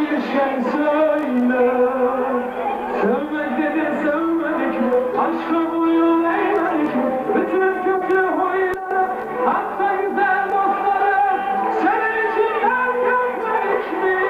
bir şey söyle. Sevmek dedin sevmedik mi? Aşka boyun eğmedik mi? Bütün kötü huyları, hatta güzel dostları senin için terk etmedik mi?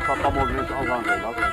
Sakam olmuyor, Allah'ın kaynağı.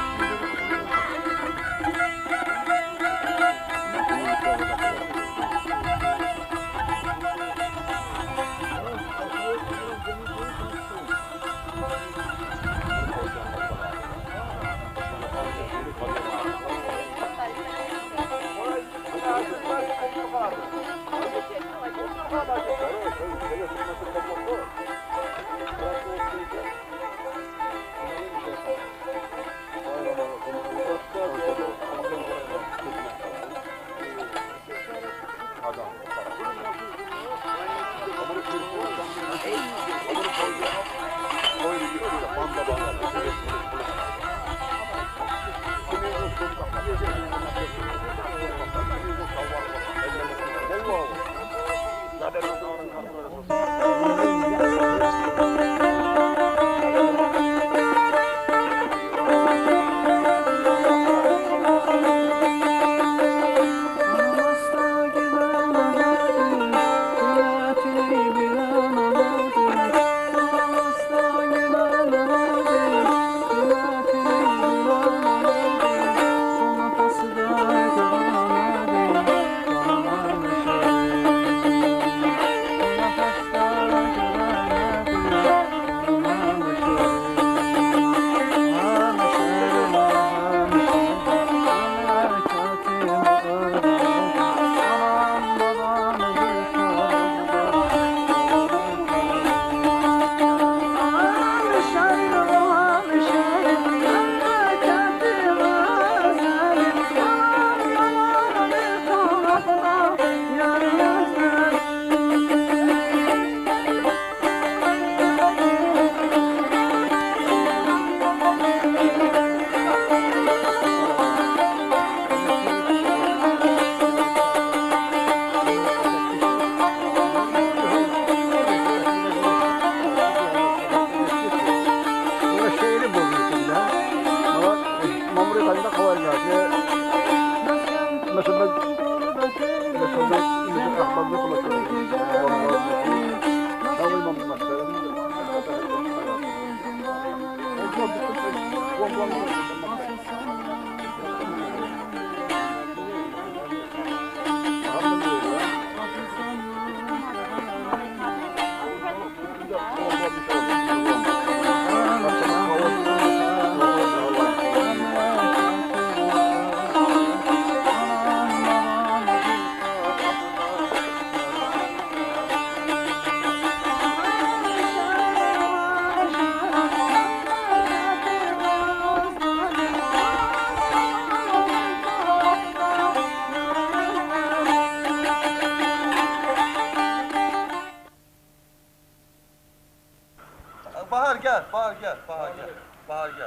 Bahar gel, Bahar gel, Bahar gel, Bahar gel.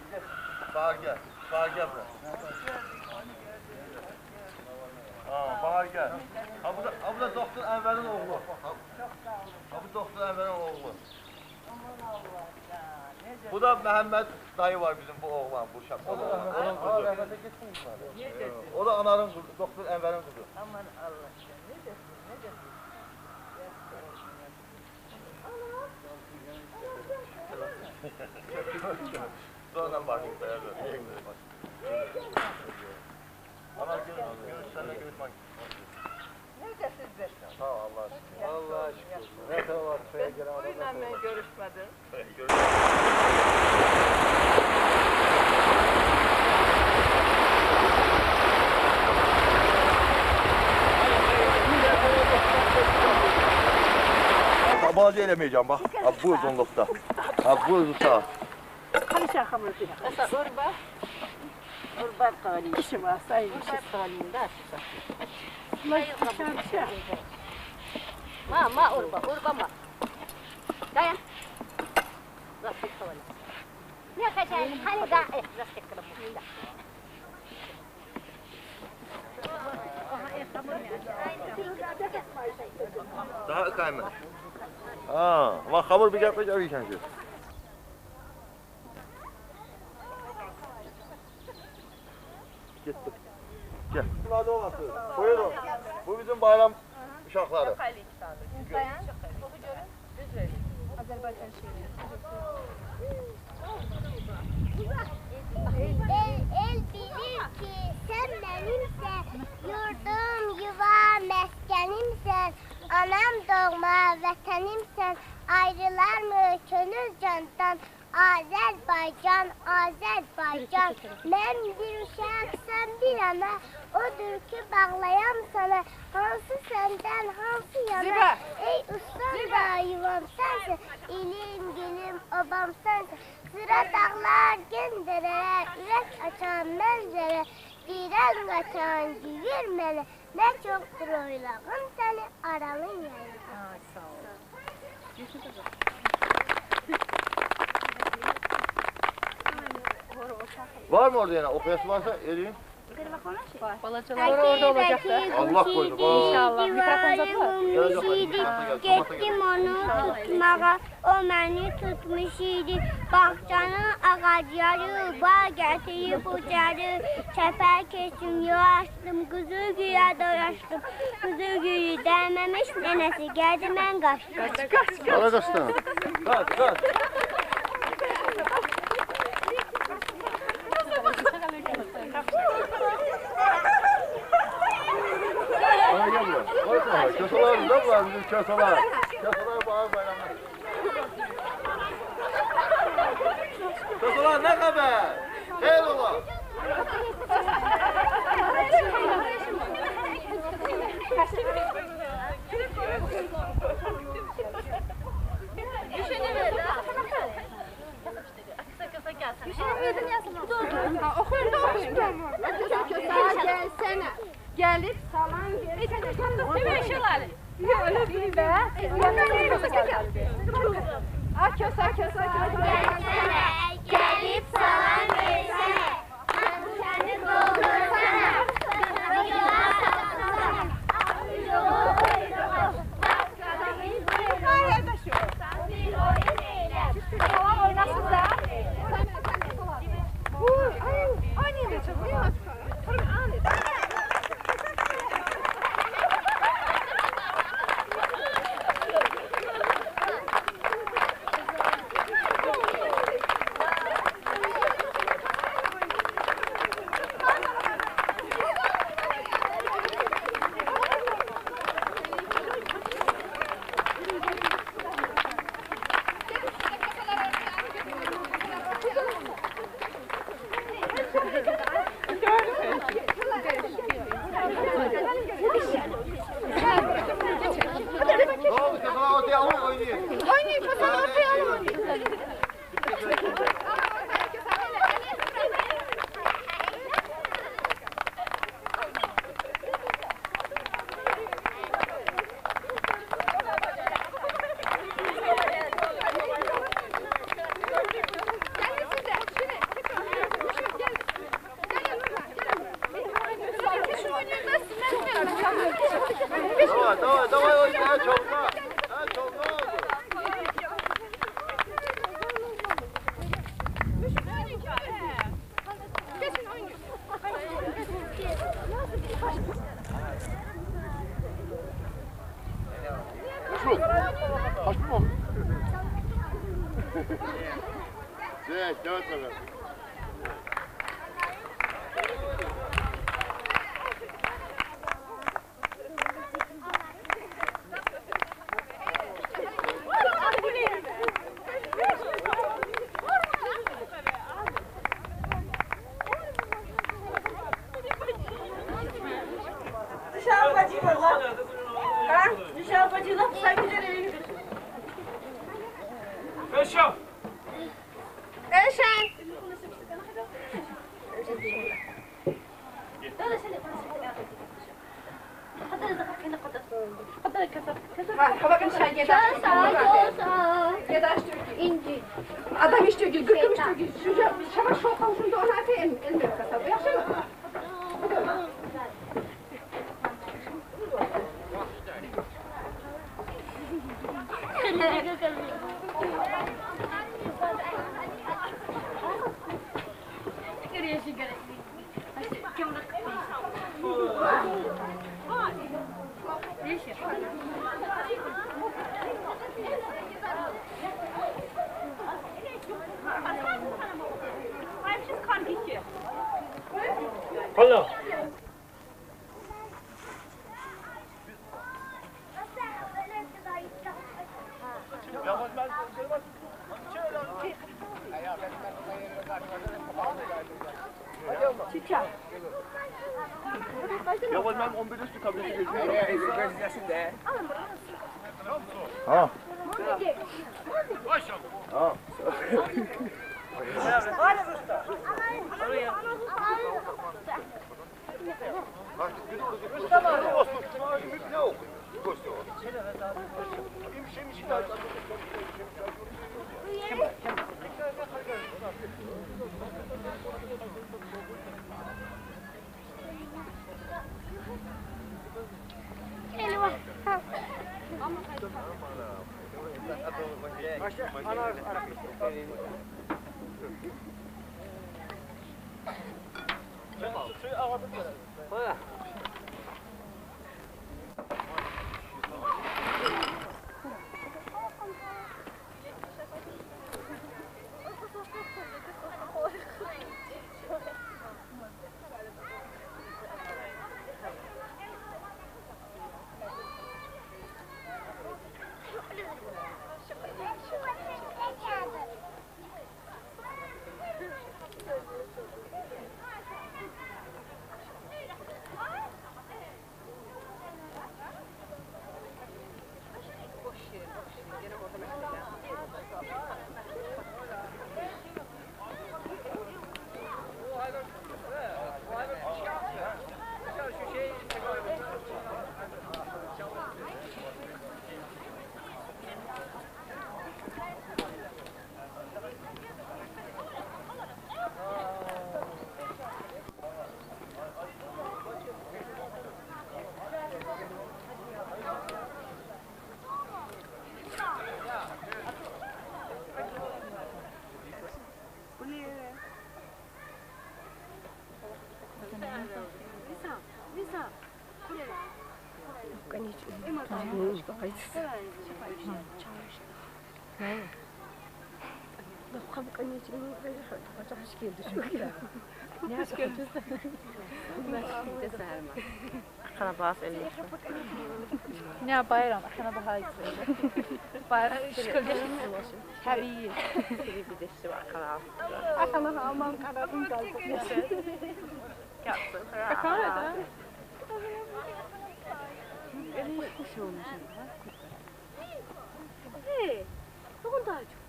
Bahar gel, Bahar gel buraya. Bahar gel. Bu da Doktor Enver'in oğlu. Bu Doktor Enver'in oğlu. Bu da Mehmet dayı var bizim bu oğlan, bu şapkalı oğlan. Onun kızı. O da ananın kızı, Doktor Enver'in kızı. Aman Allah ya, ne desin, ne desin? Sonra bakayım beraber. Ana görüş, seninle görüşmek. Neredesiniz? Sağ ol Allah aşkına. Allah aşkına. Ne kadar var köye gelen adam. Buyla ben görüşmedim. Tabancı elemeyeceğim bak. Abi bu uzunlukta. Abi bu uzunlukta. Hani şakamız değil. Kasa urba. Urba kali. İşi var sayın. Urba kalinde açsa. Ma urba, urba ma. Dayan. Nasıl kavali? Ne kaçayım? Hani da nasıl kavali? Daha kayma. Bak hamur bir yapacak yiyeceksin ki. Gittik. Gel. Hadi olası. Buyurun. Bu bizim bayram uşakları. Dayan. Azerbaycan şehri. Azerbaycan, Azerbaycan. Ben bir uşaq, sen bir ana. Odur ki bağlayam sana. Hansı senden, hansı yana. Ey ustam da yuvam sensin. İlim, gelim, obam sensin. Sıra dağlar gönderere, ürək açan mənzərə. Girən qaçan giyir mənə. Ne çoktur oylağın seni aralın yayın. Sağ ol. Var mı orada yani? Okuyası varsa elin. Balacalar orada olacak da. Allah koydu. İnşallah. Getdim onu tutmağa, o beni tutmuş idi. Bahçanın ağacları, bağ getirip ucarı. Çəpər keçim, yoğaçdım, kızıl güya dolaşdım. Kızıl gülü dəyməmiş nənəsi gəldi, mən qaçdım. Hara qaçdın? Kaç. Bana gel buraya. Korkma. Köseler mi? Ne var bizim köseler? Köseler bağır bayramlar. Köseler ne haber? Hey ola. Gelsene. Gelip salam versene. Hemen şöyle. Öyle değil be. Köse. Gelsene, gelip salam versene. Seni doldursana. Yola satsana. Yola koydum. Bir oyun eyle. Tamam oynasın da. Aynı yere çok. Ne oldu? Köseler ortaya alın oynayın. Oynayın köseler ortaya alın. Давай oynayın. Ha çolga. Ha çolga oldu. Kaç mı? Evet, devam bakalım. Dışarı bacıyla. Ha? Dışarı bacıyla sen güzel evini götür. Eşya. Eşen. Bakın şey gedaş. Gedaş Türk'ü. Adam işte gül, gırkım işte gül. Şuraya şavaş şov kavuşunda ona atayım. Elbette kasabı. Yaxşı mı? Hala. Ya ben 11 üstü tableti geçiyorum. Ha. Ha. Ne okuyor? Koştu o. Ne bayram, akşama daha güzel. Bayram şıkıldı. Tabii. Bir de şu akşam. Akşama almam kararım kaldı. Yaptım. Akşama. Öyle kuş olmuş. Hey, bugün daha çok.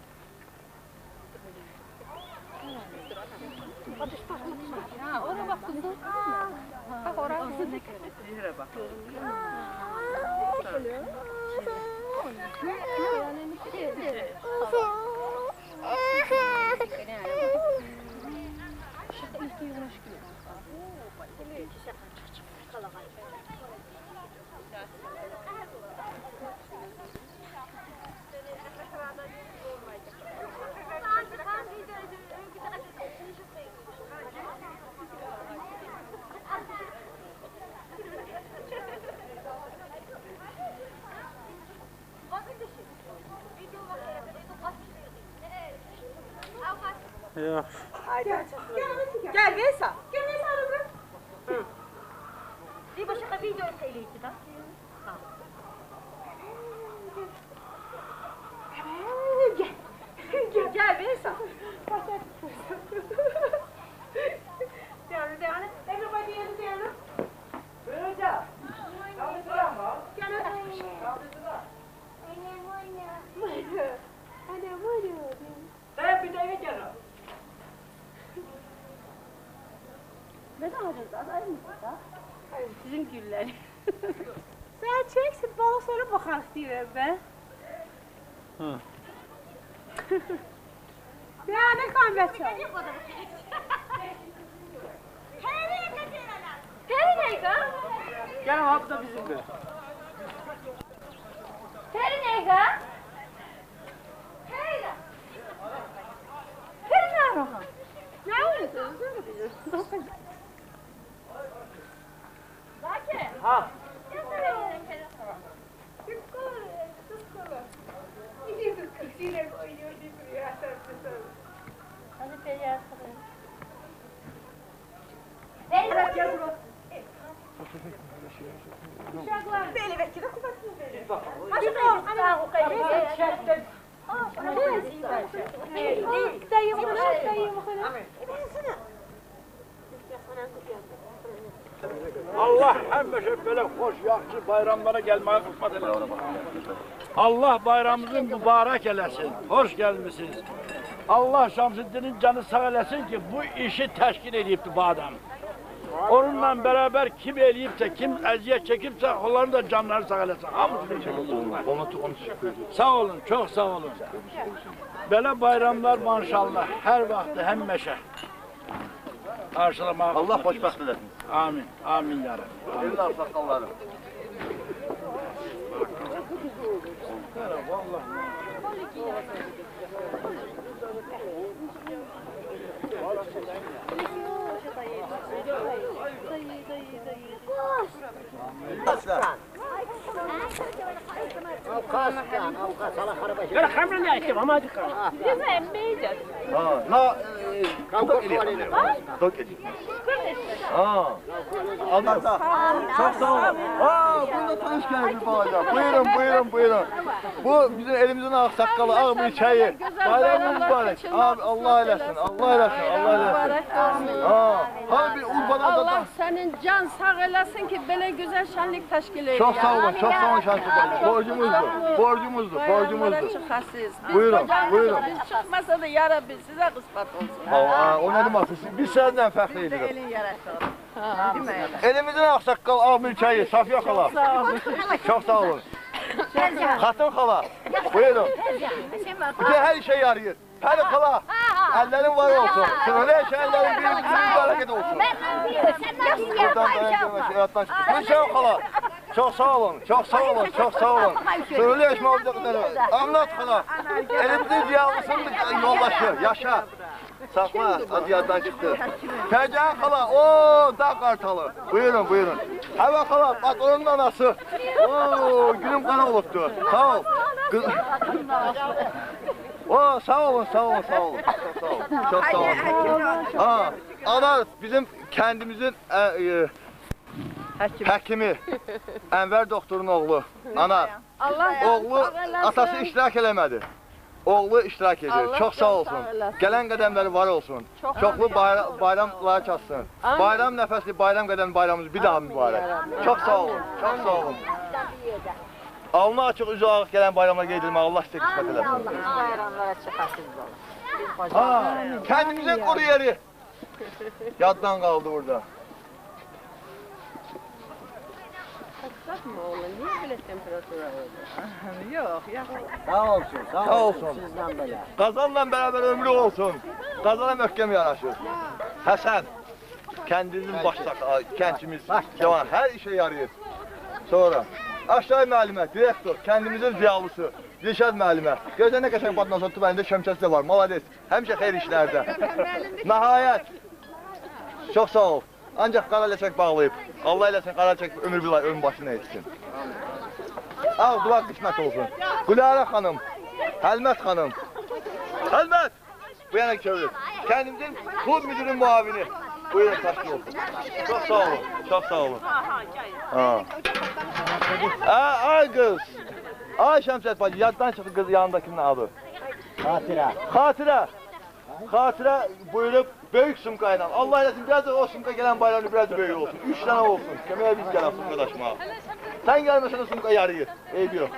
Ha, oraya bak kızım. Bak oraya. Nereye bak? Ya. Gel Veysel. Gel Veysel buraya. Bir başka video söyleyeydi da. Gel. Gel Veysel. Down. Everybody in there. Burada. Dayan bir de eve gel. Ne zaman olacak? Sizin güller. Sen çeksin bana sonra bakarız diyorum ben. Hı. Ya ne kahve çal. Gel abi da bizimle. Peri neyga? Peri ne roha? Ne oluyor? Ha. Hadi peri yardım. Böyle bekle de kubatsın böyle. Bakalım. Hadi doğru. Ana o kaydı. Allah həmişə belə xoş, yaxşı bayramlara gəlməyə qısmət eləsin. Allah bayramımızın mübarək eləsin. Hoş gəlmişsiniz. Allah Şamsüddinin canı sağ eləsin ki, bu işi təşkil edibdir bu adam. Onunla beraber kim eləyibsə, kim əziyyət çəkibsə, onların da canları sağ eləsin. Hamısını çəkibdir. Sağ olun, çox sağ olun. Belə bayramlar maşallah, hər vaxtı, həmişə. Qarşılamaq. Allah xoşbəxt eləsin. Amin, amin ya Rabbi. Amin saqqallarım. Böyle hamle ne ettim ama hadi kal. Güzel, beyeceğiz. Dok edeyim. Dok edeyim. Anlatsa. Çok sağ olun. Burada tanış geldi bu hocam. Buyurun. Bu bizim elimizin ağ sakkalı, ağ bir çayı. Bayramımız mübarek. Abi Allah eylesin. Abi bir Urban'a da. Allah senin can sağ eylesin ki böyle güzel şenlik teşkil ediyor. Çok sağ olun şanslı. Borcumuzdur. Buyurun. Biz çıkmasa da ya Rabbi size kısmet olsun. O ne demek? Biz senden fəxr edirik. Elin yaraşır. Elimizin ağsaqqal, ağ mülkəyi, Safiyə xala. Çox sağ olun. Xatın xala, buyurun. Bütün hər şey yarayır. Hər xala, əllərin var olsun. Sırrıya şəhərlərin bir mübarək olsun. Mülkəyi xala, çox sağ olun. Sırrıya şəhərlərin Anlat xala, elimizin ziyalısını yollaşır, yaşa. Sakla, adiyatdan çıktı. Fərcan xala, dağ qartalı. Buyurun. Həvə xala, bak onun anası. Günüm qara olubdu. Sağ ol. Sağ olun. Çok sağ olun. Ana bizim kendimizin həkimi. Ənvər doktorun oğlu. Ana. Oğlu atası iştirak eləmədi. Oğlu iştirak ediyor. Çok sağ olsun. Gelen qədəmləri var olsun. Çoxlu bayramlar çatsın. Bayram nəfəsli, bayram qədəmli bayramımız bir daha mübarək. Çok sağ olun. Alnı açıq, üzü ağıq gələn bayramlar qeyd edilmək. Allah sizə qismət eləsin. Bayramlara çıkasınız. Kendimizin quru yeri. Yaddan qaldı burada. Kaçsak mı oğlum? Niye böyle temperatura oldu? Yok, yakın. Sağ olsun. Qazanla beraber ömrü olsun. Qazana möhkəm yaraşır. Həsən, kendimizin başsak, kəndimiz, cavan, hər işe yarayır. Sonra, Aşağı müəllimə, direktor, kendimizin ziyalısı, Dilşad müəllimə. Gözə nə qəşəng badından sonra tübəlində şəmkəsi də var, malades. Həmişə xeyir işlərdə. Nəhayət. Çox sağ ol. Ancaq qara ləçək bağlayıb. Allah eləsin, qara ləçək ömür bilay, ömür başına etsin. Ağ dua qismət olsun. Gülərə xanım, Həlmət xanım. Həlmət! Bu yana kövrür. Kendimizin klub müdürün muavini. Buyurun, təşkil olsun. Çox sağ olun. Ay qız. Ay Şəmsət bacı, yaddan çıxdı qız yanındakinin adı. Xatirə buyurub böyük sumka ilə. Allah eləsin, biraz da o sumka gələn bayramda biraz böyük olsun. 3 dənə olsun. Köməyə biz gələn sumka daşımağa. Sən gəlməsən o sumka yarıyır. Eybi yox.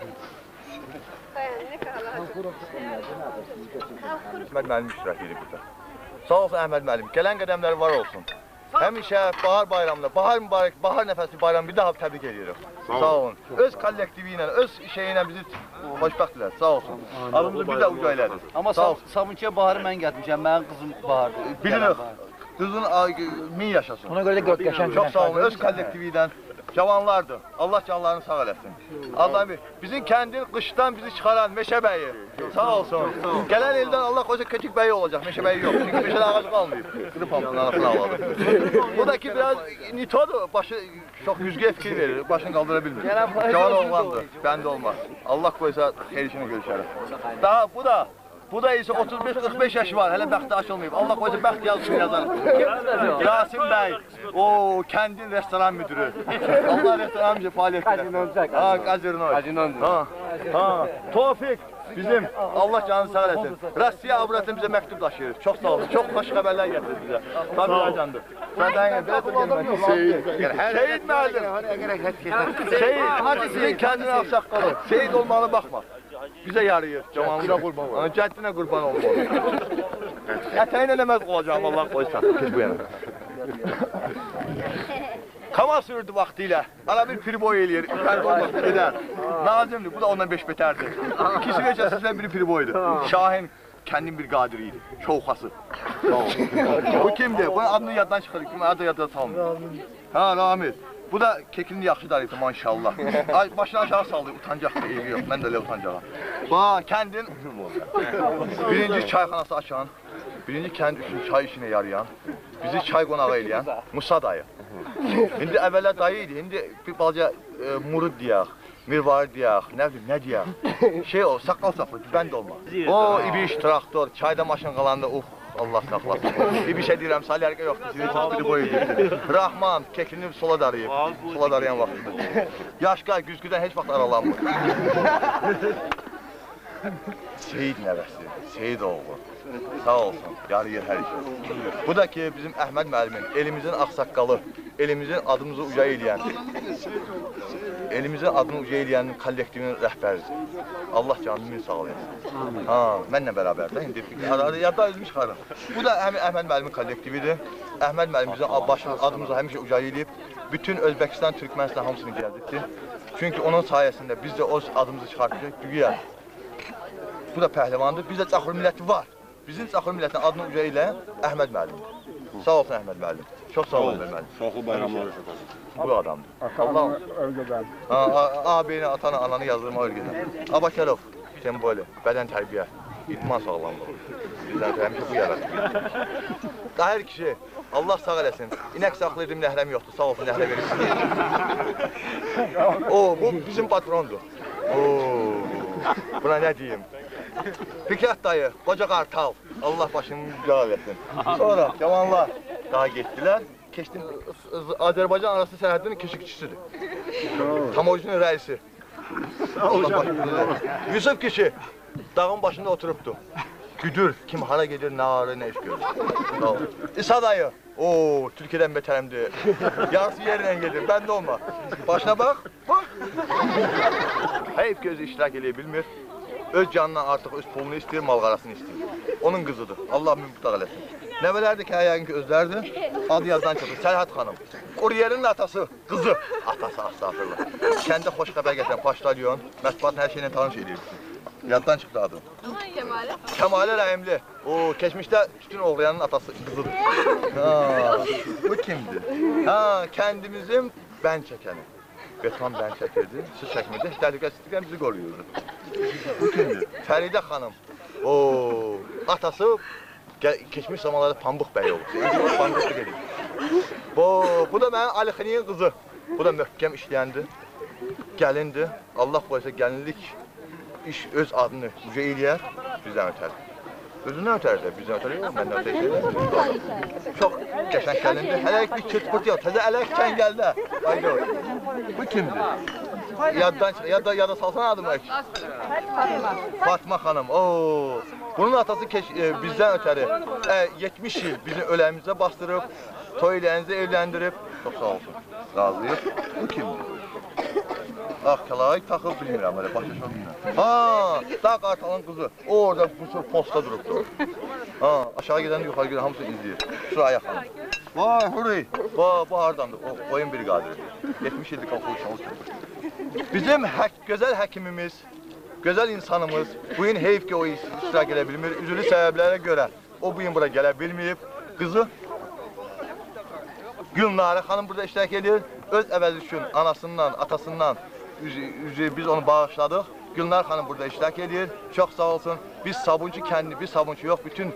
Əhməd müəllim iştirak edir burada. Sağ olsun Əhməd müəllim. Gələn qədəmləri var olsun. Həmişə bahar bayramında, bahar mübarək, bahar nəfəsli bayramı bir daha təbrik edirik. Sağ olun. Öz kollektivi ilə, öz şeyi ilə bizi xoşbəxt edər. Sağ olsun. Adımızı bir də uca elədir. Amma Sabunçuya baharı mən gəlmişəm, mənim qızım bahardır. Bilirik. Qızın 1000 yaşasın. Ona görə də qəşəng. Çox sağ olun. Öz kollektivi ilə cavanlardır. Allah canlarını sağ eləsin. Allah'ım bizim kəndin qışdan bizi çıxaran Meşəbəyi. Sağ olsun. Gələn ildən Allah qoca Köçük bəyi olacaq. Meşəbəyi yox. Çünki meşədə ağac qalmayıb. Qırıb hamısını arasına aladı. Bu da ki biraz nitodur. Başı çox yüzgəyə fikir verir. Başını qaldıra bilmir. Cavan oğlandır. Bəndə olmaz. Allah qoysa xeyir işini görüşərik. Daha bu da isə 35-45 yaşı var, hələ bəxti açılmayıb. Allah qoysa bəxt yazısını yazar. Yasin bəy, o kəndin restoran müdürü. Allah restoran müdürü fəaliyyətində. Qazinoncu. Tofiq, Bizim Allah canını sağ eləsin. Rusiya abratın bizə məktub daşıyır. Çox sağ olun. Çox xoş xəbərlər gətirdi bizə. Tabii Acandır. Seyid müəllim. Seyid sizin kəndini ağsaqqalı. Seyid olmağına baxma. Bizə yarayır. Camanlığa qurban var. Cəddinə qurban olmalı. Ətəyinə nəməz olacağım Allah qoysan. Keç bu yana. Kama sürdü vaxtilə. Ara bir pirboy eləyir. Fərq olmaz, edər. Nazimdir, bu da ondan 5 betərdir. İkisi necə sizdən biri pirboydur. Şahin kendin bir qadiriydi. Şovxası. Bu kimdir? Bunun adını yaddan çıxırıq. Kimin adı yaddan salmıyor. Ha, Ramil. Bu da kekini yaxşı darıydı maşallah. Başını aşağı saldı, utancaq da eybi yox. Mən də elə utancaqam. Bax, kəndin birinci çayxanası açan, birinci kənd üçün çay işinə yarayan, bizi çay qonağı eləyən Musa dayı. İndi əvvəllər dayı idi, indi bir balaca murud deyək, mirvari deyək, nə bilim, nə deyək. Şey o, saqqal saxlı, bənd olma. O, ibiş, traktor, çayda maşın qalanda, Allah saxlasın. Bir şey deyirəm, saliyarqa yoxdur, sivilçin biri qoyuldu. Rahman, kekini sola darıyıb, sola darayan vaxtında. Yaşqa, güzgüdən heç vaxt aralanmır. Seyid nəvəsi, Seyid oğlu. Sağ olsun, yarıyır hər şey. Bu da ki, bizim Əhməd müəllimin, elimizin ağsaqqalı, elimizin adımızı uca eləyən, elimizin adını uca eləyən kollektivinin rəhbəridir. Allah canını min sağ olasın. Ha, mənlə bərabər də, indi yadda özümü çıxarım. Bu da Əhməd müəllimin kollektividir. Əhməd müəllim bizim adımızı həmişə uca eləyib, bütün Özbəkistan, Türkmənistan hamısını gəldirdi. Çünki onun sayəsində biz də o adımızı çıxartdıq, düqüya. Bu da pəhlivandır, bizdə Çaxır milləti var. Bizim Çaxır millətinin adını uca eləyən Əhməd müəllimdir. Sağ olsun Əhməd müəllim. Çox sağ olun müəllim. Çoxlu bayramlar. Bu adamdır. Allah Ölgədən. Ağabeyini, atanı, ananı yazdırma ölgədən. Abakəlov, sembolü, bədən tərbiyə, idman sağlamlığı. Bizdən həmişə bu yarar. Dahir kişi, Allah sağ eləsin. İnək saxlayırdım, nəhrəm yoxdur. Sağ olsun, nəhrə verirsin. Bu bizim patrondur. Buna nə deyim? Fikrət dayı, qoca qartal. Allah başını güzel etsin. Sonra cavanlar daha getdilər. Keçdim, Azərbaycan arası sərhədinin keşikçisidir. Tam orijinal rəisi. Yusuf kişi dağın başında oturubdu. Güdür, kim hara gedir, nə arı, nə iş görür. İsa dayı, Türkiye'den beterimdir. Yarısı yerine gelir, bende olma. Başına bak, bak. Heyf gözü iştirak edebilmir. Öz canından artıq öz pulunu istəyir, malqarasını istəyir. Onun qızıdır. Allah mübtaq eləsin. Nəvələrdir ki, yəqin ki, özləridir. Adı yazdan çıxır. Sərhət xanım. Kuryerin atası, qızı. Atası, astagfirullah. Kəndə xoş xəbər gətirən Paştalyon. Mətbuatın hər şeylə tanış edirsin. Yaddan çıxdı adı. Kəmalə? Kəmalə Rəhimli. Keçmişdə tütün oğlayanın atası, qızıdır. Bu kimdir? Kəndimizin bənd çəkəni. Beton bənd çəkirdi, su çəkmirdi, təhlükəsizlikdən bizi qoruyurdu. Bu kimdir? Fəridə xanım. Atası keçmiş zamanlarda Pambıq bəy olub. Pambıqlıq edir. Bu da mənim Ali Xiniyin qızı. Bu da möhkəm işləyəndir. Gəlindir. Allah qoysa gəlinlik iş öz adını uca eləyər, bizdən ötər. Özündən ötər də, bizdən ötər yox, məndən ötər şeylər. Çox qəşəng gəlindir. Hələk bir çırt-pırt yox, təzə ələk kəngəldə. Bu kimdir? Yadda salsan adımı ək. Fatma xanım. Bunun atası bizdən ötəri 70 il bizim öləyimizə bastırıb, toy eləyinizi evləndirib. Çox sağ olsun. Razıyıq. Bu kimdir? Kəlay taxıb bilmirəm, elə başa düşə bilmirəm. Dağ qartalın qızı. O orada bu posta durubdur. Aşağı gedəndə yuxarı gedən hamısı izləyir. Şuraya xanım. Vay, hurri. Bu hardandır? Oyun bir qadiri. 70 illik qalxılış çalışır. Bizim gözəl həkimimiz, gözəl insanımız bu gün heyf ki o iştirak edə bilmir. Üzülü səbəblərə görə o bu gün bura gələ bilməyib. Qızı Gülnarə xanım burada iştirak edir. Öz əvəzi üçün anasından, atasından biz onu bağışladıq. Gülnar xanım burada iştirak edir. Çox sağ olsun. Biz Sabunçu kəndi, biz Sabunçu yox, bütün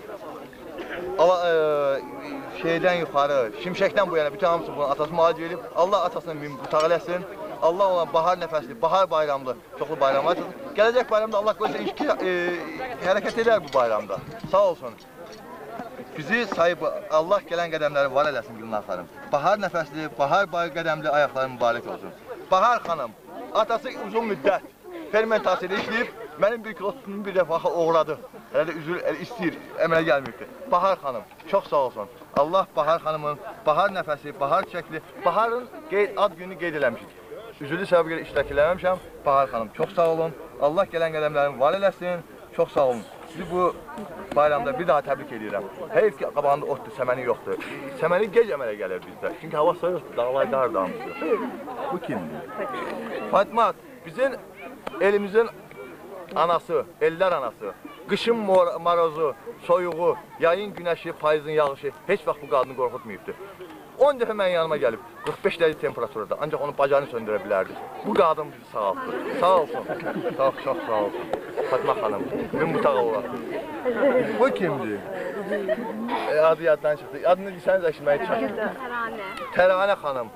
şeydən yuxarı, Şimşəkdən bu yana bütün hamısı bunun atası müalicə edib. Allah atasını mübtaq eləsin. Allah olan bahar nəfəsli, bahar bayramlı, çoxlu bayramlar açılsın. Gələcək bayramda Allah qoysa hərəkət edər bu bayramda. Sağ olsun. Bizi sayıb Allah gələn qədəmləri var eləsin Gülnar xanım. Bahar nəfəsli, bahar qədəmli ayaqları mübarək olsun. Bahar xanım, atası uzun müddət fermentasiya işləyib, Mənim bir kilosunu bir dəfə uğradı. Hələ də üzür istəyir, əmələ gəlməyibdi. Bahar xanım, çox sağ olsun. Allah Bahar xanımın, bahar nəfəsi, bahar çəkli, baharın ad gününü qeyd eləmişik. Üzülü səbəb görə iştirak eləməmişəm. Bahar xanım, çox sağ olun. Allah gələn qədəmlərini var eləsin. Çox sağ olun. Sizi bu bayramda bir daha təbrik edirəm. Heyf ki, qabağında otdur, səməni yoxdur. Səməni gec əmələ gəlir bizdə. Çünki hava soyuqdur, dağlar dar damızdır. Bu kimdir? Fatma, bizim elimizin anası, ellər anası. Qışın marozu, soyuğu, yayın günəşi, payızın yağışı heç vaxt bu qadını qorxutmayıbdır. 10 dəfə mənim yanıma gəlib, 45 dərəcə temperaturada, ancaq onun bacağını söndürə bilərdi. Bu qadın bizi sağaltdı. Sağ olsun. Çox sağ olsun. Fatma xanım, Mümtaq oğlan. Bu kimdir? Adı yaddan çıxdı. Adını desəniz əşitməyi çəkir. Təranə xanım.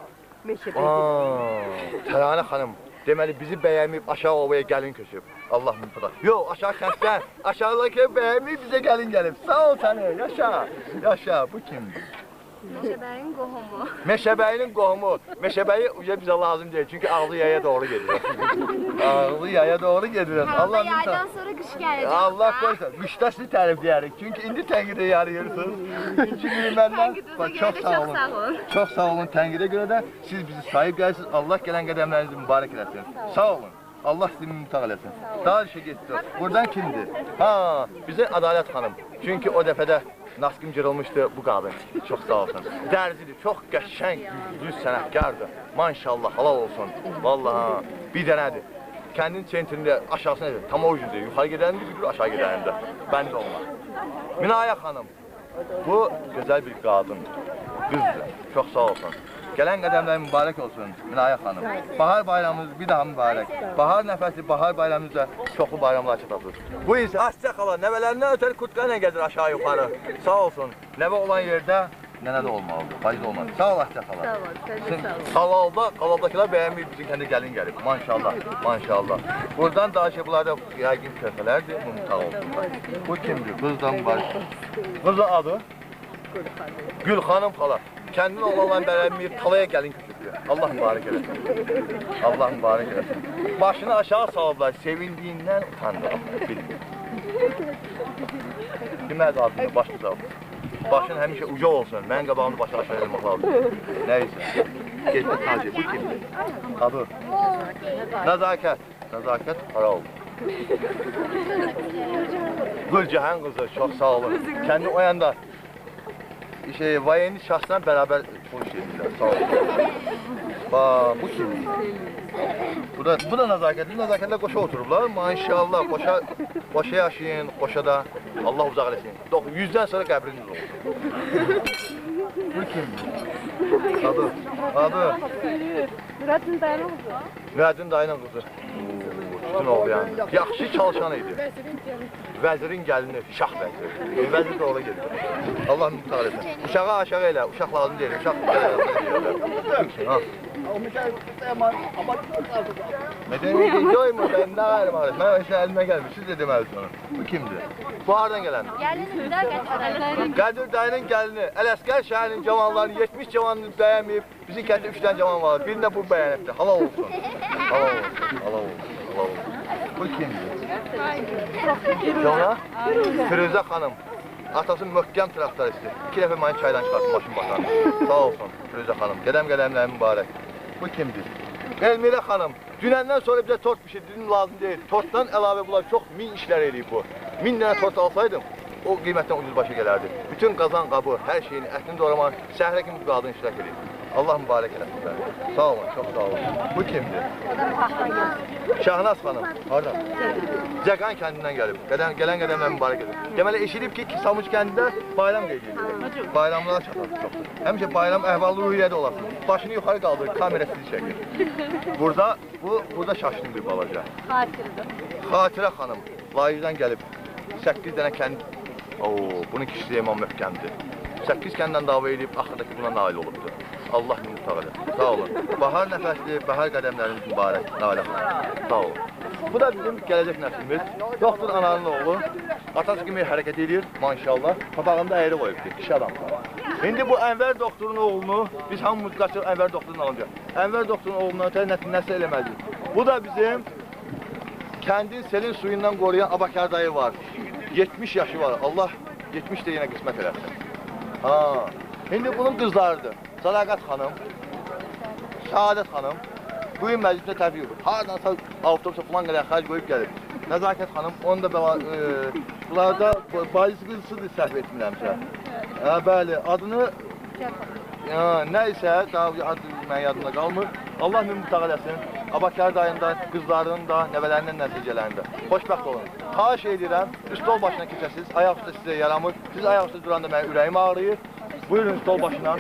Təranə xanım. Deməli, bizi bəyənməyib aşağı ovaya gəlin köçüb. Allah mümtaq. Yox, aşağı kənddən. Aşağıdakı bəyənməyib bizə gəlin gəlib. Sağ ol səni, yaşa. Bu kimdir? Meşəbəyin qohumu. Meşəbəyinin qohumu. Meşəbəyi bizə lazım deyil, çünki ağlı yaya doğru gedir. Ağlı yaya doğru gedir. Allah yaydan sonra qış gələcək. Allah qoysa, qışda sizi tərifləyərik. Çünki indi tənqidə yarayırsınız. Çünki məndən çox sağ olun. Çox sağ olun tənqidə görə də siz bizi sahib gəlirsiniz. Allah gələn qədəmlərinizi mübarək eləsin. Sağ olun. Allah sizi mümtaq eləsin. Daha işə getdi. Buradan kimdir? Bizim Ədalət xanım. Çünki o dəfədə Nasqım cırılmışdı bu qadın. Çox sağ olsun. Dərzidir, çox qəşəng, yüz sənətkardır. Maşallah, halal olsun. Vallahi bir dənədir. Kəndin sentrində aşağısı nədir? Tam o ucundur. Yuxarı gedəndə bir aşağı gedəndə. Bəndə olmaz. Minayə xanım. Bu gözəl bir qadındır. Qızdır. Çox sağ olsun. Gələn qədəmlər mübarək olsun Minayə xanım. Bahar bayramımız bir daha mübarək. Bahar nəfəsi, bahar bayramımız da çoxlu bayramlar çatasız. Bu isə Asya xala nəvələrindən ötəri kurtka ilə gəzir aşağı yuxarı. Sağ olsun. Nəvə olan yerdə nənə də olmalıdır, bacı da olmalıdır. Sağ ol Asya xala. Sağ ol. Qalaldakılar bəyənməyib bizim kəndə gəlin gəlib. Maşallah. Buradan daha şey bunlar da yəqin köfələrdir. Mümtaq olsun. Bu kimdir? Qızdan mübarək. Qızın adı? Gül xanım xala. Kəndin oğlanlarını bərəməyib talaya gəlin kötürdür. Allah mübarək eləsin. Allah mübarək eləsin. Başını aşağı salıblar, sevindiyindən utandı. Bilmir. Deməz adını başını salıb. Başın həmişə uca olsun. Mənim qabağımda başı aşağı eləmək lazım. Nəysə. Getdi tacı. Bu kimdir? Adı? Nəzakət. Nəzakət para oldu. Gülcəhan qızı, çox sağ olun. Kəndi o yanda vayeni şahsla bərabər bu şeydirlər, sağ olun. Bu kimdir? Bu da nəzakətli, nəzakətlə qoşa oturublar. Maşallah, qoşa yaşayın, qoşada Allah uzaq eləsin. 100-dən sonra qəbriniz olsun. Bu kimdir? Adı? Müraddin dayının qızı. Müraddin dayının qızı. Bütün oğlu yəni. Yaxşı çalışan idi. Vəzirin gəlini, şah vəzir. Vəzir də oraya gedir. Allah mütəq eləsin. Uşağı aşağı elə, uşaq lazım deyil. Uşaq deyirlər. Yoyma, mən nə qayırım arası. Mən işlə əlimə gəlmir, siz də deməlisiniz onu. Bu kimdir? Bu hardan gələndir? Gəlinində Qədir. Qədir dayının gəlini, Ələsgər şəhərinin cavanlarını, 70 cavanını bəyənməyib, bizim kəndə 3 dənə cavan var. Birində bu bəyənibdir. Halal olsun. Bu kimdir? Cona? Firuzə xanım. Atası möhkəm traktaristi. 2 dəfə məni çaydan çıxartdı maşın bakanı. Sağ olsun Firuzə xanım. Qədəmlər mübarək. Bu kimdir? Elmirə xanım. Dünəndən sonra bizə tort pişirdim, lazım deyil. Tortdan əlavə bunlar çox 1000 işlər eləyib bu. 1000 dənə tort alsaydım, o qiymətdən ucuz başa gələrdi. Bütün qazan qabı, hər şeyini, ətini doğramaq, səhrə kimi bu qadın iştirak edir. Allah mübarək eləsin. Sağ olun, çox sağ olun. Bu kimdir? Şahnaz xanım. Hardan? Cəqan kəndindən gəlib. Gələn qədəmlər mübarək edir. Deməli, eşidib ki, Samuc kəndində bayram qeyd edilir. Bayramlar çatar çoxdur. Həmişə bayram əhvallı ruhiyyədə olasın. Başını yuxarı qaldırır, kamera sizi çəkir. Burada şaşkın bir balaca. Xatirə xanım. Layıqdan gəlib. 8 dənə kənd. Bunun kişisi imam möhkəmdir. 8 kəndən dava edib, axırdakı buna nail olubdur. Allah mütəq eləsin. Sağ olun. Bahar nəfəsli, bahar qədəmləriniz mübarək. Nalə xanım. Sağ olun. Bu da bizim gələcək nəslimiz. Doktor ananın oğlu. Atası kimi hərəkət edir, maşallah. Papağında əyri qoyubdur, kişi adamdır. İndi bu Ənvər doktorun oğlunu, biz hamımız qaçır Ənvər doktorun alınca. Ənvər doktorun oğluna nəsə eləməlidir. Bu da bizim Kəndin selin suyundan qoruyan Abakar dayı var. 70 yaşı var. Allah 70 de yine qismət eləsin. Ha. İndi bunun qızlarıdır. Sadaqat xanım, Saadət xanım. Bu gün məclisimdə təbii olur. Hardansa avtobusa falan qədər xərc qoyub gəlir. Nəzakət xanım, onu da bunlarda bacısı qızısıdır səhv etmirəmsə. Bəli, adını nə isə, daha adı mənim yadımda qalmır. Allah müntəq eləsin. Abakar dayında, qızlarının da, nəvələrinin nəticələrində. Xoşbəxt olun. Xahiş edirəm, stol başına keçəsiniz. Ayaq üstə sizə yaramır. Siz ayaq üstə duranda mənim ürəyim ağrıyır. Buyurun stol başına.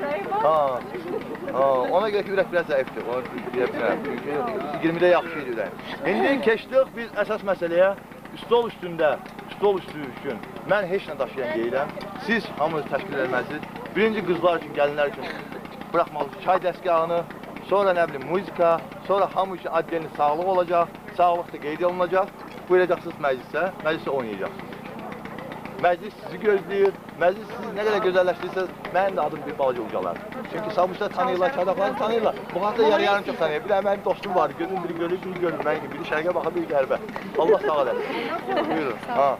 Ona görə ki, ürək biraz zəifdir. Onu deyə bilmirəm. Çünki 20-də yaxşı idi ürəyim. İndi keçdik biz əsas məsələyə. Stol üstündə, stol üstü üçün mən heç nə daşıyan deyiləm. Siz hamınız təşkil edilməsiniz. Birinci qızlar üçün, gəlinlər üçün bıraxmalısınız çay dəstgahını, sonra nə bilim muzika, sonra hamı üçün adliyenin sağlıq olacaq, sağlıq da qeyd olunacaq. Buyuracaqsınız məclisə, məclisə oynayacaqsınız. Məclis sizi gözləyir, məclis sizi nə qədər gözəlləşdirirsiniz, mənim də adım bir balaca ucalar. Çünki Sabuşda tanıyırlar, Çadaqları tanıyırlar. Bu haqda yarı-yarım çox tanıyır. Bir də mənim dostum vardı, gözüm biri görür, biri görür. Mən biri şərqə baxır, biri qərbə. Allah sağ eləsin. Buyurun.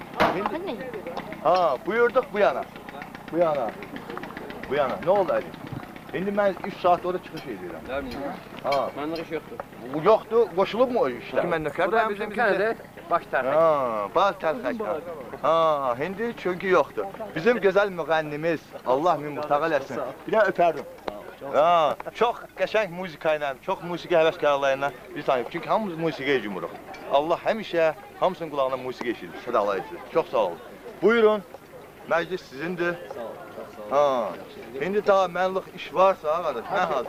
Buyurduq bu yana. Bu yana. Bu yana. Nə oldu əlim? İndi mən 3 saat orada çıxış edirəm. Mənlik iş yoxdur. Yoxdur, qoşulub mu o işlər? Mən nökər, bizim kənədə baş tərxək. Baş tərxək. İndi çünki yoxdur. Bizim gözəl müğənnimiz, Allah müntəq eləsin. Bir də öpərdim. Çox qəşəng muzika ilə, çox musiqi həvəskarlarıyla biz tanıyıb. Çünki hamımız musiqiyə cumuruq. Allah həmişə hamısının qulağına musiqi eşidir, sədaqlayıcıdır. Çox sağ olun. Buyurun, məclis sizindir. İndi daha mənlik iş varsa, qardaş, mən hazır.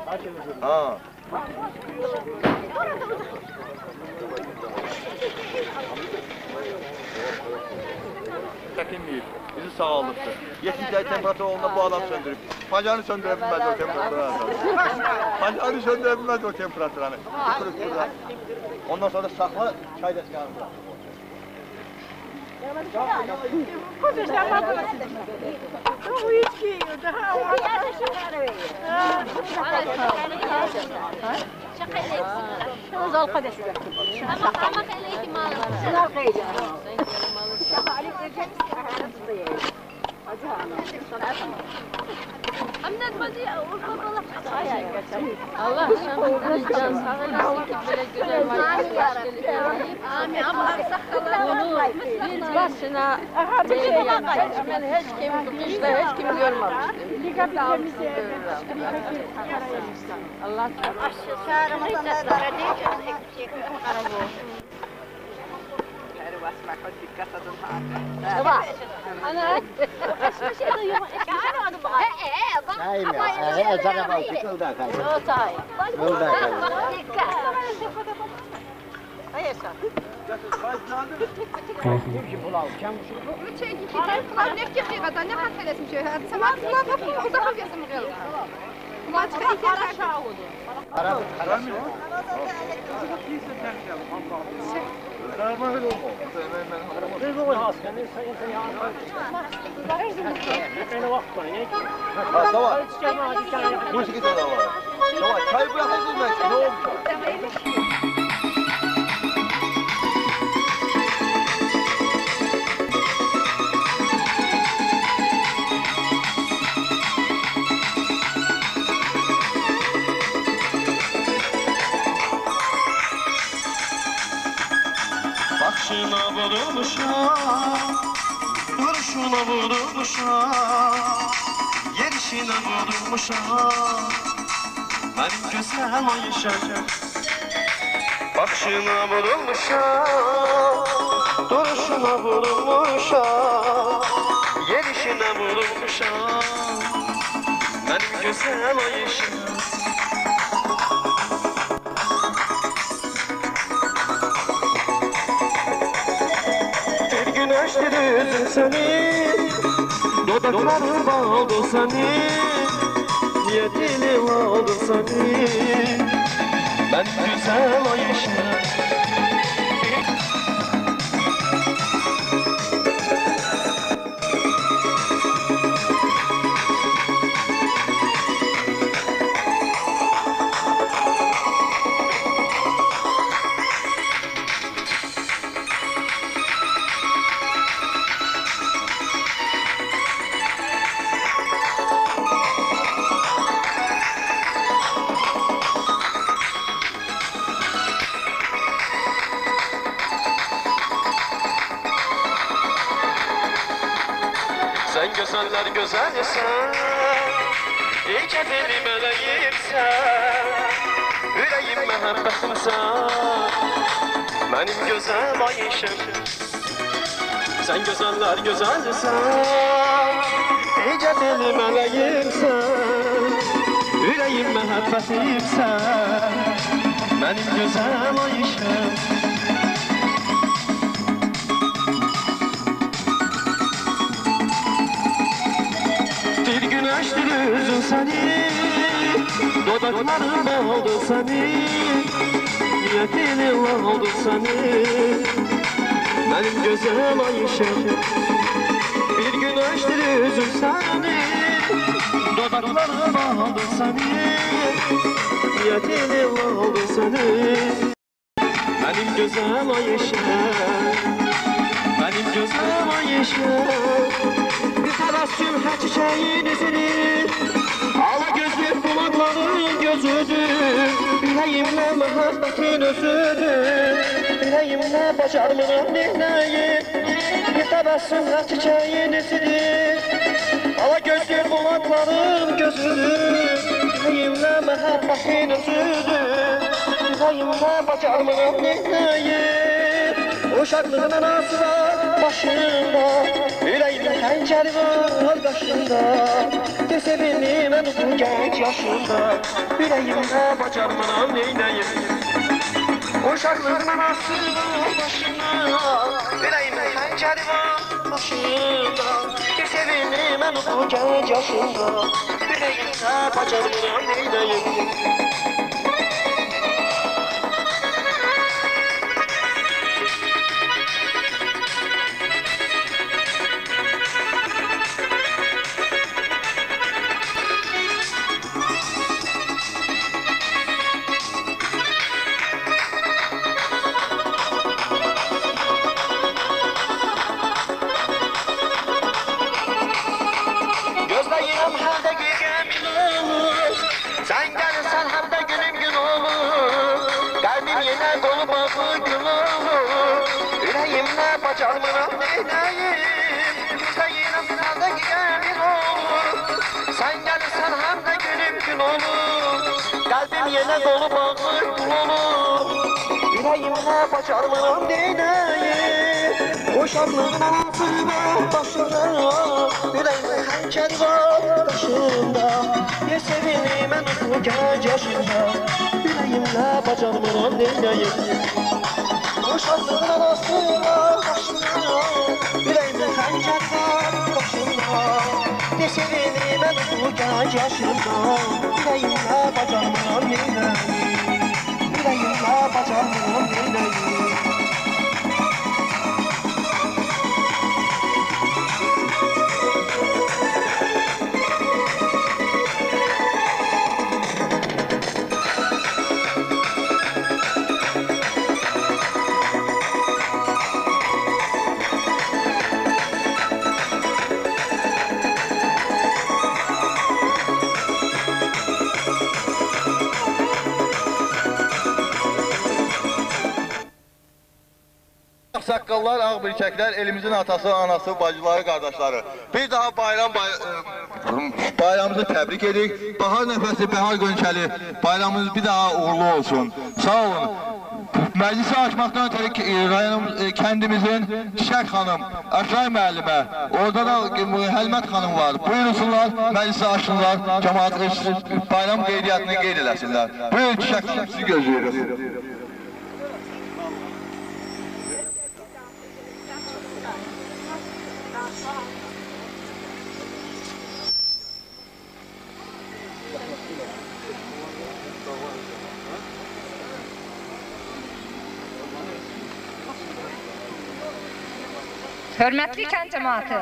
Çəkinməyib, bizi sağaldıqdır. 70 temperatur olduğunda bu adam söndürüb. Pancarını söndürə bilməz o temperaturanı. Pancarını söndürə bilməz o temperaturanı. Ondan sonra saxla çay dəstgahını bırak. Allah şahından can sağ eləsin ki, belə gözəl bir başına verəyəm. Mən heç kim bu qışda heç kim görməmişdim. Allah Ana, Tamam. Musiki sana var. Tamam, çay bırakırsın belki. Ne olmuş? Başına vurulmuşam, duruşuna vurulmuşam, yerişine vurulmuşam, benim güzel ayşem. Başına vurulmuşam, duruşuna vurulmuşam, yerişine vurulmuşam, benim güzel ayşem. Güneştir seni, dudakların bağlı seni, yedilim aldı seni, ben güzel ayşem. güzelsen, iyice beni mələyirsən, ürəyim məhəbbətimsən, mənim gözəl ayışım. Sən gözəllər gözəlsən, iyice beni mələyirsən, ürəyim məhəbbətimsən, mənim gözəl ayışım. Bir güneştir üzün seni, dodaklarım oldu seni, niyetin oldu seni, benim güzel ayışım. Bir güneştir üzün seni, dodaklarım oldu seni, niyetin oldu seni, benim güzel ayışım, benim güzel ayışım. Təbəssüm hər çiçəyin izidir, ala gözlü bulaqların gözüdür, ürəyimlə məhəbbətin özüdür, ürəyimlə bacarmıram neynəyim. Bir təbəssüm hər çiçəyin izidir, ala gözlü bulaqların gözüdür, ürəyimlə məhəbbətin özüdür, ürəyimlə bacarmıram neynəyim. Uşaqlığın anası var başında, ürəyimdə həncəri var qaşında, desə beni mən bu gənc yaşında, ürəyimdə bacarmıram neynəyim. Uşaqlığın anası var başında, ürəyimdə həncəri var başında, desə beni mən bu gənc yaşında, ürəyimdə bacarmıram neynəyim. Gözləyirəm hər dəqiqə min olur, sən gəlirsən həm də günüm gün olur, qəlbim yenə dolu bağlı gül olur, ürəyimlə bacarmıram neynəyim. Gözləyirəm hər dəqiqə min olur, sən gəlirsən həm də günüm gün olur, qəlbim yenə dolu bağlı gül olur, ürəyimlə bacarmıram neynəyim. Uşaqlığın anası var başında, ürəyimdə həncəri var qaşında, desə beni mən bu gənc yaşında, ürəyimlə bacarmıram neynəyim. Uşaqlığın anası var başında, ürəyimdə həncəri var qaşında, desə beni mən bu gənc yaşında, ürəyimlə bacarmıram neynəyim, ürəyimlə bacarmıram neynəyim. Saqqallar, ağbirkəklər, elimizin atası, anası, bacıları, qardaşları. Bir daha bayramımızı təbrik edik. Bahar nəfəsi, Bəhar Gönçəli bayramımız bir daha uğurlu olsun. Sağ olun. Məclisi açmaqdan ötürü kəndimizin Çiçək xanım, Əşray müəllimə, orada da Həlmət xanım var. Buyursunlar, məclisi açsınlar, cəmaat bayram qeydiyyatını qeyd eləsinlər. Buyurun Çiçək xanım, sizi gözləyirik. Hörmətli kənd cəmaatı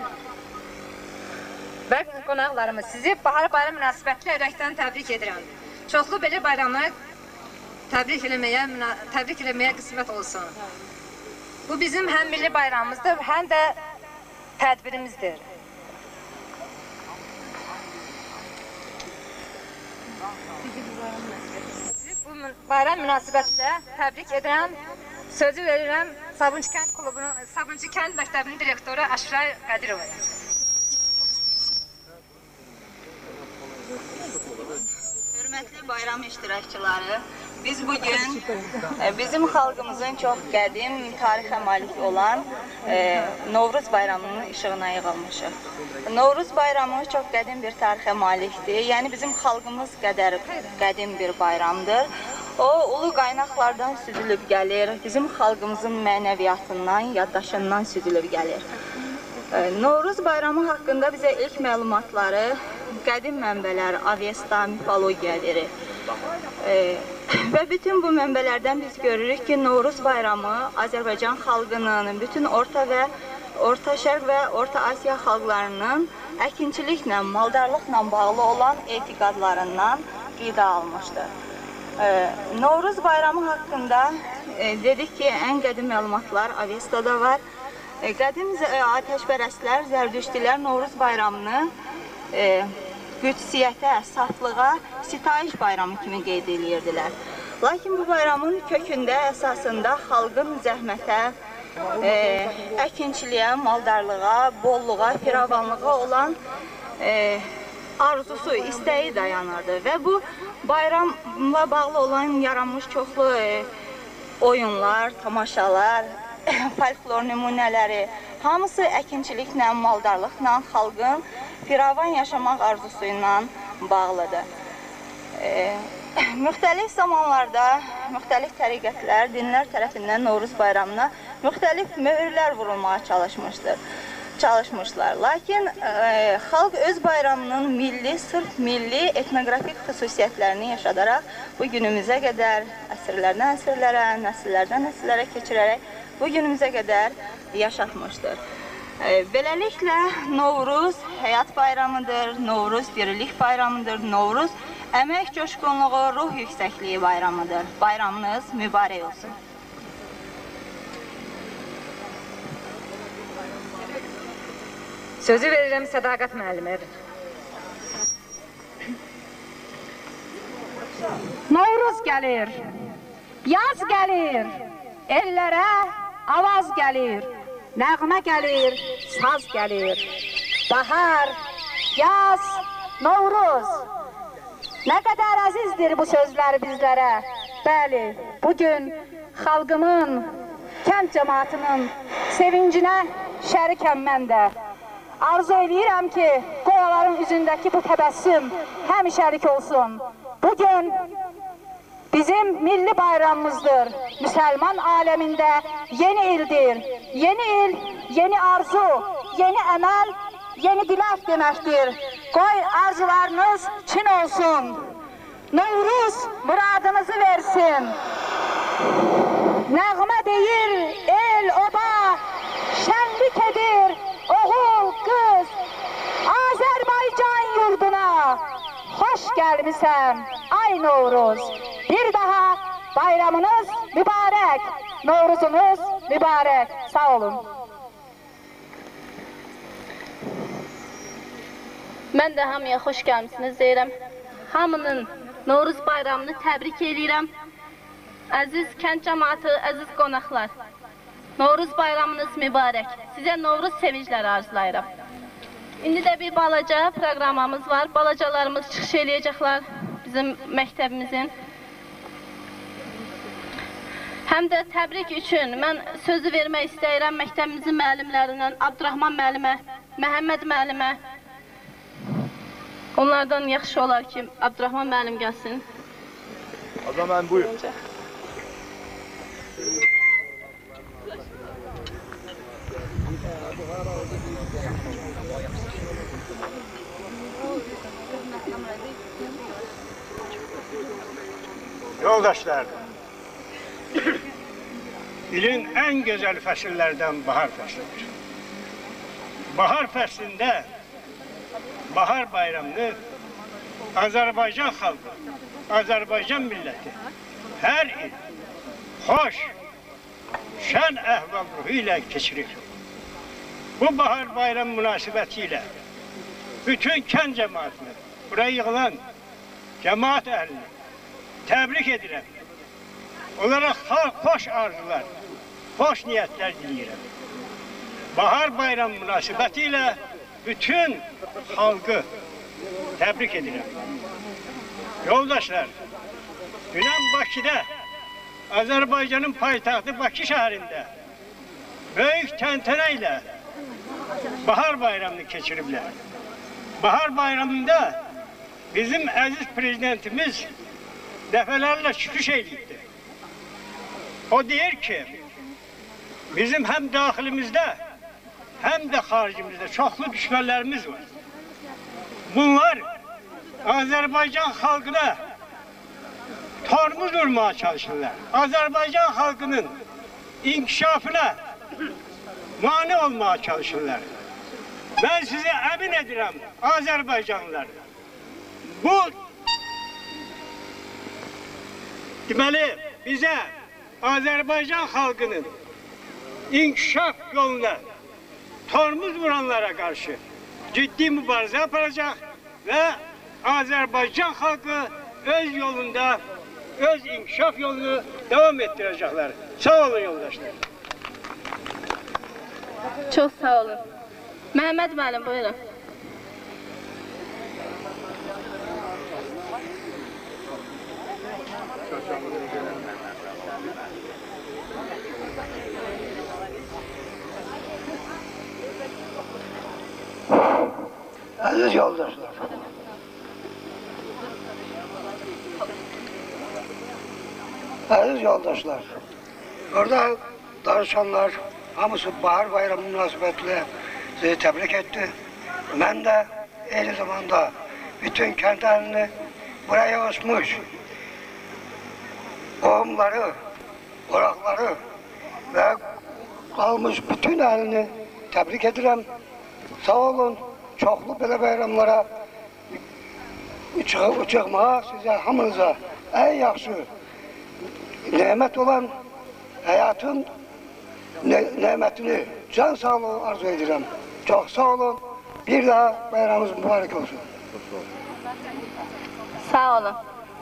və qonaqlarımız, sizi Bahar bayramı münasibətilə ürəkdən təbrik edirəm. Çoxlu belə bayramları təbrik eləməyə qismət olsun. Bu bizim həm milli bayramımızdır, həm də tədbirimizdir. Bu bayram münasibətilə təbrik edirəm, sözü verirəm Sabunçu kənd klubunun, Sabunçu kənd məktəbinin direktoru Əşray Qədirova. Hörmətli bayram iştirakçıları, biz bugün bizim xalqımızın çox qədim tarixə malik olan Novruz bayramının işığına yığılmışıq. Novruz bayramı çox qədim bir tarixə malikdir, yəni bizim xalqımız qədər qədim bir bayramdır. O, ulu qaynaqlardan süzülüb gəlir, bizim xalqımızın mənəviyyatından, yaddaşından süzülüb gəlir. Novruz bayramı haqqında bizə ilk məlumatları qədim mənbələr, Avesta, mifologiya verir. Və bütün bu mənbələrdən biz görürük ki, Novruz bayramı Azərbaycan xalqının, bütün Orta Şərq və Orta Asiya xalqlarının əkinçiliklə, maldarlıqla bağlı olan etiqadlarından qida almışdır. Novruz bayramı haqqında dedik ki, ən qədim məlumatlar Avestada var. Qədim ateşpərəstlər, zərdüştilər Novruz bayramını qüdsiyyətə, saflığa, sitayiş bayramı kimi qeyd edirdilər. Lakin bu bayramın kökündə əsasında xalqın zəhmətə, əkinçiliyə, maldarlığa, bolluğa, firavanlığa olan arzusu, istəyi dayanırdı. Və bu bayramla bağlı olan yaranmış çoxlu oyunlar, tamaşalar, folklor nümunələri, hamısı əkinçiliklə, maldarlıqla, xalqın firavan yaşamaq arzusu ilə bağlıdır. Müxtəlif zamanlarda, müxtəlif təriqətlər, dinlər tərəfindən Novruz bayramına müxtəlif möhürlər vurulmağa çalışmışlar. Lakin xalq öz bayramının milli, sırf milli, etnoqrafik xüsusiyyətlərini yaşadaraq bu günümüzə qədər əsrlərdən əsrlərə, nəsillərdən nəsillərə keçirərək bu günümüzə qədər yaşatmışdır. Beləliklə, Novruz həyat bayramıdır, Novruz dirilik bayramıdır, Novruz əmək coşqunluğu, ruh yüksəkliyi bayramıdır. Bayramınız mübarək olsun. Sözü verirəm Sədaqət müəllimə. Novruz gəlir, yaz gəlir, ellərə avaz gəlir, nəğmə gəlir, saz gəlir. Bahar, yaz, Novruz. Nə qədər əzizdir bu sözlər bizlərə. Bəli, bugün xalqımın, kənd cəmaatının sevincinə şərikəm mən də. Arzu edirəm ki, qoyaların üzündəki bu təbəssüm həmişəlik olsun. Bugün bizim milli bayramımızdır. Müsəlman aləmində yeni ildir. Yeni il, yeni arzu, yeni əməl, yeni dilək deməkdir. Qoy arzularınız çin olsun. Novruz muradınızı versin. Nəğmə deyir, el, oba, şənlik edir. Oğul, qız, Azərbaycan yurduna xoş gəlmisən, ay Novruz. Bir daha bayramınız mübarək, Novruzunuz mübarək. Sağ olun. Mən də hamıya xoş gəlmisiniz deyirəm. Hamının Novruz bayramını təbrik edirəm. Əziz kənd cəmaatı, əziz qonaqlar. Novruz bayramınız mübarək. Sizə Novruz sevincləri arzulayıram. İndi də bir balaca proqramımız var. Balacalarımız çıxış eləyəcəklər bizim məktəbimizin. Həm də təbrik üçün mən sözü vermək istəyirəm məktəbimizin müəllimlərindən Abdurrahman müəllimə, Məhəmməd müəllimə. Onlardan yaxşı olar ki, Abdurrahman müəllim gəlsin. O zaman buyur. Yoldaşlar, ilin en güzel fəsillərdən bahar fəslidir. Bahar fəslində bahar bayramını Azərbaycan xalqı, Azərbaycan milləti hər il xoş, şən əhval ruhu ilə keçirir. Bu bahar bayram münasibəti ilə bütün kənd cəmaatını, buraya yığılan cəmaat əhlini təbrik edirəm. Onlara xoş arzular, xoş niyyətlər diləyirəm. Bahar bayram münasibəti ilə bütün xalqı təbrik edirəm. Yoldaşlar, dünən Bakıda, Azərbaycanın paytaxtı Bakı şəhərində böyük təntənə ilə Bahar Bayramını keçiriblər. Bahar Bayramında bizim əziz prezidentimiz dəfələrlə çıxış edildi. O deyir ki, bizim həm daxilimizdə, həm də xaricimizdə çoxlu düşmənlərimiz var. Bunlar Azərbaycan xalqına tormuz vurmaya çalışırlar. Azərbaycan xalqının inkişafına mane olmaya çalışırlar. Ben size emin edirəm, Azərbaycanlılar. Bu deməli bizə Azərbaycan xalqının inkişaf yoluna tormuz vuranlara karşı ciddi mübarizə aparacaq və Azərbaycan xalqı öz yolunda, öz inkişaf yolunu devam ettirəcəklər. Sağ olun yoldaşlar. Çok sağ olun. Mehmet müəllim, buyurun. Aziz yoldaşlar, aziz yoldaşlar, orada danışanlar hamısı Bahar Bayramı münasibətilə sizi təbrik etdi. Mən də eyni zamanda bütün kənd əhlini buraya yığışmış qohumları, oraqları və qalmış bütün əhlini təbrik edirəm. Sağ olun, çoxlu belə bayramlara çıxmağa sizə, hamınıza ən yaxşı nemət olan həyatın nemətini, can sağlığı arzu edirəm. Çox sağ olun. Bir daha bayramımız mübarək olsun. Sağ olun.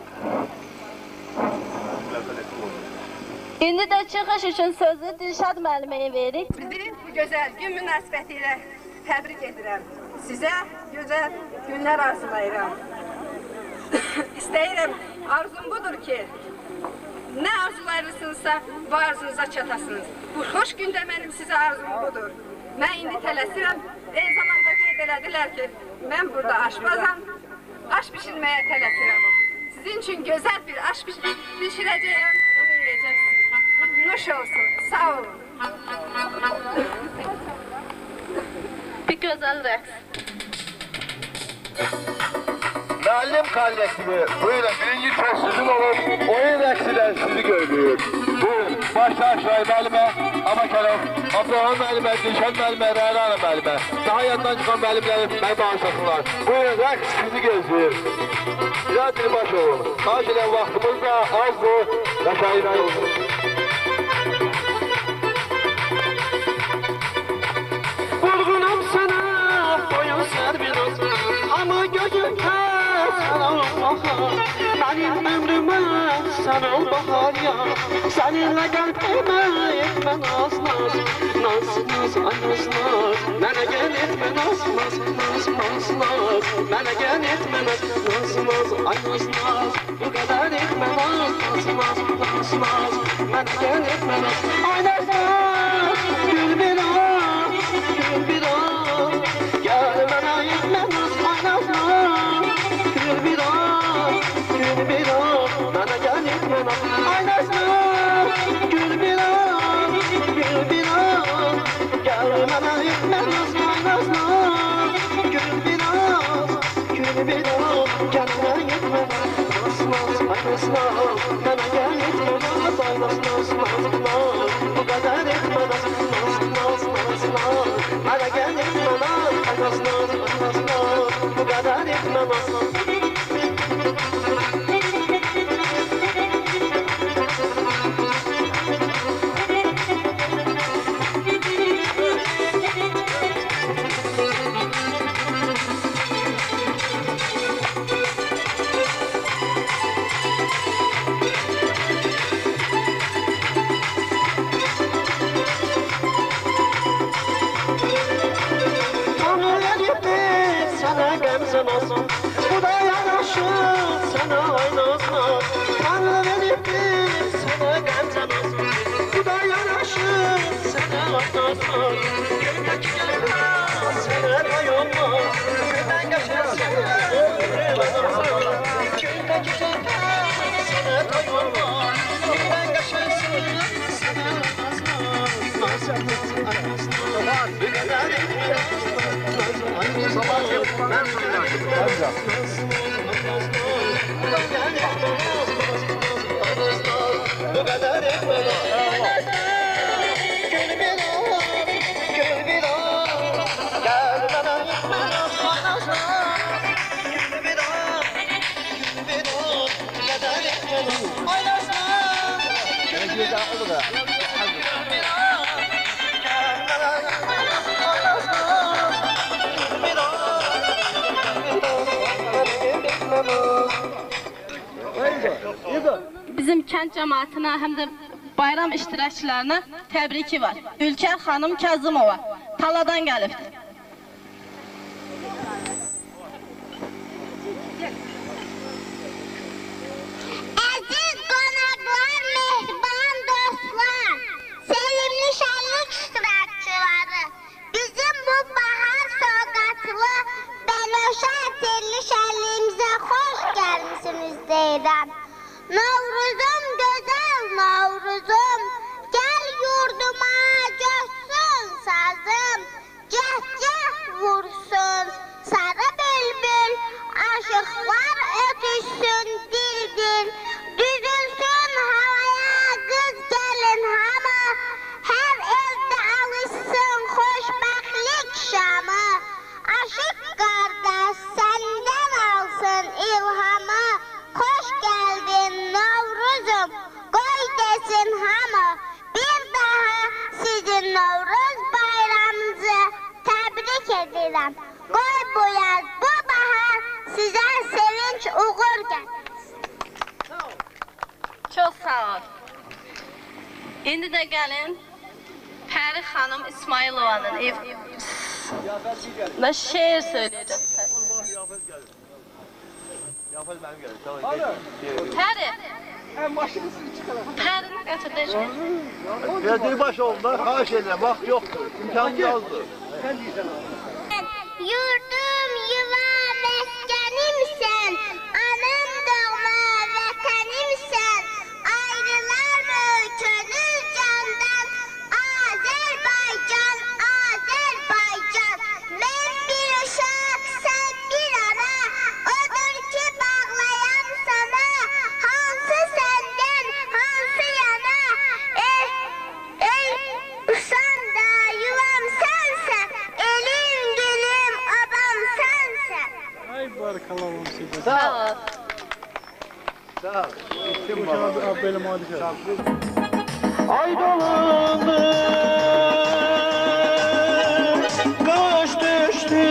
İndi də çıxış üçün sözü Dilşad müəlliməyə veririk. Bizi bu gözəl gün münasibətilə təbrik edirəm. Sizə gözəl günlər arzulayıram. İstəyirəm, arzum budur ki, nə arzulayırsınızsa bu arzunuza çatasınız. Bu xoş gündə mənim sizə arzum budur. Mən indi tələsirəm. Eyni zamanda qeyd elədilər ki, mən burada aşbazam, aş pişirməyə tələsirəm. Sizin üçün gözəl bir aş pişirəcəyəm, bunu yiyəcəksiniz. Nuş olsun, sağ olun. Bir gözəl rəqs. Müəllim kollektivi, buyurun birinci söz sizin olur, oyun rəqsilə sizi görülür. Buyurun, başta Aşray müəllimə, Abakalov, Abdurrahman müəllimə, Dilşad müəllimə, Rəhrana müəllimə, daha yandan çıxan müəllimləri mənə bağışlasınlar. Buyurun, rəqs sizi gözləyir. Biraz dilbaş olun, xahiş edən vaxtımız da azdır və şairayı olsun. Vurgunam sana, boyun serbinos, ama gözüm sana bahar. Benim ömrüme sen ol bahar ya, seninle kalbime etme naz naz. Naz naz, ay naz naz, bana gel etme naz naz. Naz naz naz, bana gel etme naz naz naz. Ay naz naz, bu kadar etme naz naz naz. Naz naz, bana gel etme naz. Ay naz naz, gül bir an, gül bir an. Gel bana etme naz, ay naz naz. Gül bir an, gül bir an. Bana gel etme naz, ay naz naz. Gül bir an, gül bir an. Gel bana etme naz, ay naz naz. Gül bir an, gül bir an. Gel bana etme naz, naz naz, ay naz naz. Bana gel etme naz, ay naz naz, naz naz. Bu kadar etme naz, naz naz, naz naz. Bana gel etme naz, ay naz naz, naz naz. Bu kadar etme naz. Sana gamzın olsun, bu da yanaş yaraşır sana oynasın. Tanrı veriptir sana qəmzəməz. Bu da yaraşır sana oynasın. Göydəki gəlmez sana doyulmaz. Göydən geçersin ömrüm azar. Göydəki gəlmez sana doyulmaz. Göydən geçersin sana azar. Nazar arasında bir qədər bu kadar etmez. Gül bir gel bana gitmez oynasın. Gül bir kadar etmez oynasın. Gül bir Bizim kənd cəmaatına, həm də bayram iştirakçılarına təbriki var. Ülkər xanım Kazımova Taladan gəlibdir. Əziz qonaqlar, mehriban dostlar, sevimli şənlik iştirakçıları, bizim bu bahar soğuqatlı Bənövşə ətirli şənliyimizə xoş gəlmisiniz deyirəm. Novruzum gözəl Novruzum, gəl yurduma coşsun sazım, cəhcəh vursun sarı bülbül, aşıqlar ötüşsün dil-dil, düzülsün havaya qız gəlin hamı, hər evdə alışsın xoşbəxtlik şamı, aşıq qardaş səndən alsın ilhamı, xoş gəldin Novruzum, qoy desin hamı, bir daha sizin Novruz bayramınızı təbrik edirəm. Qoy bu yaz, bu bahar sizə sevinç uğur gətirsin. Çox sağ ol. İndi də gəlin Pəri xanım İsmailovanın ev şeir söyləyəcəm. Pəri. Pərini gətirəcəm. Verdiği baş oldu da, xahiş edirəm, vaxt yoxdur, imkan yazdır. Yurdum, yuva, məskənimsən, anam doğma vətənimsən, ayrılar mı könül candan, Azərbaycan, Azərbaycan, mən bir uşaq, sən bir ana, odur ki bağlayan sana, hansı səndən, hansı yana, ey usan da yuvam sənsən, elim gülüm obam sənsən. Ay barakallahu size. Sağ ol. Sağ ol. Kim var? Benim hadise. Ay dolandı, kış düştü,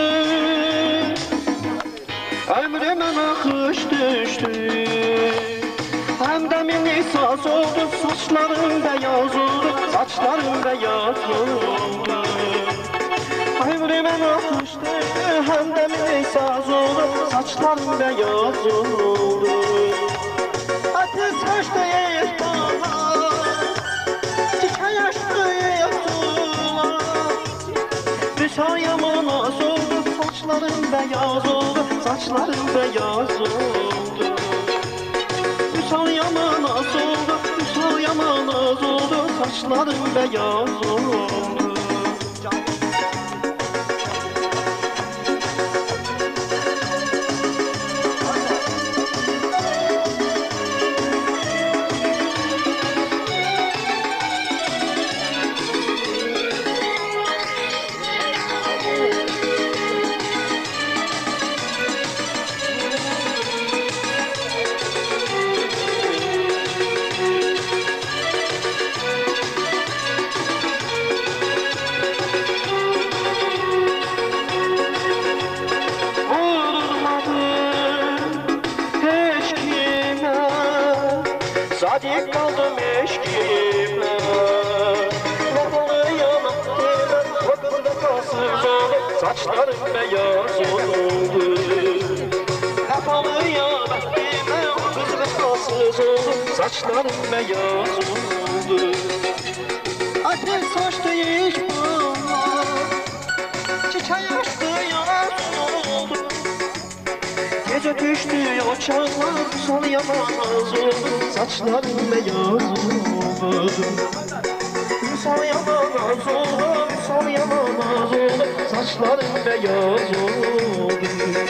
ömrüme kış düştü. Hem de minisaz oldu, saçlarım beyaz oldu, saçlarım beyaz oldu. Ömrüme kış düştü, hem de minisaz oldu, saçlarım beyaz oldu. Ateş saçta Müsayaman az oldu, saçlarım beyaz oldu, saçlarım beyaz oldu. Müsayaman az oldu, müsayaman az oldu, saçlarım beyaz oldu. Sadik kaldım eşkime, vafalıyım vakında kasım oldu, saçlarım beyaz oldu. Vafalıyım oldu, saçlarım beyaz oldu. Ateş saçtı ilk bana, çiçek açtı yaz oldu. Gece düştü uçaklar, sol yamaz oldu, saçlarım beyaz oldu. Sol yamaz oldu, sol yamaz oldu, saçlarım beyaz oldu.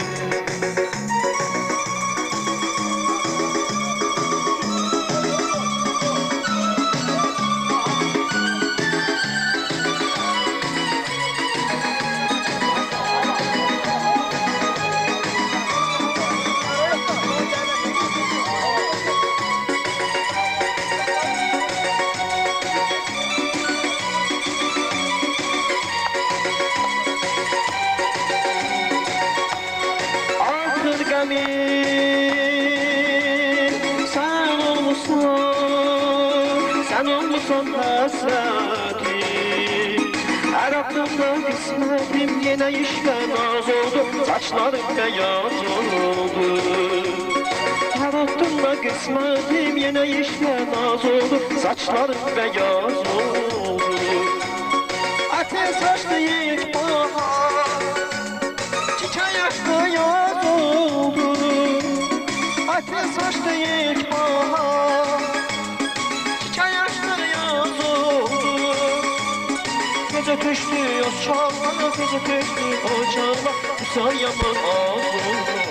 Sen olmuşsun hasretim, her aklımda kısmetim, yine işler naz oldu, saçlarım beyaz oldu. Her aklımda kısmetim, yine işler naz oldu, saçlarım beyaz oldu. Ateş saçlı ilk bahar, çiçek açtı yaz oldu. Ateş saçlı ilk bahar, gece düştü o çağlar, gece düştü o çağlar, Hüsar yaman ağzı.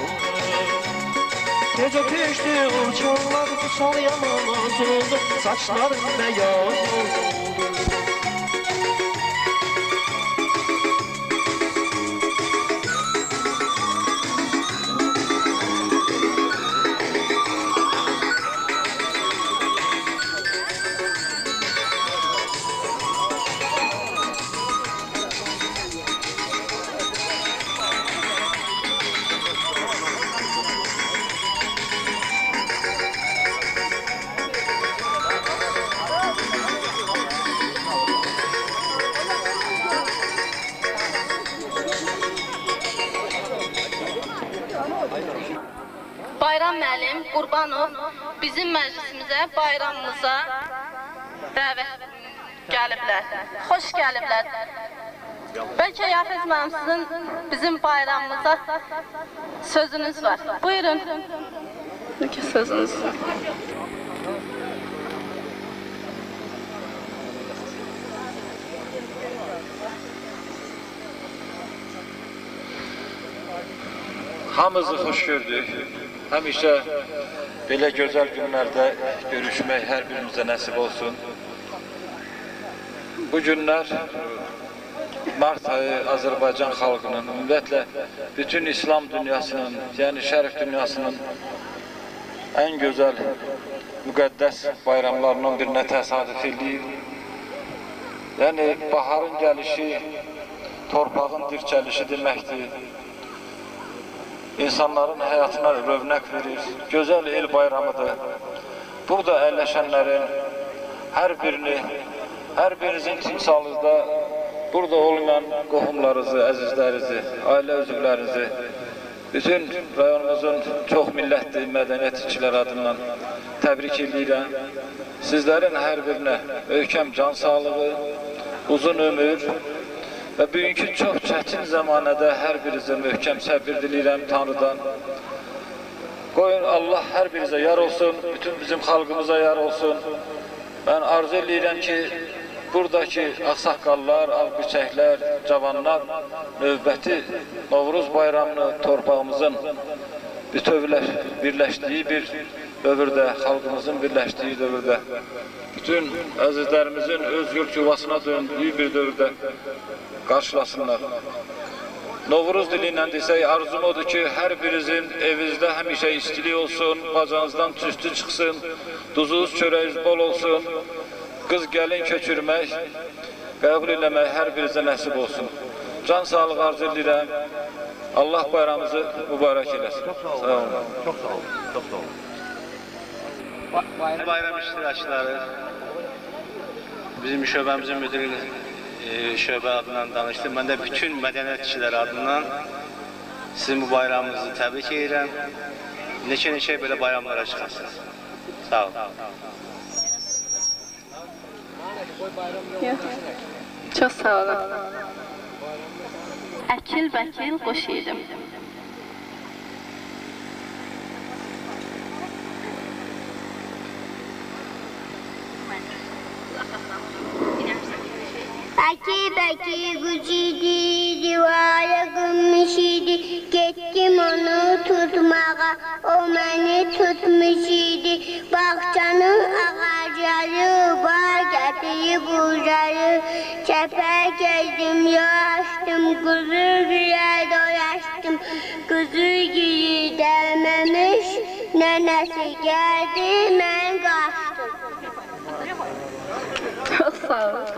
Gece düştü o çağlar, Hüsar yaman ağzı, saçlarım beyaz oldu. Bayram müəllim Qurbanov bizim məclisimizə, bayramımıza dəvət gəliblər. Xoş gəliblər. Bəlkə Yafet müəllim sizin bizim bayramımıza sözünüz var. Buyurun. Bəlkə sözünüz var. Hamınızı xoş gördük. Həmişə belə gözəl günlərdə görüşmək hər birimizə nəsib olsun. Bu günlər Mart ayı Azərbaycan xalqının, ümumiyyətlə bütün İslam dünyasının, yəni şərif dünyasının ən gözəl, müqəddəs bayramlarından birinə təsadüf edir. Yəni baharın gəlişi, torpağın dirçəlişi deməkdir. İnsanların həyatına rövnək verir, gözəl el bayramıdır. Burada əyləşənlərin hər birinizin timsalınızda burada olmayan qohumlarınızı, əzizlərinizi, ailə üzvlərinizi, bütün rayonumuzun çox millətli mədəniyyət işçiləri adından təbrik edirəm. Sizlərin hər birinə möhkəm can sağlığı, uzun ömür və bugünkü çox çətin zamanədə hər birinizə möhkəm səbir diləyirəm Tanrıdan. Qoyun Allah hər birinizə yar olsun, bütün bizim xalqımıza yar olsun. Mən arzu edirəm ki, buradakı ağsaqqallar, ağbirçəklər, cavanlar növbəti Novruz bayramını torpağımızın birləşdiyi bir dövrdə, xalqımızın birləşdiyi dövrdə, bütün əzizlərimizin öz yurt yuvasına döndüyü bir dövrdə qarşılasınlar. Novruz dili ilə desək, arzum odur ki, hər birinizin evinizdə həmişə istilik olsun, bacanızdan tüstü çıxsın, duzunuz, çörəyiniz bol olsun, qız gəlin köçürmək, qəbul eləmək hər birinizə nəsib olsun. Can sağlıq arzu edirəm. Allah bayramımızı mübarək eləsin. Sağ olun. Çox sağ olun. Çox sağ olun. Bayram iştirakçıları, bizim şöbəmizin müdürü şöbə adından danışdım. Mən də bütün mədəniyyət işçiləri adından sizin bu bayramınızı təbrik edirəm. Neçə belə bayramlara çıxasınız. Sağ ol. Çox sağ olun. Əkil-bəkil qoş yedim. Bəki güc idi, divara qınmış idi, getdim onu tutmağa, o məni tutmuş idi. Bağçanın ağacları, var gətirib ucarı, çəpər gəzdim, yaşdım, qızı gülə dolaşdım, qızı gülü dəlməmiş, nənəsi gəldi, mən qaçdım. Çox sağ olun.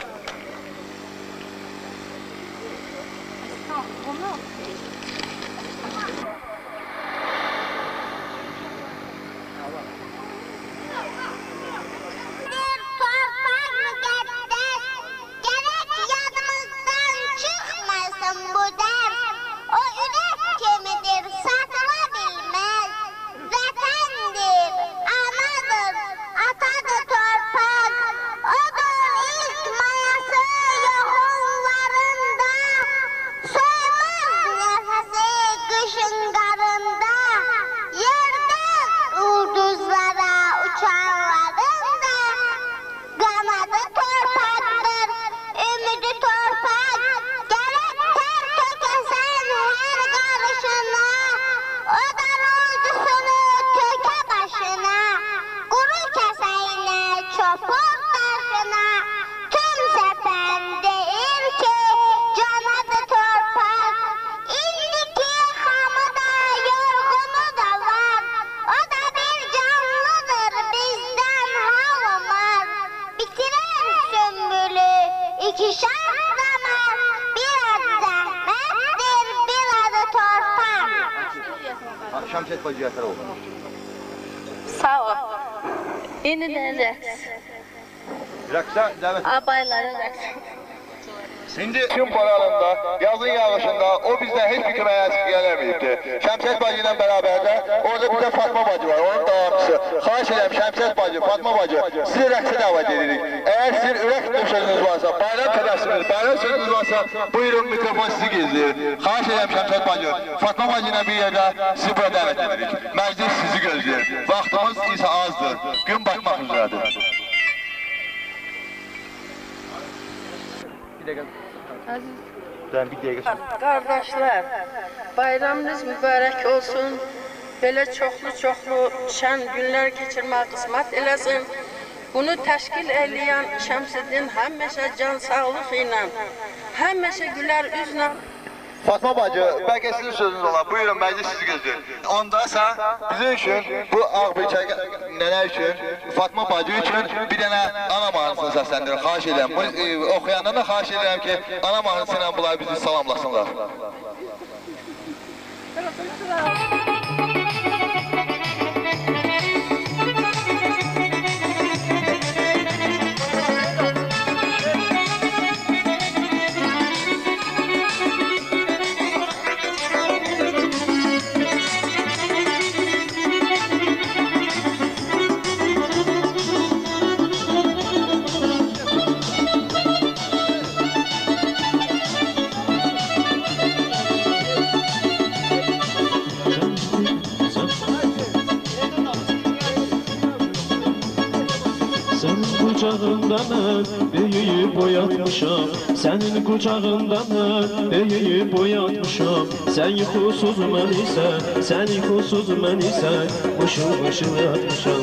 Şəmsət bacı yətər oldu. Sağ ol. Yenidən rəqs. Rəqsə dəvət. Abaylara rəqs. İndi gün baranında, yazın yağışında o bizdən heç bir köməyə gəlməyibdir. Şəmsət bacı ilə bərabərdə orada bizdə Fatma bacı var, onun davamçısı. Xahiş edirəm Şəmsət bacı, Fatma bacı, sizi rəqsə dəvət edirik. Əgər sizin ürək sözünüz varsa, bayram tələsiniz, bayram sözünüz varsa, buyurun mikrofon sizi gezdir. Xahiş edirəm Şəmsət bacı, Fatma bacı ilə bir yerdə sizi bura dəvət edirik. Məclis sizi gözləyir. Vaxtımız isə azdır, gün batmaq üzrədir. Qardaşlar, bayramınız mübarək olsun. Belə çoxlu şən günlər keçirmək qismət eləsin. Bunu təşkil eləyən Şəmsəddin həmişə can sağlıq ilə, həmişə gülər üzlə. Fatma bacı, bəlkə sizin sözünüz olar. Buyurun, məclis sizi gözləyir. Ondasa bizim üçün, bu Ağbirçək nənə üçün, Fatma bacı üçün bir dənə ana mahnısını səsləndirir. Xahiş edirəm. Oxuyandan da xahiş edirəm ki, ana mahnısı ilə bunlar bizi salamlasınlar. Qucağında mən böyüyüb boyatmışam, sənin qucağında mən böyüyüb boyatmışam. Sən yuxusuz mən isə, sən yuxusuz mən isə, mışıl yatmışam.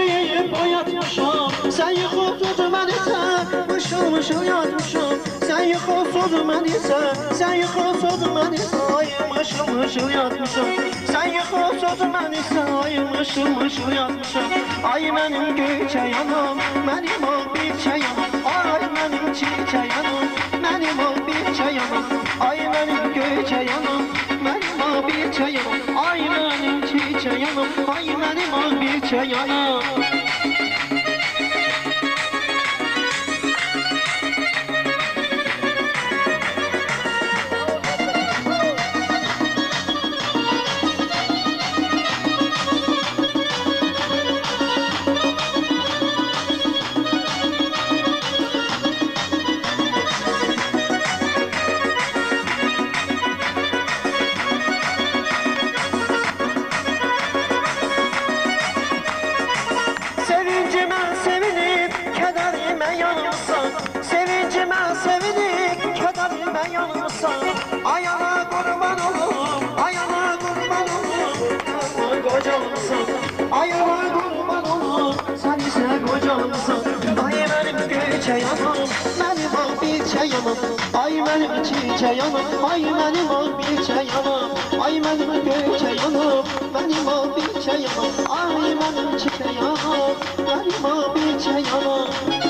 Sən yıkılsız mənimsən, sən yıkılsız mənimsən, ay mışıl mışıl yatmışam. Sən yıkılsız mənimsən, ay mışıl mışıl yatmışam. Ay mənim göyçə yanım, mənim ol bir çayanım. Ay mənim çiçə yanım, mənim ol bir çayanım. Ay mənim göyçə yanım, mənim ol bir çayanım. Ay mənim çiçə yanım, ay mənim ol bir çayanım. Ayana kurban olum, ayana kurban olum, kocamsın. Ayana kurban olum, sen ise kocamsın. Ay benim göyçe yanım, benim ol bir çayanım. Ay benim çiçe yanım, ay benim ol bir çayanım. Ay benim göyçe yanım, benim ol bir çayanım. Ay benim çiçe yanım, benim ol bir çayanım.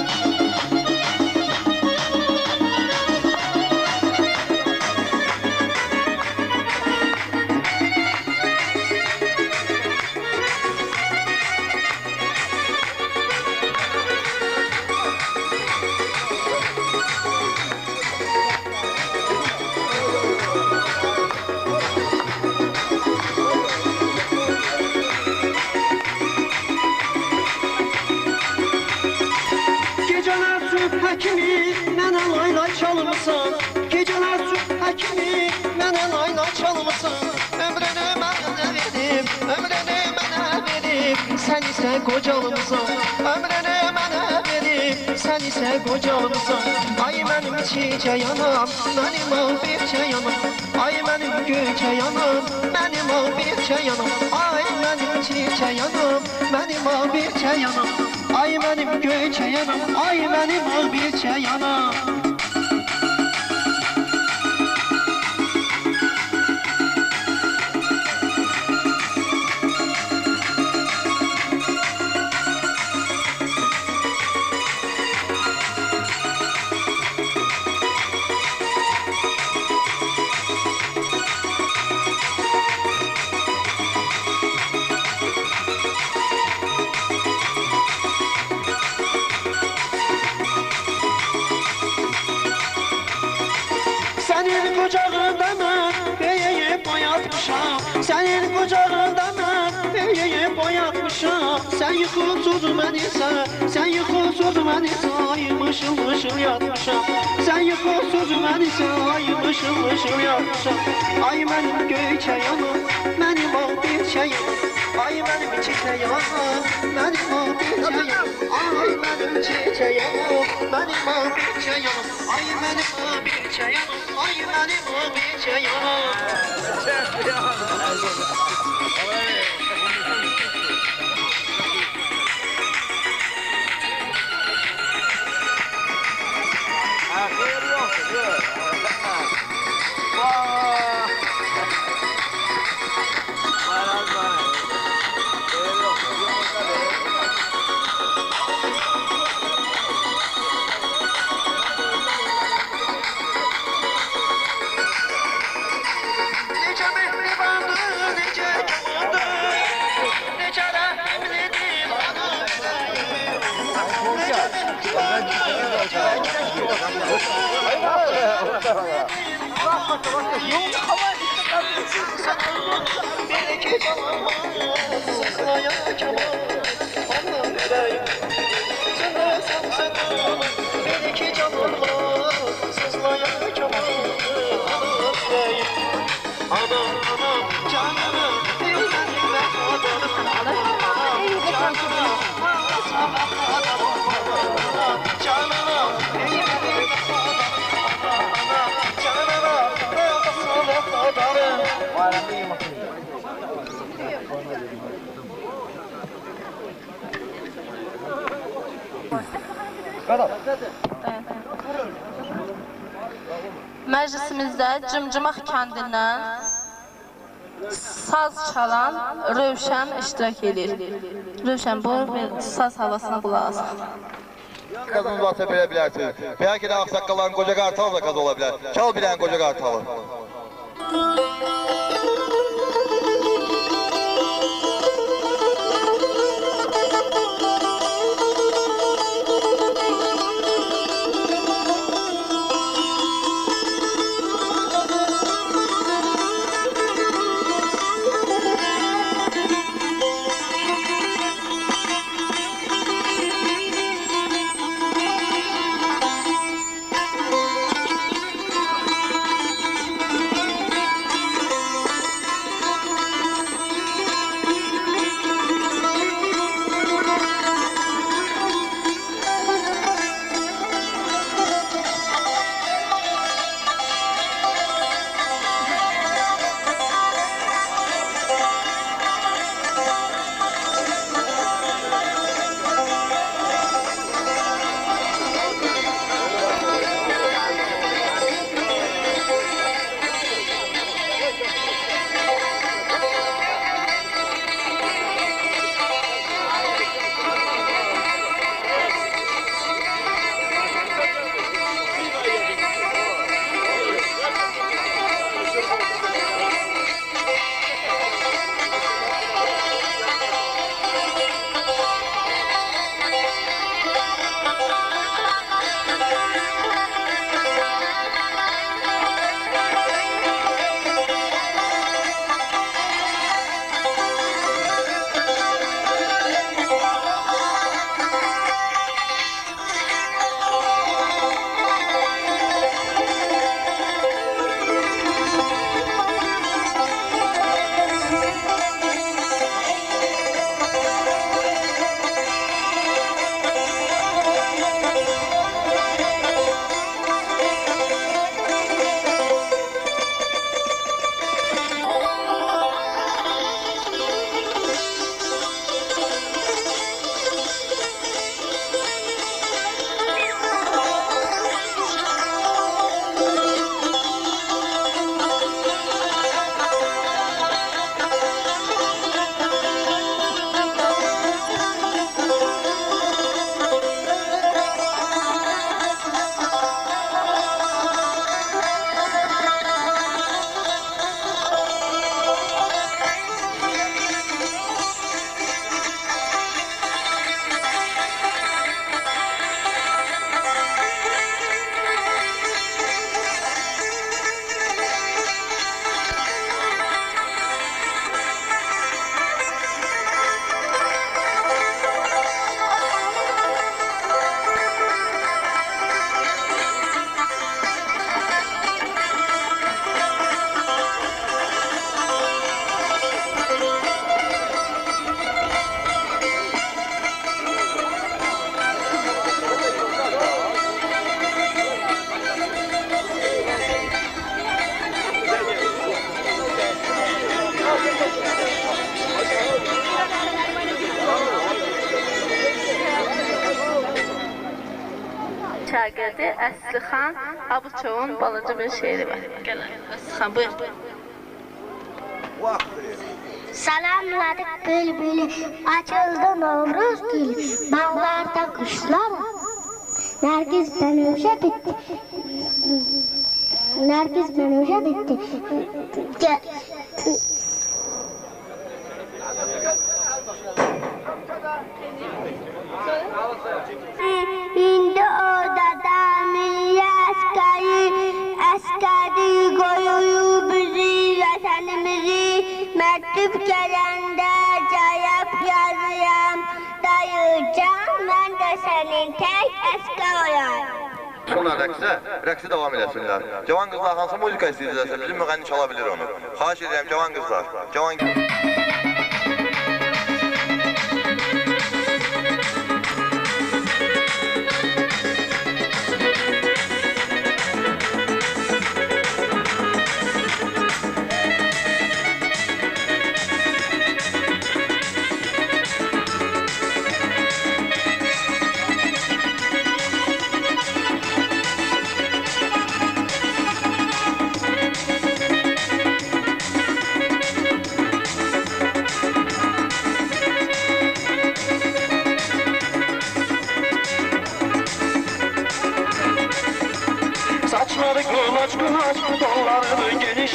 Həkimi, mənə layla çalmısan. Gecələr süt həkimi, mənə layla çalmısan. Ömrünü mənə verib, ömrünü mənə verib, sən isə qocalmısan. Ömrünü mənə verib, sən isə qocalmısan. Ay mənim çiçə yanım, mənim ol bir çayanım. Ay mənim göyçə yanım, mənim ol bir çayanım. Ay mənim çiçə yanım, mənim ol bir çayanım. Ay mənim göyçə yanım, ay mənim ol bir çayanım. Senin kucağında mən böyüyüb boyatmışam. Senin kucağında mən böyüyüb boyatmışam. Sen yıkılsız mənimsən, sen yıkılsız mənimsən, ay mışıl mışıl yatmışam. Sen yıkılsız mənimsən, ay mışıl mışıl yatmışam. Ay mənim göyçə yanım, mənim ol bir çayım. Ay mənim çiçə yanım, mənim ol bir çayım. Ay mənim çiçə yanım, mənim ol bir çayım. Ay mənim ol bir çayım. Ay benim o bir çayım. məclisimizdə Cımcımaq kəndindən saz çalan Rövşən iştirak edir. Rövşən, bu saz havasına qulaq asın. Qazınız varsa belə bilərsiniz. Bəlkə də ağsaqqalların qoca qartalı da qaz ola bilər. Çal bilən qoca qartalı. Şagirdi Əslixan Abıçovun balaca bir şeiri var. Gəl, Əslixan, buyur. Salamladık bülbülü, açıldı Novruz gülü, bağlarda kuşlar. Nergiz Benuşa bitti. Nergiz Benuşa bitti. İndi odada milli askeri koyuyor bizi, vatanımızı. Mektup gelende cevap yazıyorum. Dayıcan, ben de senin tek asker olayım. Sonra rəqsə davam edəsinlər. Cavan qızlar hansı muzika istəyirlərsə bizim müğənni çala bilir onu. Xahiş edirəm cavan qızlar.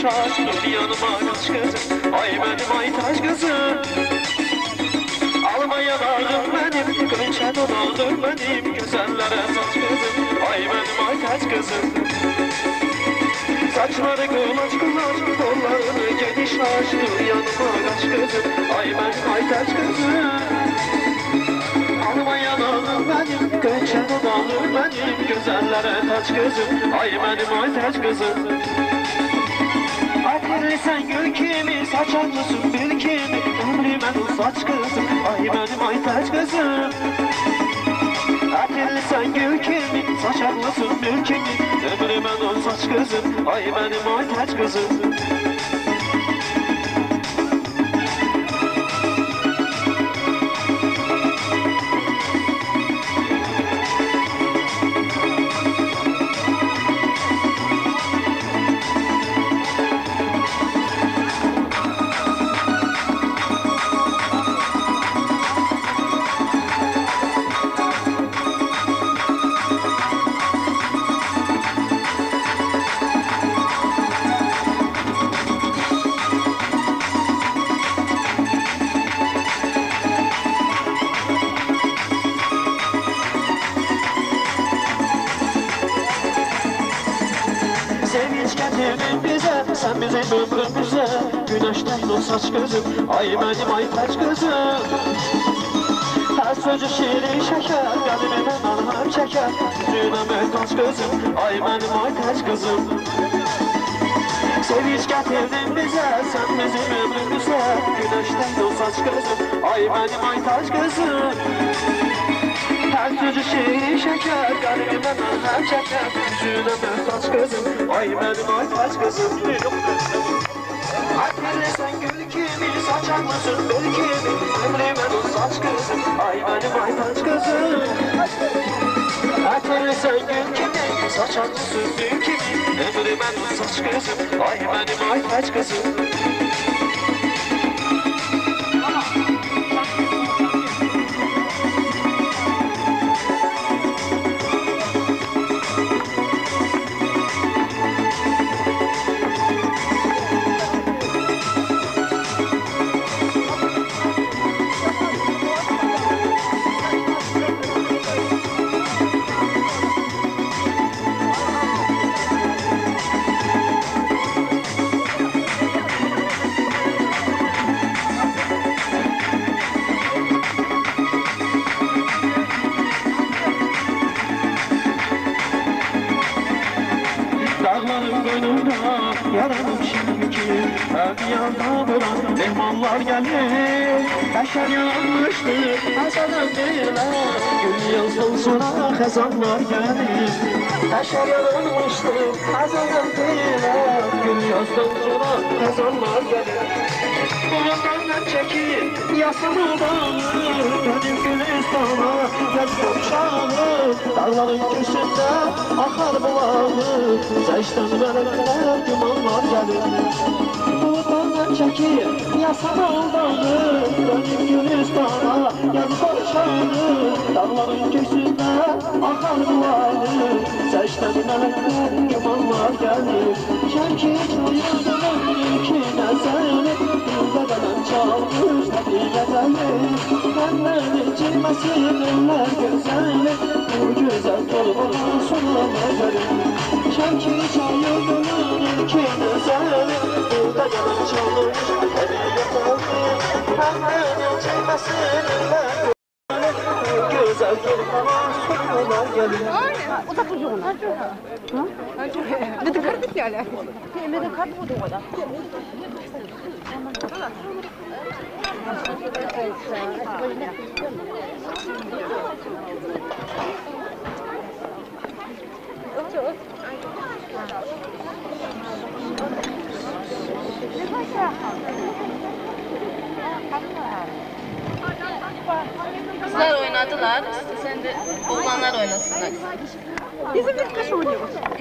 şaşkın yanıma kaç kızım ay benim ay taş kızım Alma yanağım benim gönçe dudağım benim güzellere saç kızım ay benim ay taş kızım Saçları kulaç kulaç kollarını geniş açtı yanıma kaç kızım ay benim ay taş kızım Alma yanağım benim gönçe dudağım benim güzellere taç kızım ay benim ay taş kızım Atirli sen gül kimi, saçan mısın bil kimi Ömrümen saç kızım, ay benim ay taç kızım Atirli sen gül kimi, saçan mısın bil kimi Ömrümen saç kızım, ay benim ay taç kızım Sen bizim ömrümüze güneşten o saç gözüm ay benim ay taç kızım Her sözü şirin şeker kalbime merhem çeker Yüzüne kaç gözüm ay benim ay taç kızım Sevinç getirdin bize sen bizim ömrümüze güneşten o saç gözüm ay benim ay taç kızım Her sözü şirin şeker kalbime merhem çeker Yüzüne kaç gözüm ay benim ay taç kızım Atirli sen gül kimi saçan mısın bil kimi Ömrümen o saç kızım ay benim ay taç kızım Atirli sen gül kimi saçan mısın bil kimi Ömrümen o saç kızım ay benim ay taç kızım Yaranım şimdiki her yanda duran mehmanlar gelir Beşer yanmıştır hasadan beyler Gül yazdan sonra hazanlar gelir Beşer yanmıştır hasadan beyler Gül yazdan sonra hazanlar gelir Boğazdan çekip yasını dağılır Benim Gülistan'a gel komşanı Dağların köşünde akar bulağı Zeşten melekler dumanlar gelir Boğazdan çekip yasını dağılır Benim Gülistan'a gel komşanı Dağların köşünde akar bulağı Zeşten melekler dumanlar gelir Şemki çayırının ilkine seni Gülden çalmış tabi gedeli Benleri cilmesinler güzeli Bu güzel torbanın sonuna gelir Şemki çayırının ilkine seni Gülden çalmış tabi gedeli Benleri cilmesinler güzeli Güzel torbanın sonuna gelir Uzak ucuna. Betul kartu ya lah. Betul kartu tu ada. Kızlar oynadılar, sen de oğlanlar oynasınlar. Bizim bir kaç oynuyor.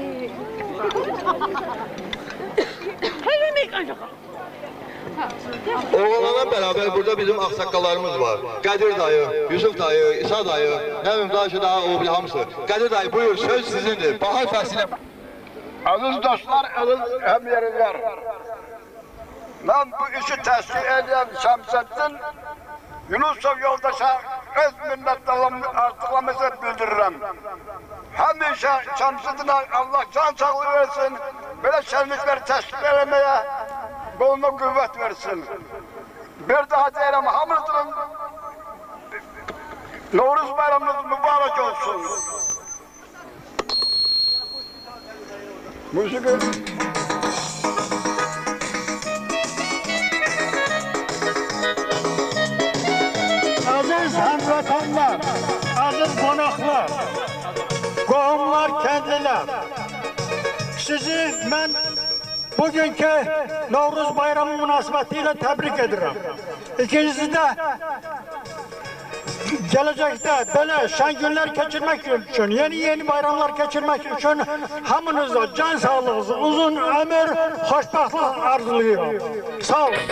Hayır acaba. Oğlanlarla beraber burada bizim aksakallarımız var. Kadir dayı, Yusuf dayı, İsa dayı, ne bileyim daha şu daha o bile hamısı. Kadir dayı buyur söz sizindir. Bahar fəsline. Aziz dostlar, aziz həmyerliler. Ben bu işi təşkil edən Şəmsəddin Yunusov yoldaşa öz minnətdarlığımı artıqlamasını bildirirəm. Həmişə Şəmsəddinə Allah can sağlığı versin, belə şənlikləri təşkil eləməyə qoluna qüvvət versin. Bir daha deyirəm, hamınızın Novruz bayramınız mübarək olsun. Müzik Aziz həmvətənlər, aziz qonaqlar, qohumlar, kəndlilər, sizi mən bugünkü Novruz bayramı münasibətilə təbrik edirəm. İkincisi də gelecekte böyle şen günler geçirmek için, yeni bayramlar geçirmek için hamınıza can sağlığı, uzun ömür, hoşbahtlık arzuluyorum. Sağ olun.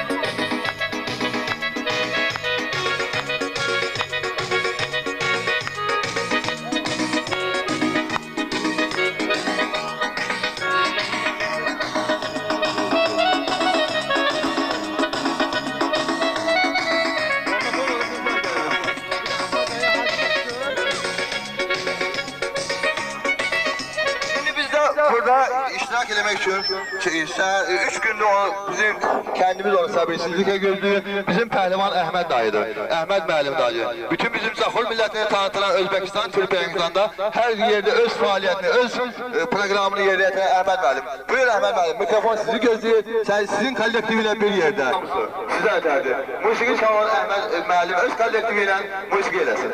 Burada iştirak etmek için 3 günde bizim kendimiz onu sabırsızlıkla gördük. Bizim pehlivan Ahmet dayıdır. Ahmet müəllim dayı. Bütün bizim Zaxol milletine tanıtılan Özbekistan, Türkmenistan'da her yerde öz faaliyetini, öz programını yerine getiren Ahmet müəllim. Buyur Ahmet müəllim, mikrofon sizi gözlüyor. Sizin kollektifiyle bir yerde. Size öderdi. Musiki çalan Ahmet müəllim öz kollektifiyle musiki eylesin.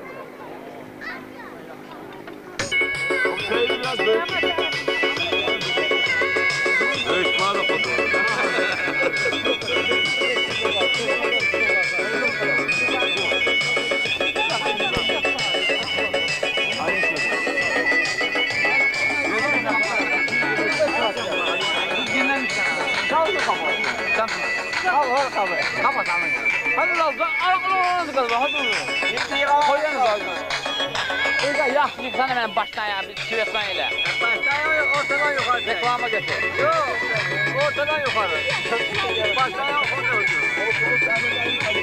Hadi lan, ayaklarınızı kazma, hadi onu. Koyanız ağzına. Burada yaxşılık sana benim baştan ya, bir küvetmen ile. Baştan yok, ortadan yukarı. Reklama getir. Yok, ortadan yukarı. Baştan yok, ortadan yukarı.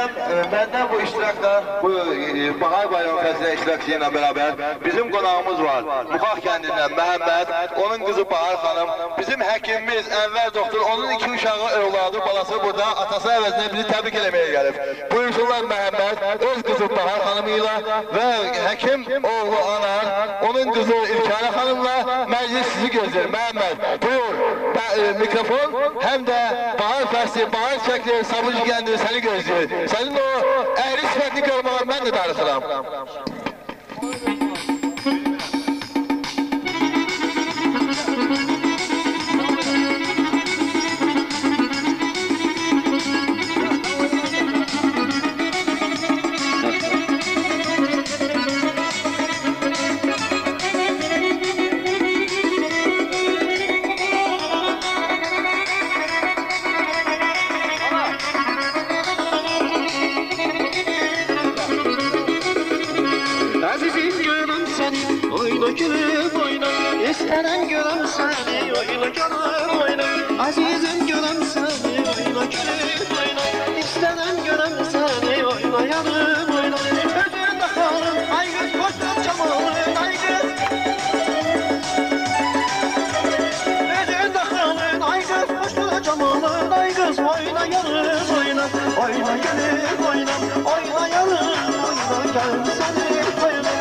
Benden bu iştirakla, bu Bahar Bayramı Festival iştirakçıyla beraber bizim konağımız var. Muxaq kendinden Məhəmməd, onun kızı Bahar Hanım, bizim həkimimiz Ənvər Doktor, onun 2 uşağı evladı, balası burada, atası əvəzinə bizi təbrik eləməyə gəlib. Buyursunlar Məhəmməd, öz kızı Bahar Hanımıyla ve həkim oğlu Anar, onun kızı İlkara Hanımla məclis sizi gözləyir. Məhəmməd, buyur, mikrofon hem de Bahar Festival, Bahar Çəkli, Sabuncu Gəndiri səni gözləyir. Sənin o əhli sifətini görməyə mən də darıxıram. İstenen görüm seni, oyna görüm oyna. Azizim görüm seni, oyna görüm oyna. İstenen görüm seni, oynayalım oyna. Özünde kalın, ay kız koşun çamalın, ay kız. Özünde kalın, ay kız koşun çamalın, ay kız. Oynayalım oyna, oyna gelin oyna. Oynayalım oyna, gel seni oyna.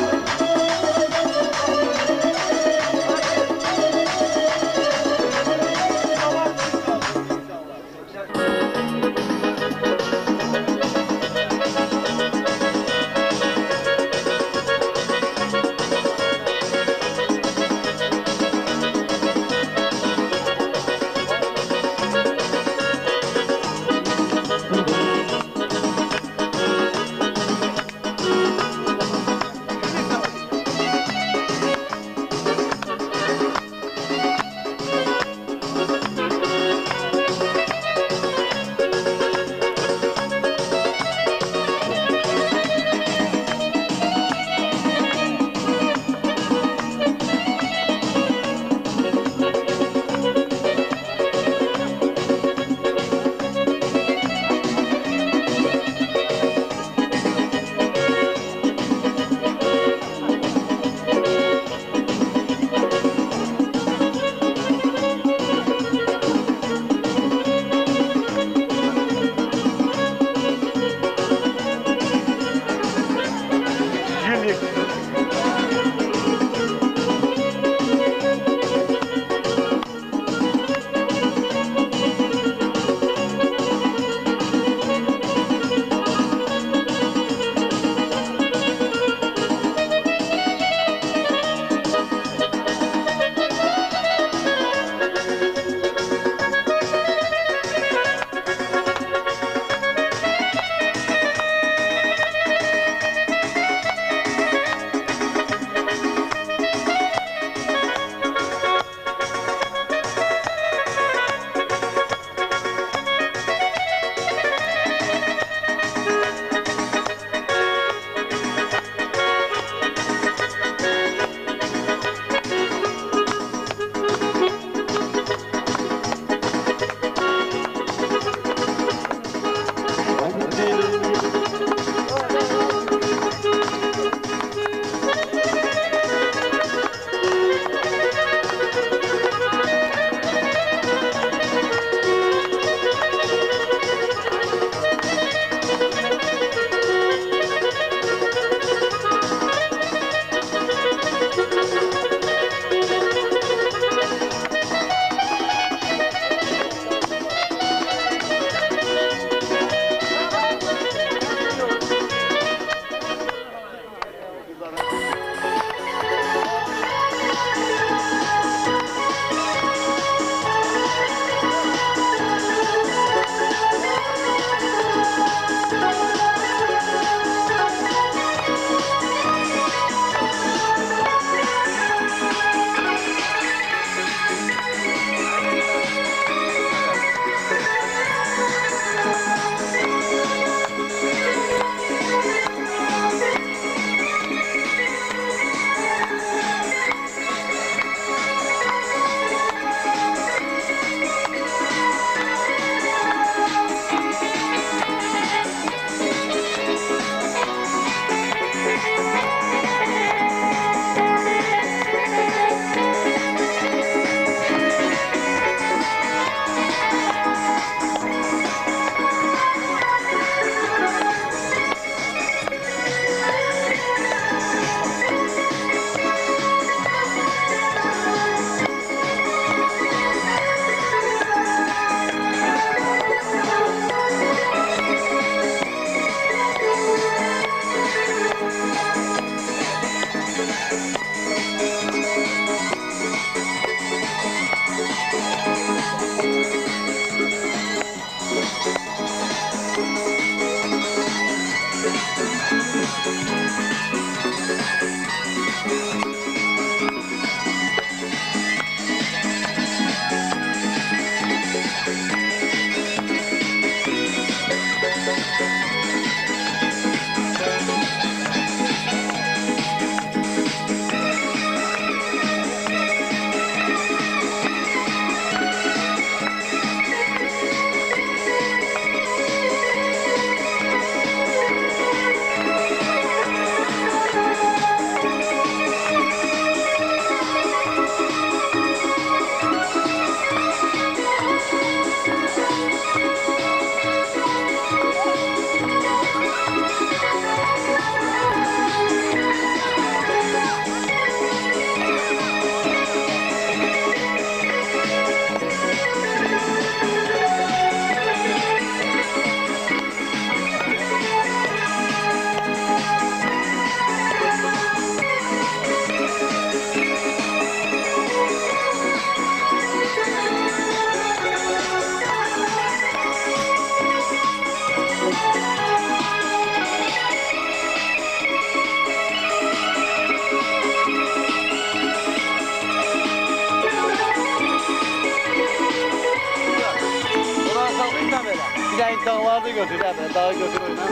Sen dağlarda götür abi, dağı götür oyna.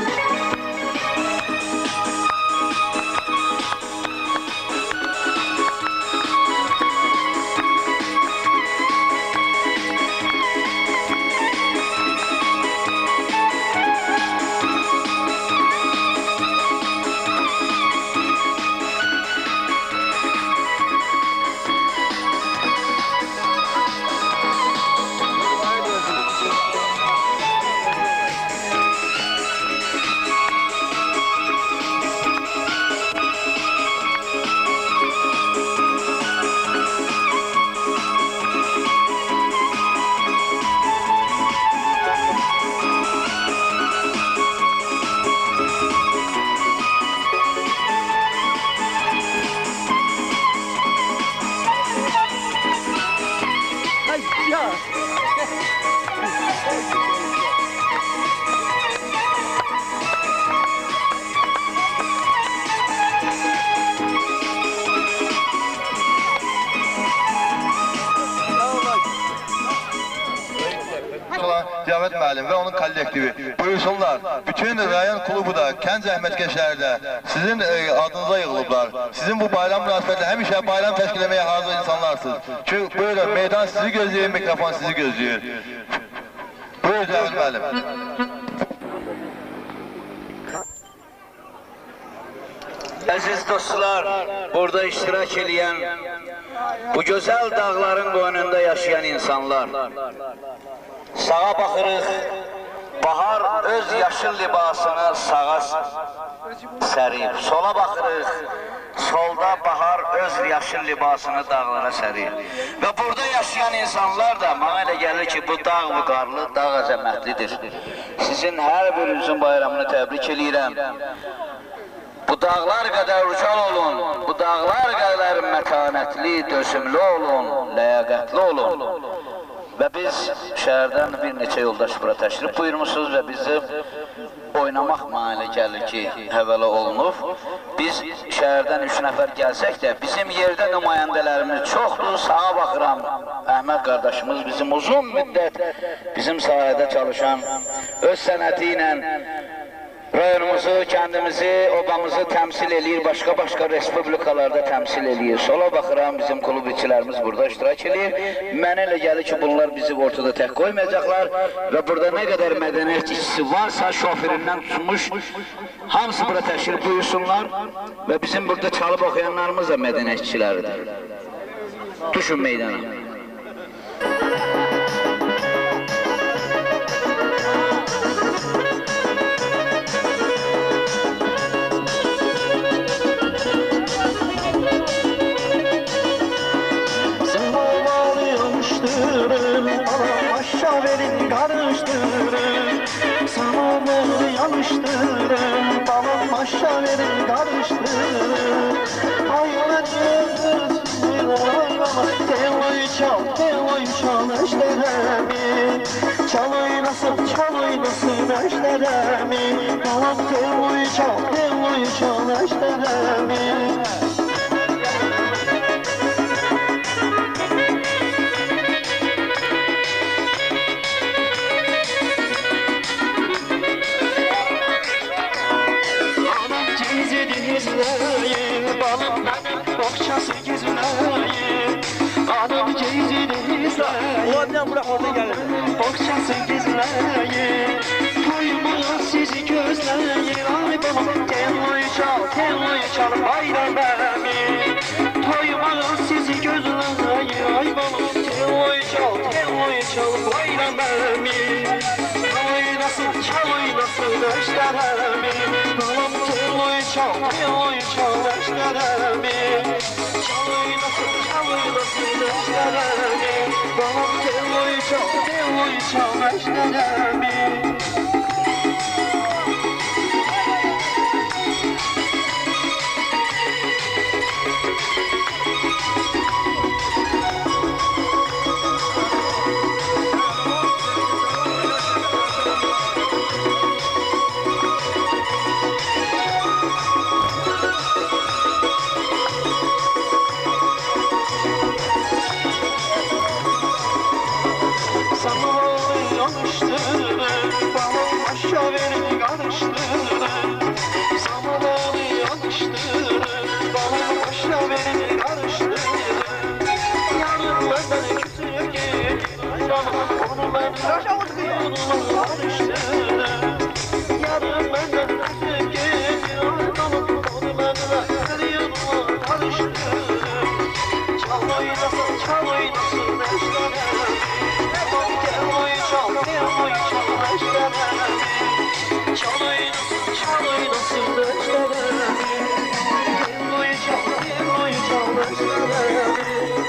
Cavit müəllim və onun kollektivi buyursunlar. Bütün rayon klubu da Kənd zəhmətkeşləri də sizin adınıza yığılıblar. Sizin bu bayram münasibətilə həmişə bayram təşkil etməyə hazır insanlarsınız. Çünki buyurun, meydan sizi gözləyir, mikrofon sizi gözləyir. Buyur Cavit müəllim. Əziz dostlar, burada iştirak edən bu gözəl dağların qoynunda yaşayan insanlar, sağa baxırıq, bahar öz yaşıl libasını sağa sərib, sola baxırıq, solda bahar öz yaşıl libasını dağlara sərib. Və burada yaşayan insanlar da mənə elə gəlir ki, bu dağ vüqarlı, dağ əzəmətlidir. Sizin hər birinizin bayramını təbrik edirəm. Bu dağlar qədər ucal olun, bu dağlar qədər mətanətli, dösümlü olun, ləyaqətli olun. Və biz şəhərdən bir neçə yoldaş bura təşrif buyurmuşuz və bizi oynamaq mənə gəlir ki, həvələ olunub. Biz şəhərdən 3 nəfər gəlsək də, bizim yerdə nümayəndələrimiz çoxdur, sağa baxıram. Əhməd qardaşımız bizim uzun müddət bizim sahədə çalışan, öz sənəti ilə rayonumuzu, kəndimizi, obamızı təmsil edir, başqa respublikalarda təmsil edir. Sola baxıram, bizim klub içilərimiz burada iştirak edir. Mənə elə gəlir ki, bunlar bizi ortada tək qoymayacaqlar və burada nə qədər mədəniyyət işçisi varsa, şoföründən tutmuş, hamısı burada təşrif buyursunlar və bizim burada çalıb oxuyanlarımız da mədəniyyətçiləridir. Düşün meydana. Aşağı verin karıştırın, samanı yanıştırın, balım aşağı verin karıştırın. Hayvan yıldızsın hayvan, tevoy çal eşlerimi. Çal oynasın eşlerimi, balım tevoy çal eşlerimi. Balım benim bohçası gizləyir, adam geyzini izləyir, bohçası gizləyir, toyumuz sizi gözləyir, ay balım tevoy çal bayram əmi, toyumuz sizi gözləyir, ay balım tevoy çal bayram əmi, oynasın eşlərəmi, balım tevoy çal eşlərəmi, çal oynasın eşlərəmi, balım tevoy çal eşlərəmi. Samanı yanıştırın, Yarım benden ötüp geliyor balım, onu benimle veriyor karıştı. Çal oynasın eşlerim. Gel oy çal eşlerim. Çal oynasın eşlerim. Gel oy çal eşlerim.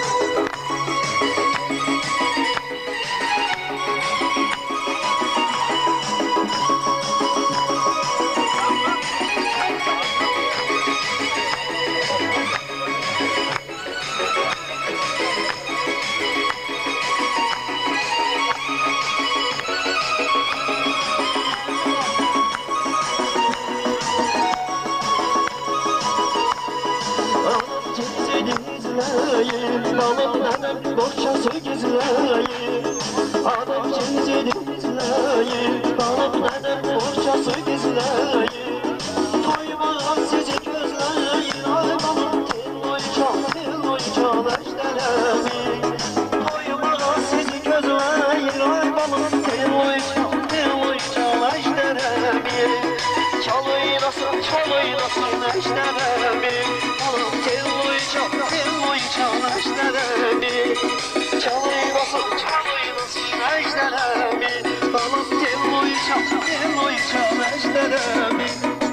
Balım hemen boşası gizleyin. Adam cimzini izleyin. Balım hemen boşası gizleyin. Toymağım sizi gözleyin. Ay balım telloy çal eşlerim. Toymağım sizi gözleyin. Ay balım telloy çal eşlerim. Çal oynasın eşlerim. Balım telloy çal eşlerimi. Çal oynasın eşlerimi. Balım telloy çal eşlerimi.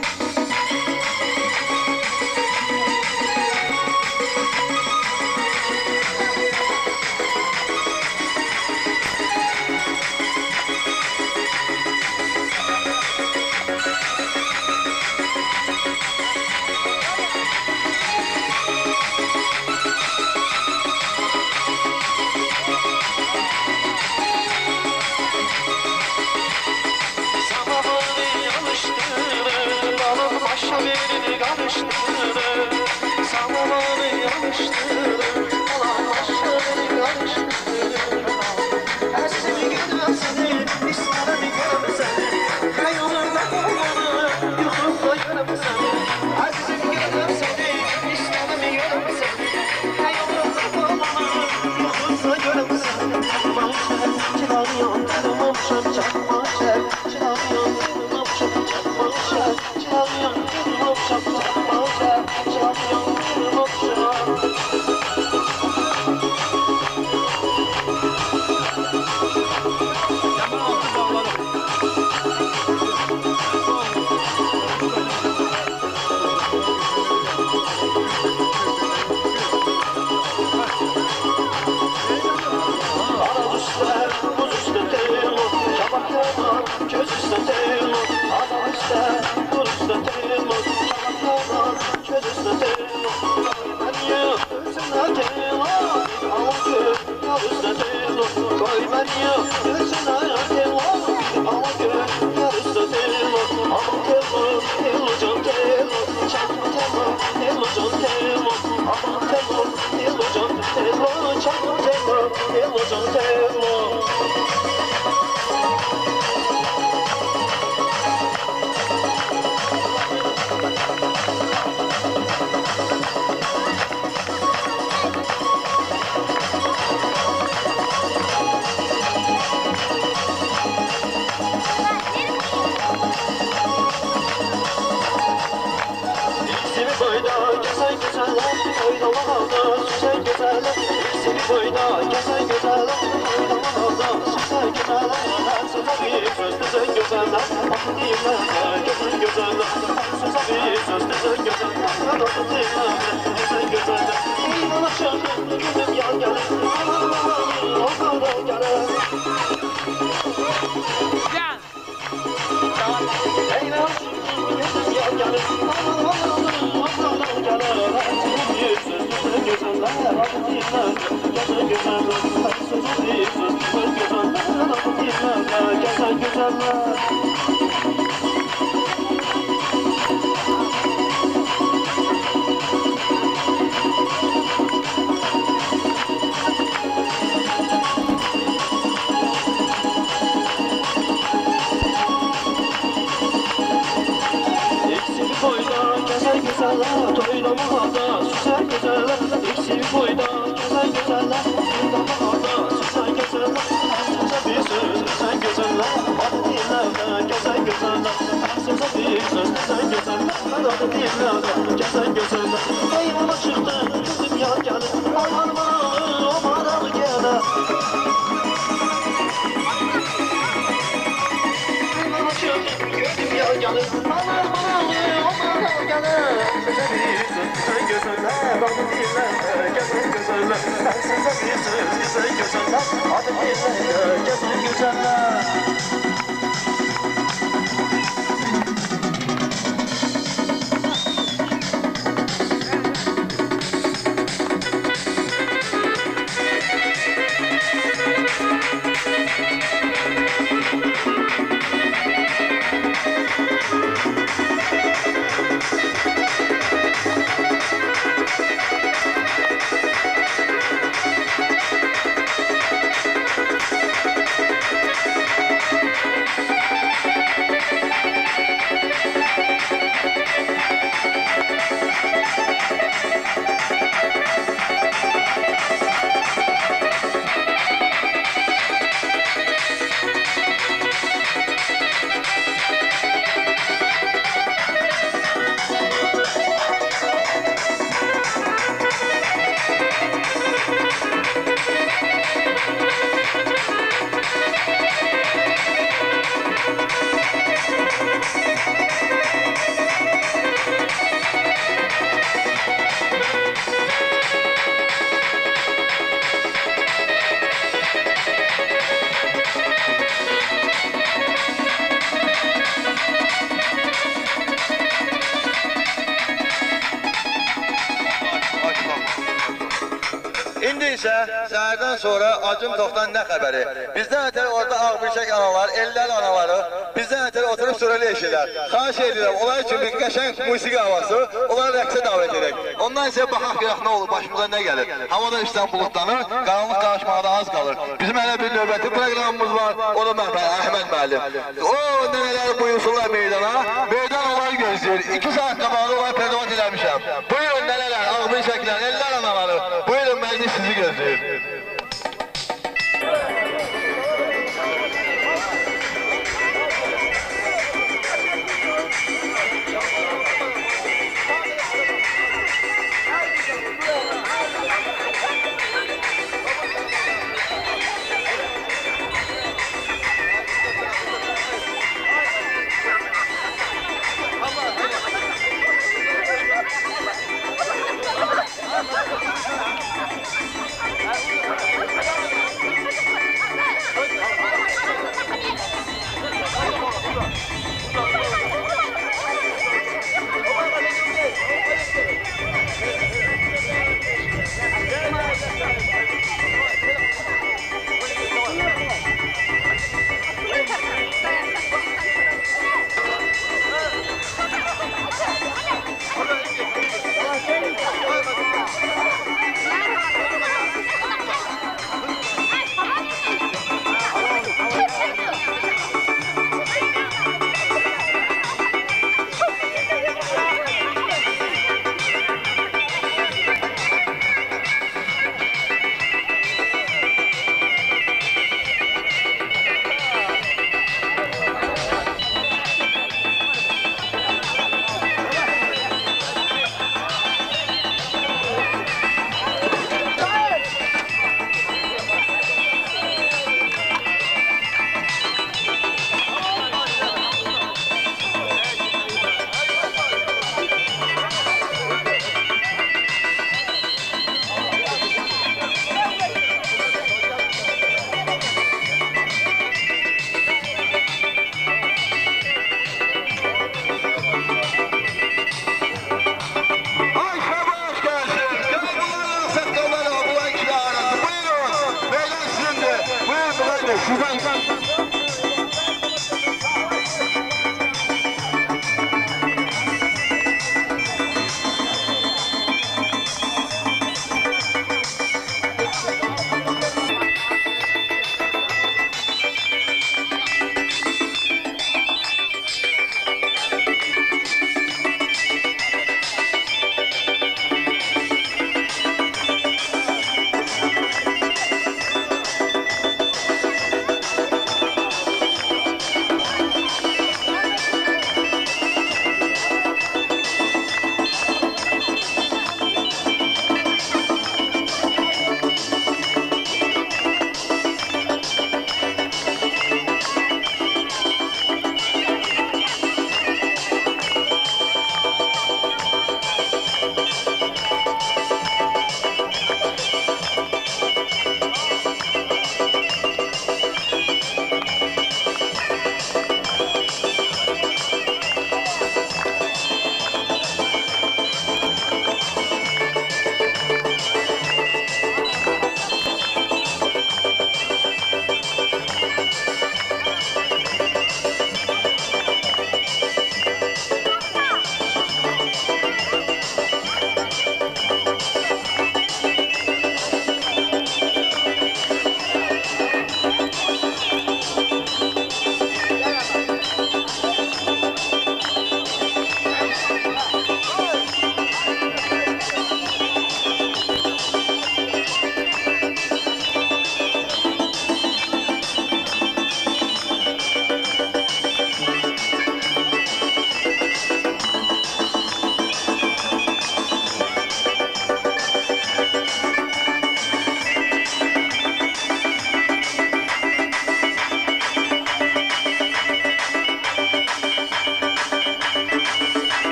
Beni karıştırır, samanı yanıştırır, alan başa beni karıştırır. Esimi görmem seni, İslam'ı görmem seni, hayalımda olmanı, yuhumda görmem seni. Esimi görmem seni, İslam'ı görmem seni, hayalımda olmanı, yuhumda görmem seni. Çılamıyorum, durmamışım, çakmaşer, çılamıyorum, durmamışım, çakmaşer, çılamıyorum. Çap çap balca, çamyonum okşar. Ara düşler, buz üstü telo, çabak yanar, göz üstü telo. Ara düşler, buz üstü telo. Köz üstüne telo, ben ya üstüne telo, al yar üstüne telo, koy ben ya üstüne telo, al yar üstüne telo, aman telo can telo, çakma telo can telo, aman telo can telo, çakma telo can telo. Boyda kesen güzeller, oynamalarda süsen güzeller. Her söze bir söz düzen güzeller, akıl dinlerler kesen güzeller. Her söze bir söz düzen güzeller, akıl dinlerler kesen güzeller. İman aşağı gülüm yan gelir, o kadar gelir. Gel! Eyvah gülüm yan gelir, o kadar gelir. Her söze bir söz düzen güzeller, akıl dinlerler. Güzel güzeller, sözü değil, söz güzeller, akıl dinlerler, güzel güzeller. İksiri boyda, güzel güzeller, toylamalarda, süser güzeller. İksiri boyda, güzel güzeller, toylamalarda, süser güzeller. Her söze bir söz bilirsən, sən gözəllər, mən adı deyirlər, gəzən gözəllər. Eyvana çıxdı, gözüm yar gəlir, aman maralı, o maralı gələr. Eyvana çıxdı, gözüm yar gəlir, aman maralı, o maralı gələr. Sizə bilirsən, sən gözəllər, adı deyirlər, gəzən gözəllər. Mən sizə bilirsən, sən gözəllər, adı deyirlər, gəzən gözəllər. Səhərdən sonra Acım Toxtan nə xəbəri? Bizdən ötəri orada Ağbirçək analar, ellər anaları bizdən ötəri oturub surəli eşirlər. Xahiş edirəm, onlar üçün bir qəşəng musiqi havası, onları rəqsə davət edək. Ondan isə baxaq görək nə olur, başımıza nə gəlir. Havada işdən bulutlanır, qaranlıq qarışmaqda az qalır. Bizim hələ bir növbəti proqramımız var, o da məhbəl Əhməd müəllim. O nənələr buyursunlar meydana, meydan onları gözləyir. 2 saat qabağında onları pedovat eləmişəm. Buyurun nənələr, Ağbirçəklər, ellər anaları, buyurun məclis sizi gözləyir.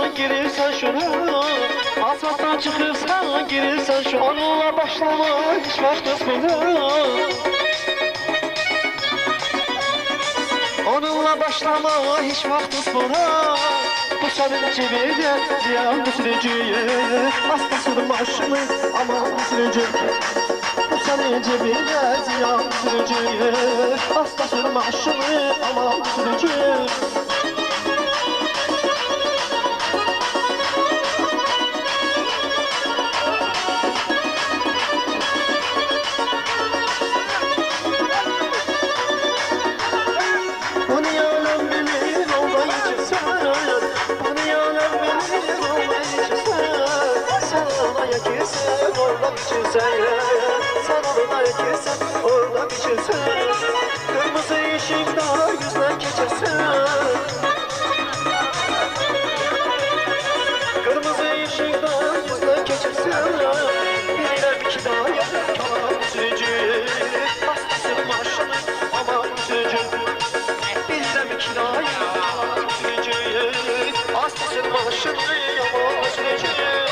girirsən şuna Asfaltdan çıxırsan, girirsən şuna Onunla başlama, hiç vaxt özmünə Onunla başlama, hiç vaxt özmünə Bu sənin cibində ziyan düşürücüyü Asla sürmaşını, aman sürücü Bu sənin cibində ziyan düşürücüyü Asla sürmaşını, aman sürücü Sen orada yekirsen, orada biçirsen Kırmızı ışıkta yüzden geçirsen Kırmızı ışıkta yüzden geçirsen Bilirəm ki daim kalan sürücü Hastasın maşını aman sürücü Bilirəm ki daim kalan sürücü Hastasın maşını aman sürücü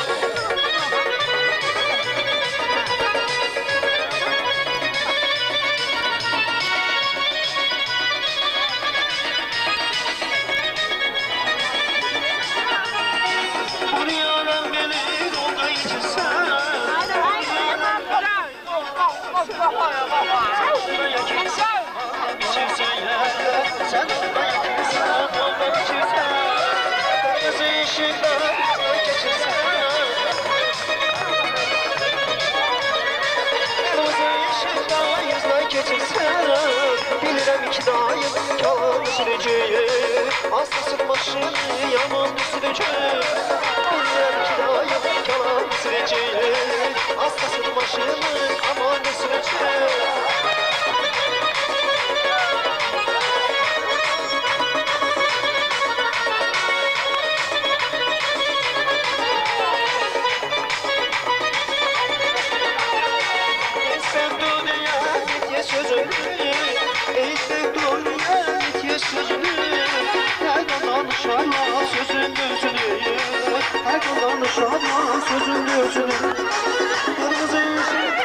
Bilirəm ki daim kalan sürücüyü Hastasın maşını yaman sürücü Bilirəm ki daim kalan sürücüyü Hastasın maşını aman sürücü Konuşamam sözün gözünü Kırmızı ışık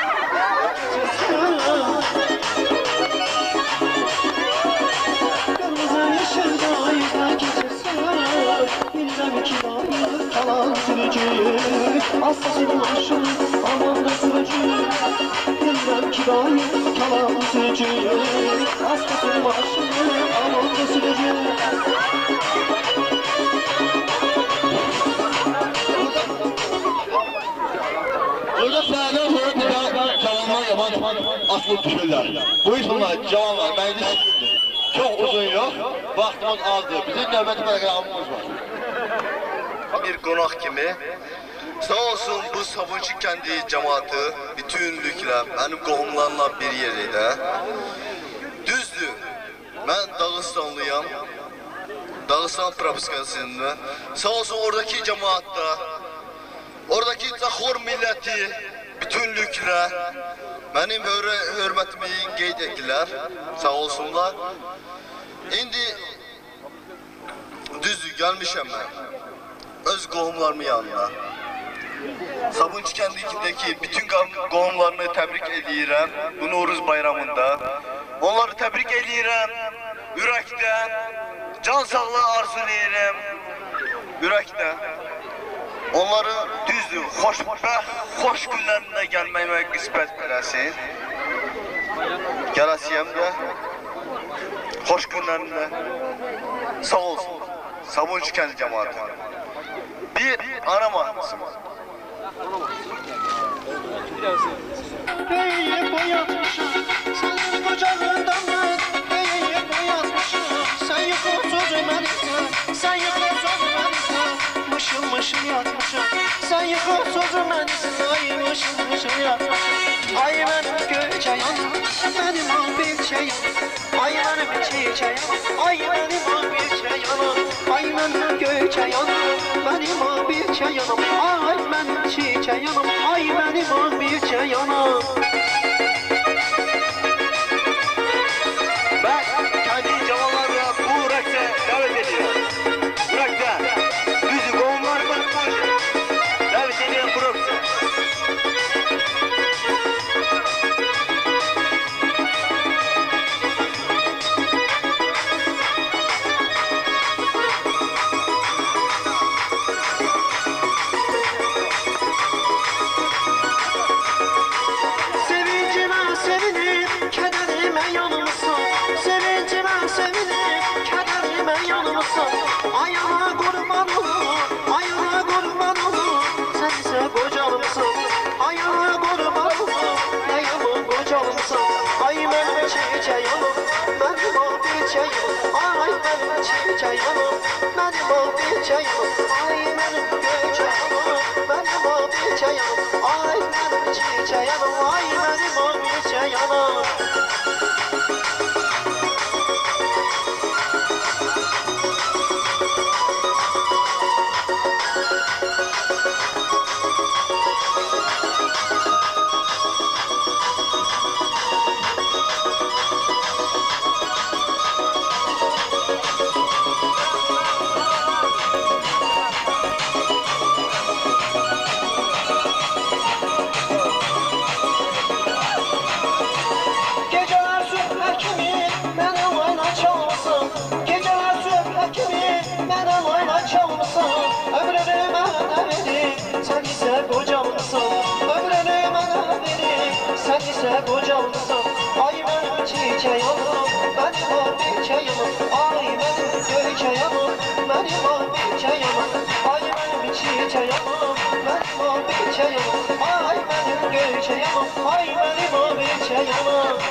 Kırmızı ışıkta yüzden geçirsen Bilirəm ki daim kalan sürücü Hastasın aşın aman da sürücü Bilirəm ki daim kalan sürücü Hastasın aşın aman da sürücü Orada səhədən sonra bir cavanlar yaman asılıb düşürlər. Bu insanlar, cavanlar, məclis çox uzun yox, vaxtımız azdır. Bizim növbəti proqramımız var. Bir qonaq kimi, sağ olsun bu Sabunçu kəndi cəmaatı bütünlüklə mənim qohumlarla bir yerdə. Düzdür, mən Dağıstanlıyam, Dağıstan propiskasında. Sağ olsun oradaki cəmaatda, oradaki Zaxor milləti bütünlüklə mənim hörmətimi qeyd etdilər, sağ olsunlar. İndi düzdür, gəlmişəm mən öz qohumlarımın yanına. Sabunçu kəndindəki bütün qohumlarını təbrik edirəm bu Novruz bayramında. Onları təbrik edirəm ürəkdən, can sağlığı arzulayıram ürəkdən. Onları düzdür, xoş günlərində gəlməyimə qismət eləsin. Gələsiyəm də, xoş günlərində sağ olsun, Sabunçu kəndi cəmaatı. Bir ana mahnısı var. Beyim boyatmışım, senin kucağından ben. Beyim boyatmışım, sen yıkıl sözü mənimsən. Sen yıkıl sözü mənimsən, mışıl mışıl yatmışım. Sen yıkıl sözü mənimsən, ay mışıl mışıl yatmışım. Ay benim göçəyim, benim al bir çəyim. Ay benim çiçəyim, ay benim al bir çəyim. Ay benim göçəyim, benim al bir çəyim. Ay benim çiçəyim, ay benim al bir çəyim. Ben kendi cavanlarla bu rəqsə dəvət edirəm. Bu rəqsə düzü qohumlar çiçeğim, ay benim çiçeğim, benim o çiçeğim, ay benim çiçeğim, benim o çiçeğim, ay benim çiçeğim, ay benim o çiçeğim. Kocamsın, ay benim çiçeğim, benim o çiçeğim, ay benim çiçeğim, benim o çiçeğim, ay benim çiçeğim, benim o çiçeğim, ay benim çiçeğim, ay benim o çiçeğim.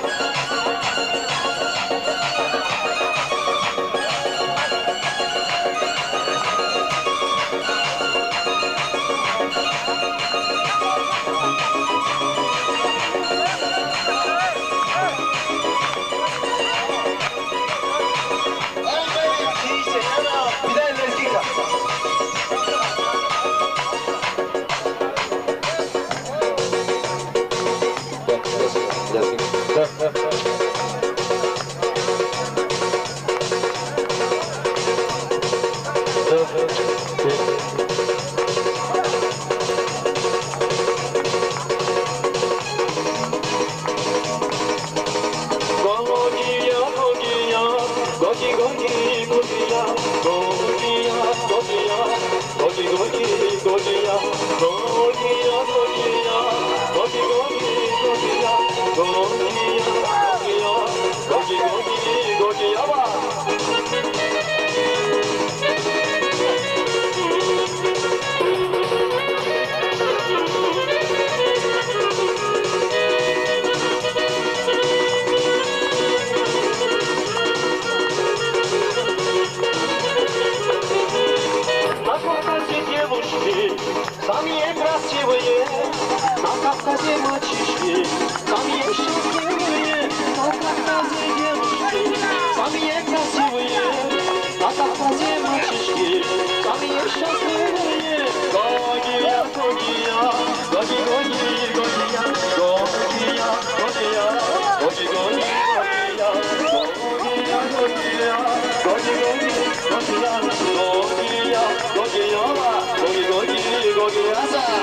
Самые красивые на Кавказе мальчишки, самые счастливые на Кавказе девушки, самые красивые на Кавказе мальчишки, самые счастливые. Гогия, Гогия, Гоги, Гоги, Гогия, Гогия, Гогия, Гоги, Гоги, Гогия, Гогия, Гогия, Гоги, Гоги, Гогия, Гогия, Гогия, Гоги, Гоги, Гогия,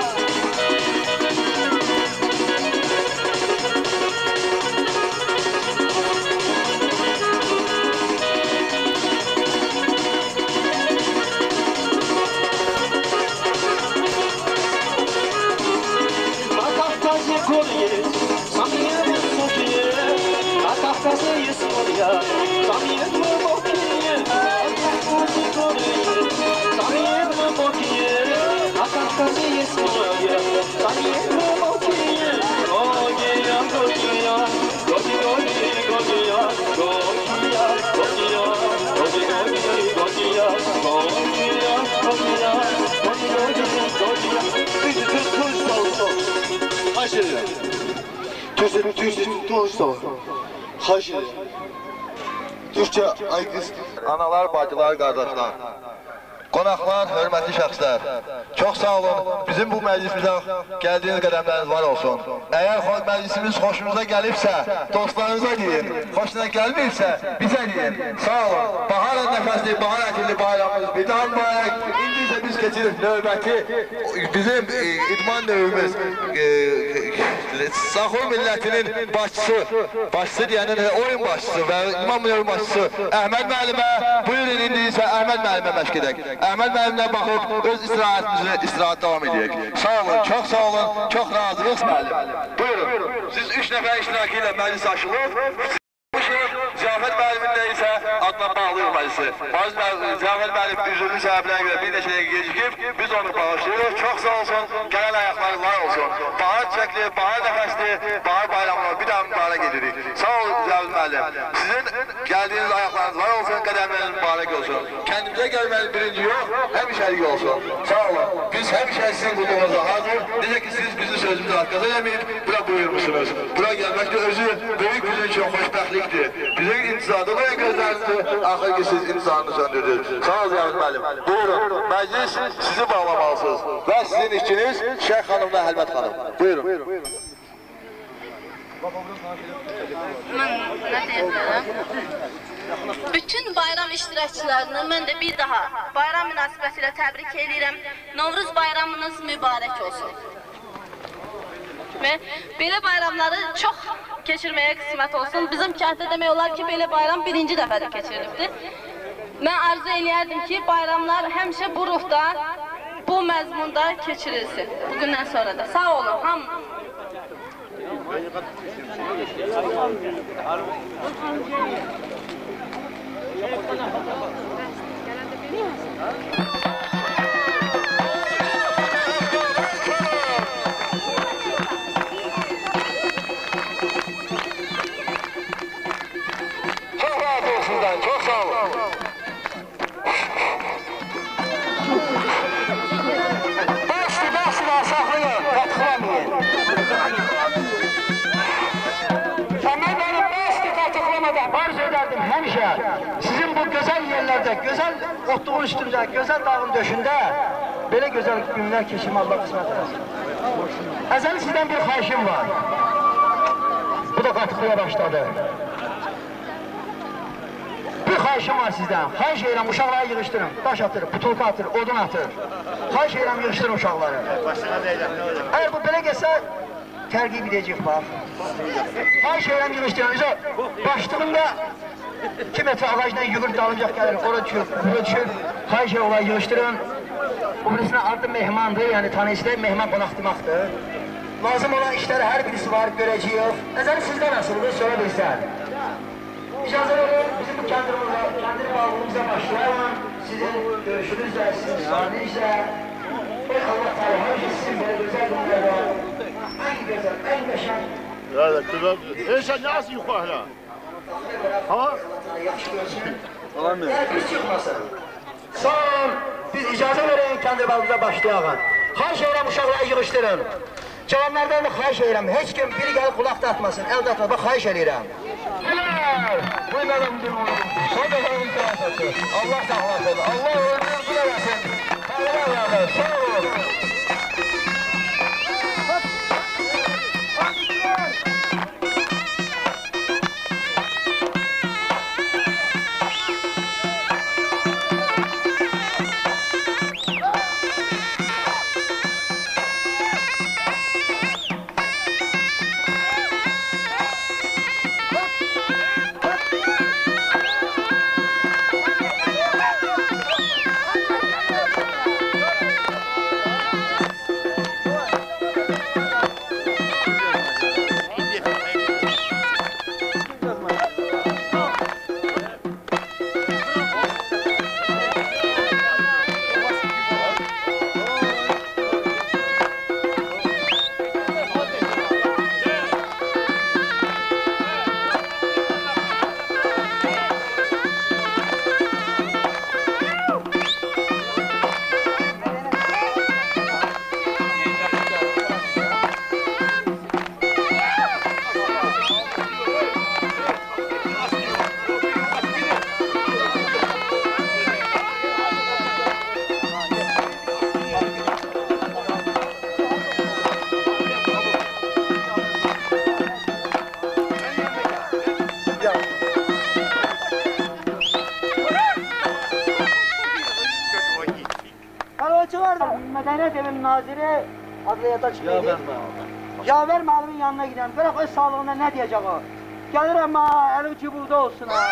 самые высокие, на Кавказе есть моря, самые глубокие, на Кавказе горы есть, самые глубокие, на Кавказе есть моря, самые глубокие. Гогия, Гогия, Гоги, Гоги, Гогия, Гогия, Гогия, Гоги, Гоги, Гогия, Гогия, Гогия, Гоги, Гоги, Гогия. Haşere. Haşere. Türkçe aykız. Analar, bacılar, qardaşlar, qonaqlar, hörmətli şəxslər, çox sağ olun. Bizim bu məclisimizə gəldiyiniz qədəmləriniz var olsun. Əgər məclisimiz xoşunuza gəlibsə, dostlarınıza deyin. Xoşuna gəlməyibsə, bizə deyin. Sağ olun. Bahar nəfəsli, bahar əkilli bayramımız bir daha mübarək. İndi isə biz keçirik növbəti bizim idman növümüz. Saxur millətinin başçısı deyənin oyun başçısı və idman növü başçısı Əhməd müəllimə. Buyurun, indi isə Əhməd müəllimə məşq edək. Əhməd müəllimlə baxıb öz istirahət davam edək. Sağ olun, çox sağ olun, çox razıyıq müəllim. Buyurun, siz 3 nəfər iştirakı ilə məclis açılıb. Ziyafət müəllimində isə adla bağlıyıq məclisi. Ziyafət müəllim üzrlü səbəblərə görə bir neçə dəqiqə gecikib, biz onu bağışlayırıq. Çox sağ olsun, gələn ayaqları var olsun. Bahar çiçəkli, bahar nəfəsli, bahar bayramına bir daha mübarək edirik. Sağ olun Ziyafət müəllim. Sizin Geldiğiniz ayaklarınız var olsun, kademleriniz mübarek olsun. Kendimize gelmeniz birinci yok, hemşerik olsun. Sağ olun. Biz hemşe sizin kulluğunuza hazır. Necə ki siz bizim sözümüzü arkada demeyip bura buyurmuşsunuz. Bura gelmek de özü büyük bizim için hoşbəxtlikdir. Bizim intizarda buraya gözlerinizi, axır ki siz intizarını söndürdünüz. Sağ olun Zavud müəllim. Buyurun, meclis sizi bağlamalısınız. Ve sizin işçiniz Şeyh Hanımla Həlmət Hanım. Buyurun. Bütün bayram iştirakçılarını mən də bir daha bayram münasibətilə təbrik edirəm. Novruz bayramınız mübarək olsun. Və belə bayramları çox keçirməyə qismət olsun. Bizim kənddə demək olar ki, belə bayram birinci dəfədir keçirilibdir. Mən arzu eləyərdim ki, bayramlar həmişə bu ruhda, bu məzmunda keçirilsin. Bugündən sonra da. Sağ olun, hamı. Çok razı olsun sizden, çok sağ olun. Başlı saklayın, katıklamayın. Sen benim başlı katıklamadan arz ederdim hemşe. Sizin bu güzel yerlerde, güzel otluğun üstünde, güzel dağın döşünde böyle güzel günler keçirme Allah kısmet edersin. Əzəli sizden bir xahişim var. Bu da katıklıya başladı. Bir xahişim var sizden. Xahiş edirəm uşaqları yığışdırın. Daş atır, butulka atır, odun atır. Xahiş edirəm yığışdırın uşaqları. Eğer bu belə gəlsə, tərqib edəcək bax. Xahiş edirəm yığışdırın. Başlığında 2 metre ağacdan yığır dalınacaq gəlir. Ora düşür, bura düşür. Xahiş edirəm onları yığışdırın. Bu birisinin adı mehmandır, yani tanıyışda mehman qonaqdırmaqdır. Lazım olan işləri hər birisi var, görəcəyik. Əzəli sizdə nasıldır, sonra bizdən. İcazə verin, bizim bu kəndiri bağlılığımıza başlayalım. Sizin görüşünüzlə, sizin sahnenizlə. Allah Teala həmişə sizin belə gözəl günlərdə ən gözəl, ən qəşəng. Evet, güzel. Sen nasıl yukarı? Ha? Yaxşı görsün. Hər bir çıxmasın. Sağ olun, biz icazə verin, kəndiri bağlılığımıza başlayalım. Xahiş edirəm uşaqları yığışdırın. Cavanlardan da xahiş edirəm, heç kim biri gəlib qulaq da atmasın, əl də atmasın, bax xahiş edirəm. Buyurun, Allah saxlasın, Allah ömür biləməsin. Allah sağ olun. Mədəniyyət evinin naziri adliyata çıxdı. Yaver müəllimin yanına gidən, bırak öz sağlığına nə deyəcək o? Gəlir amma əlim çubuqda olsun ha.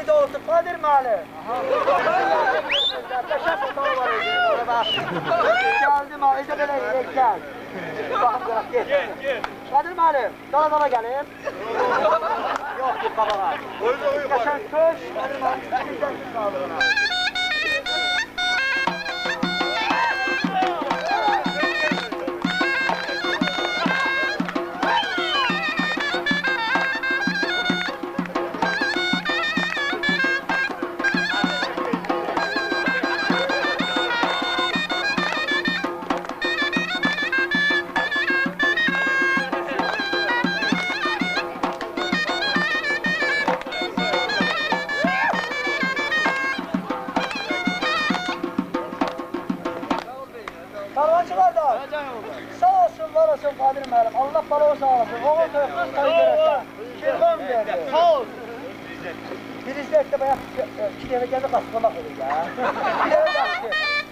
de otur Kadir müəllim. Qəşəng otağı var idi. Gəldim ha, elə belə gəl. Baxın qıraq get. Kadir müəllim, dala gəlim. Yox, bir qabağa. Qəşəng köş, Kadir müəllim, bizdən sağlığına. Allah balağı sağ olasın. Oğul toyuqsuz toy görəsən. Şirxon verdi. Sağ ol. Birizdə etdə bayağı 2 dəfə gəldi qasqamaq olur ya. Bir dəfə baxdı.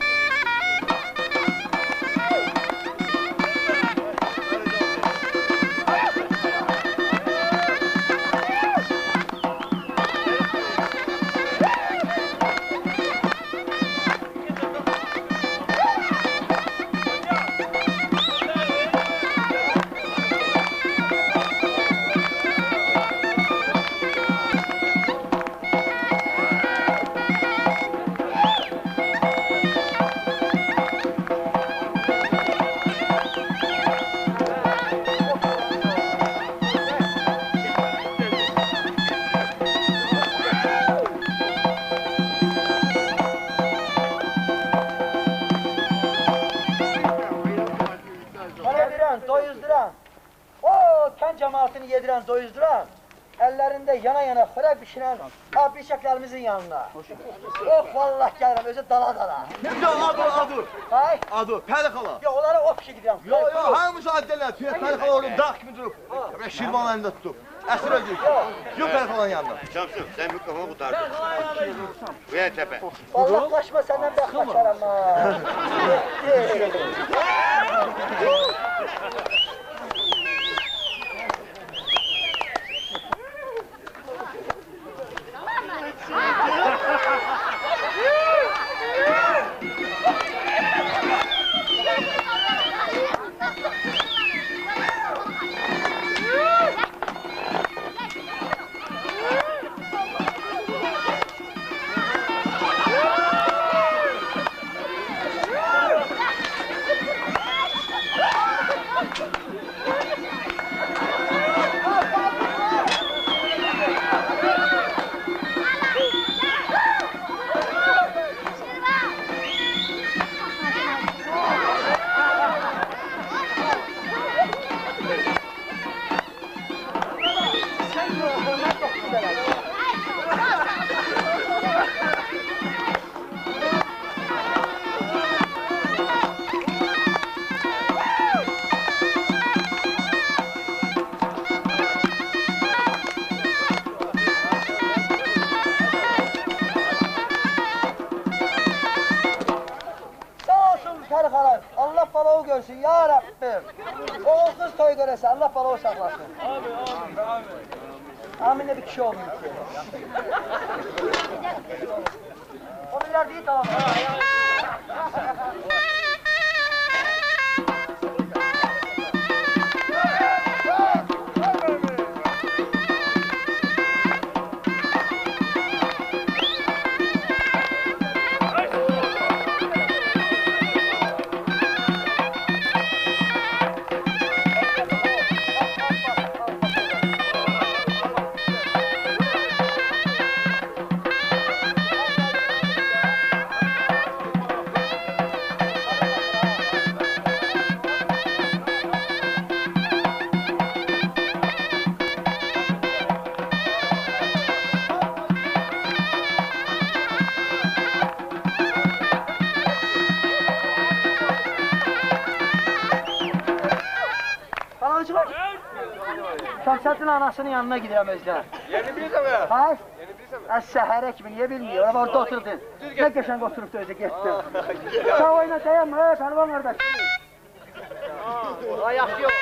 Cemaatini yedirən, doyuzduran, əllərində yana-yana xörək bişirən abişəklərimizin yanına. Oh, vallah gəlirəm, özü dala-dala. Adur. Hay? Adur, Pəli xala. Yox, onları o pişi gidirəm. Yox, həmin müsaadələr, Pəli xala orada dağ kimi durub. Şirvan əlində tutub. Əsir öldük. Yox, Pəli xalanın yanına. Şamsın, sən mikrofonu qutardın. Uyan təpə. Vallahlaşma, səndən bəx qaçaram ha. Allah balağı görsün ya Rabbim. Oğulsuz toy görəsə Allah balağı saklasın. Amin de bir kişi olmuyor ki. O bilir değil tamam. Şamsatın anasının yanına gidelim özden. Yeni bilirsən mi? Hay? Yeni bilirsən mi? Səhərə kimi niye bilmiyor? Orada oturdun. Ne geçen oturuptu özde gitti. Sağ oyna dayanma he Pehlivan kardeş. Ayak yok.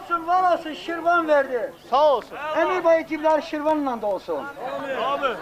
var olsun Şirvan verdi. Sağ olsun. Emir Bey cibler Şirvan'la da olsun. Abi.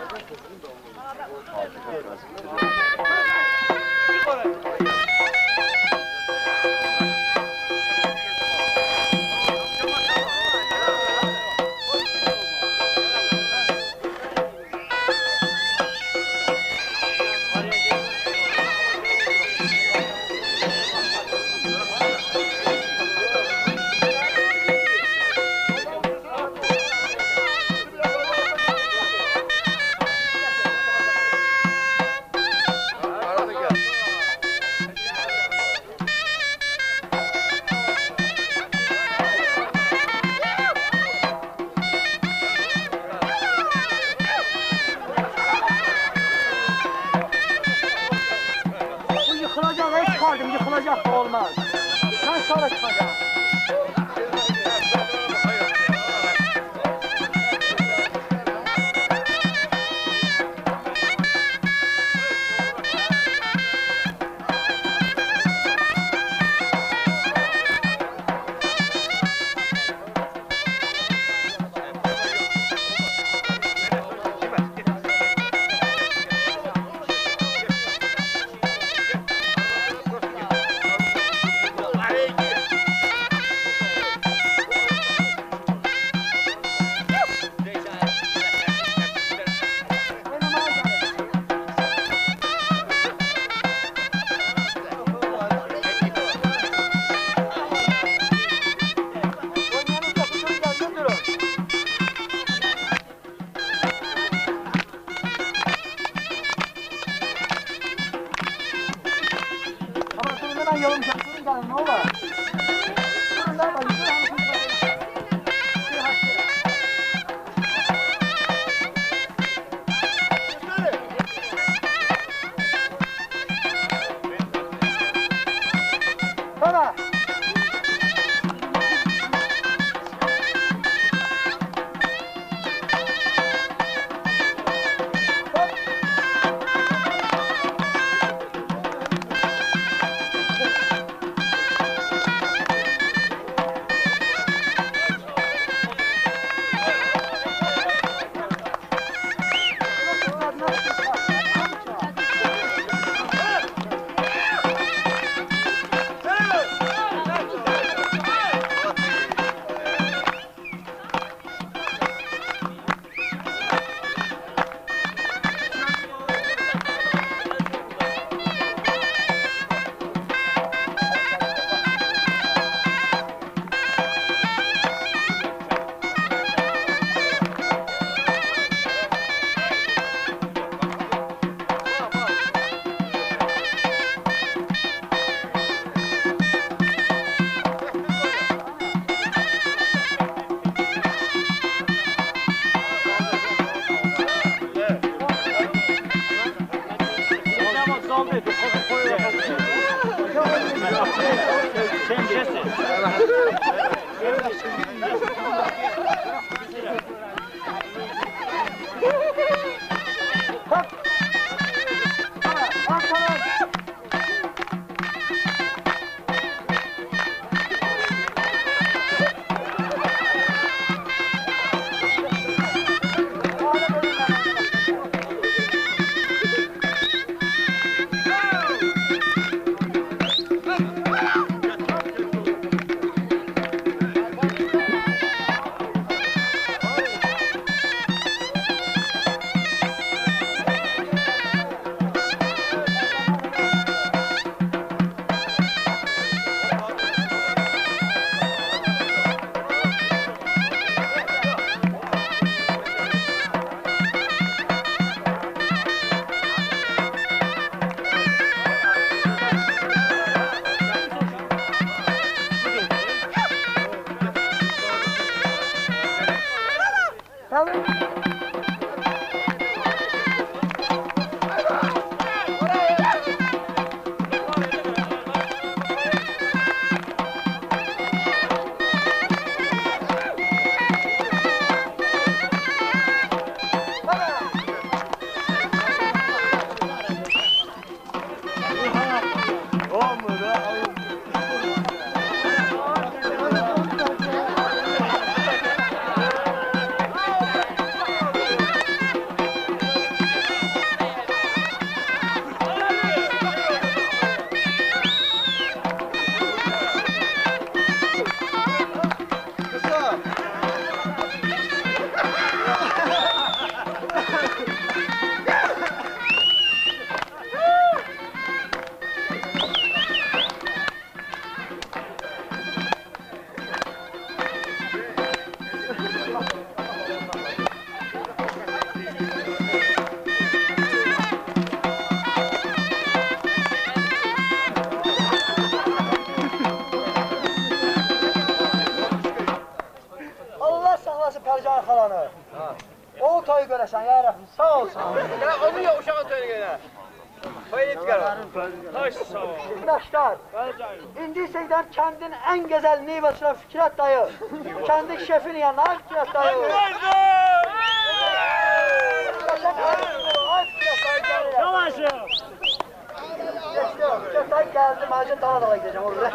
bağlasın Pərcan xalanı. O toyu görəsən, ya Rəbbim, sağ olsun. Onu yok, uşağı toyu görə. Toyu çıxarım. Hoş, sağ ol. Arkadaşlar, indi isə kəndin ən gözəl neyvəçilər Fikrət dayı. Kəndin şefinin yanına, ay Fikrət dayı. Yavaşım. Fikrət dayı gəldim, Hacı Dağdağa gideceğim orada.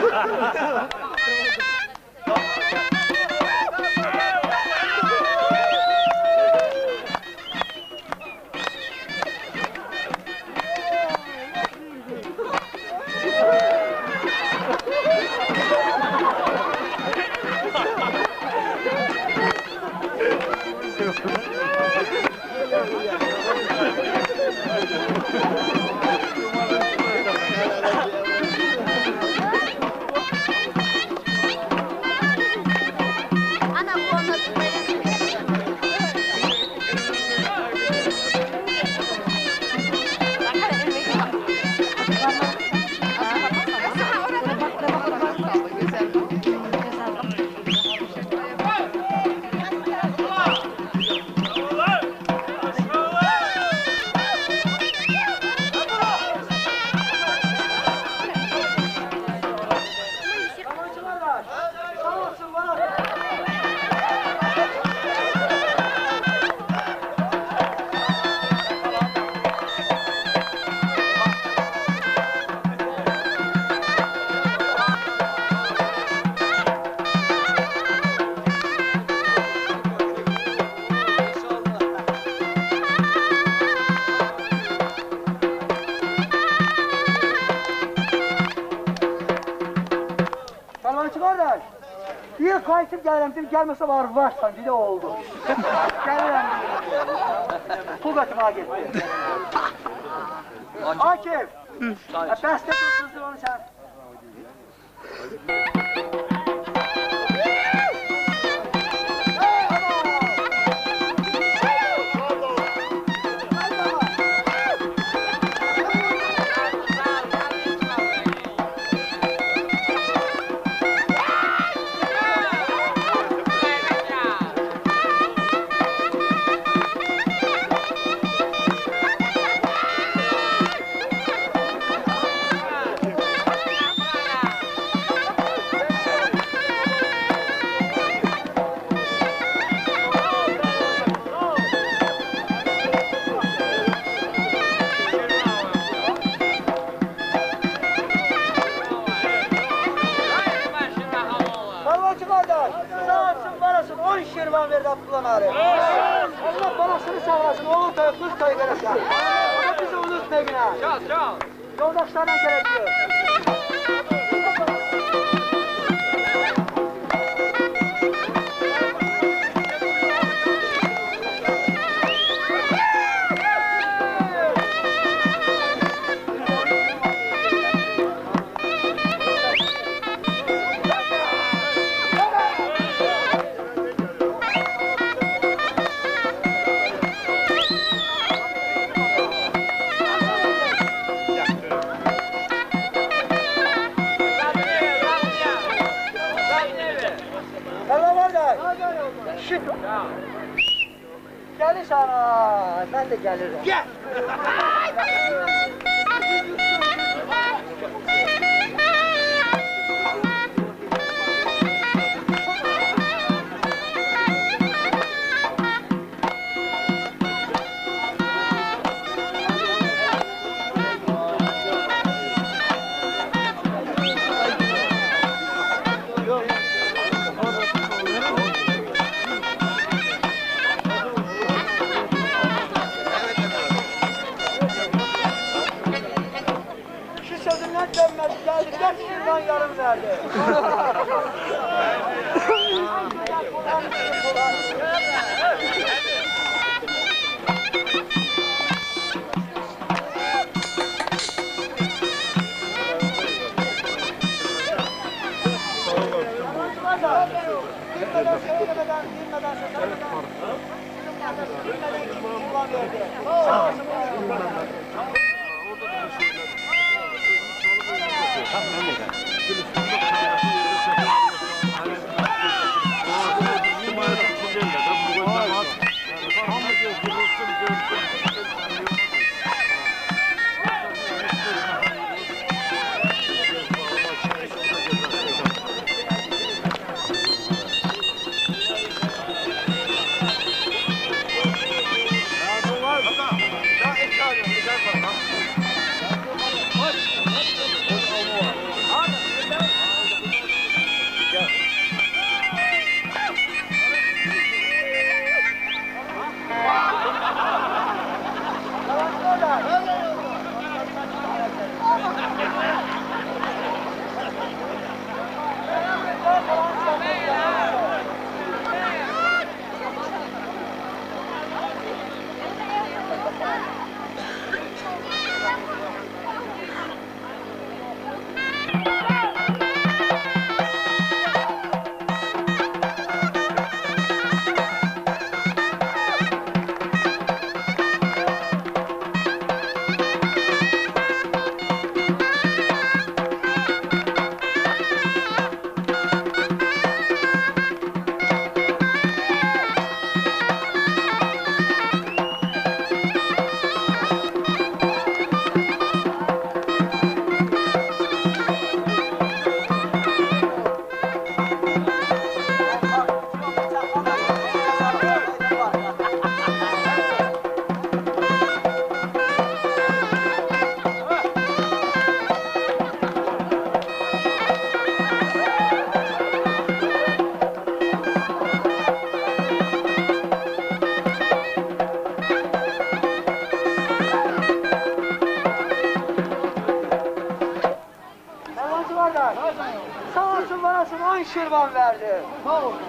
Bir kayıtıp geldim, gelmese varsan bir de oldu. Gelirəm. Pul götürmeye gitti. Akif, bəstə tutsundur onu sen. Şirvan verdi Abdullah abi. Allah parasını sağlasın, oğul toyu, kız toyu verirsin. Ama bizi unutmayın ha. Yoldaşlarla gerekiyor. Gelirsən, mən də gəlirəm. Gəl! Dönmez, geldi, 4 yıldan yarım verdi. Tamam. Sağ olsun barasın 10 şirvan verdi. Sağ olsun.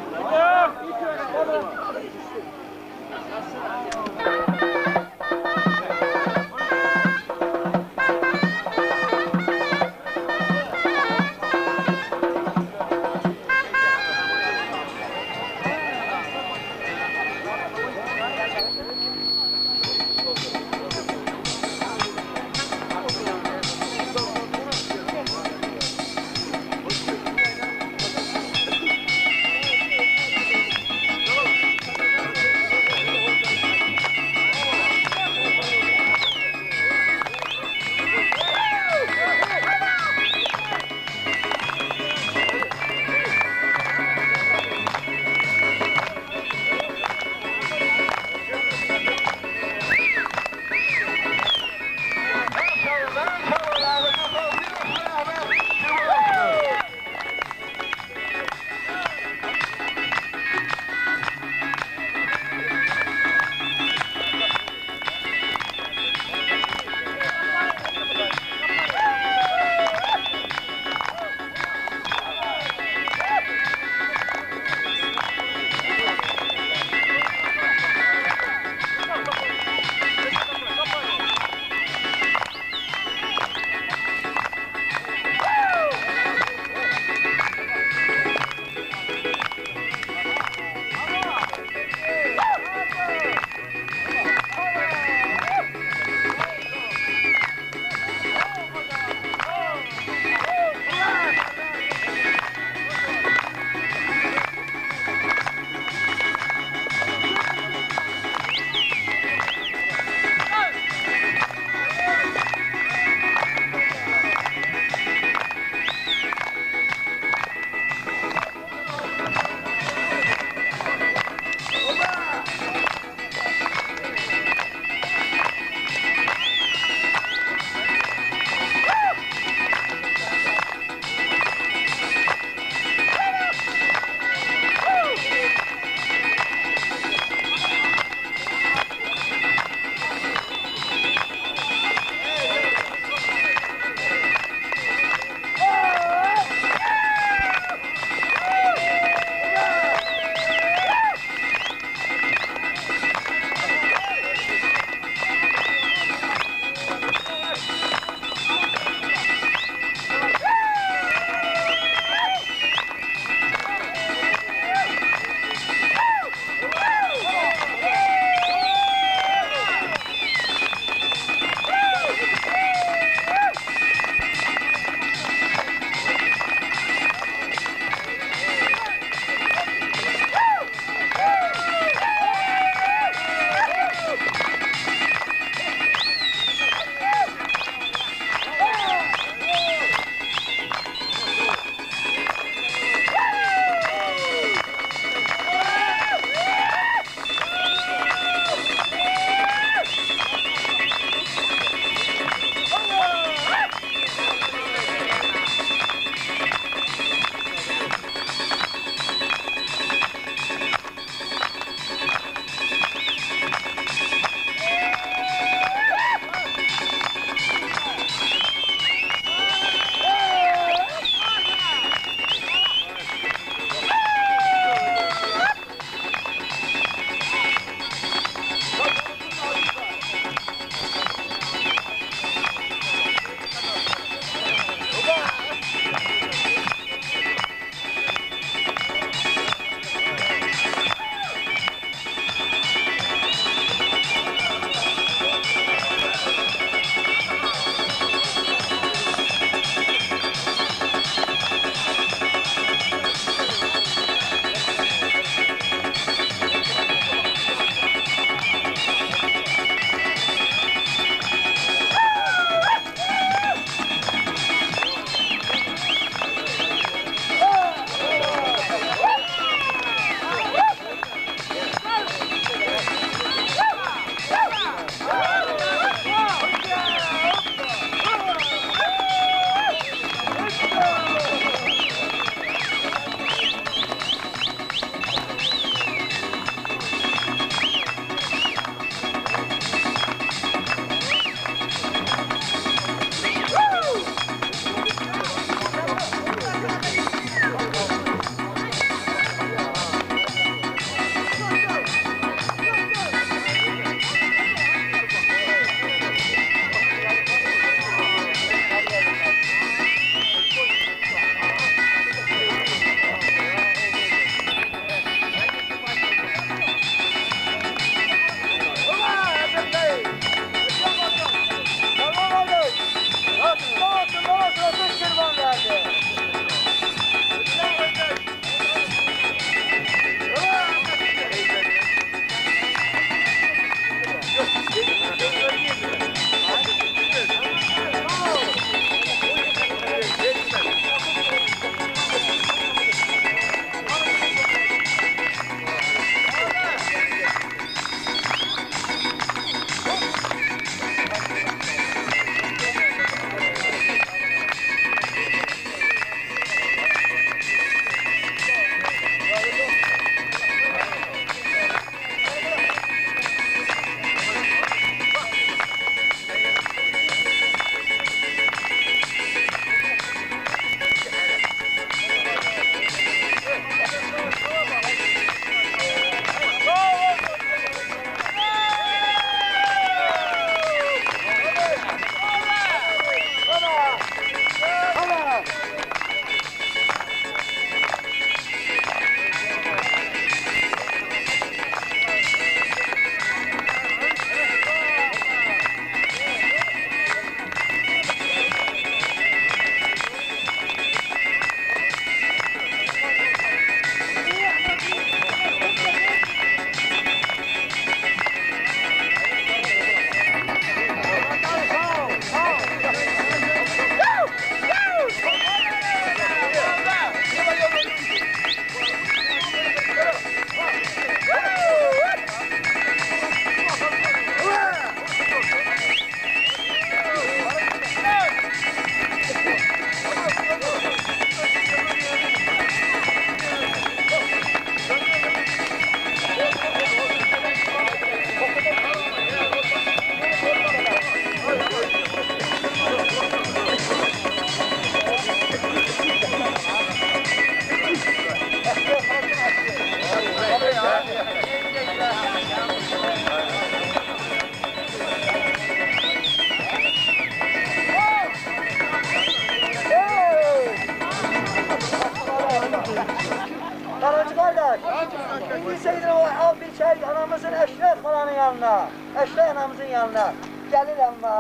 Gitseydin al bir çay anamızın Eşref falanın yanına. Eşref anamızın yanına. Gelir ama.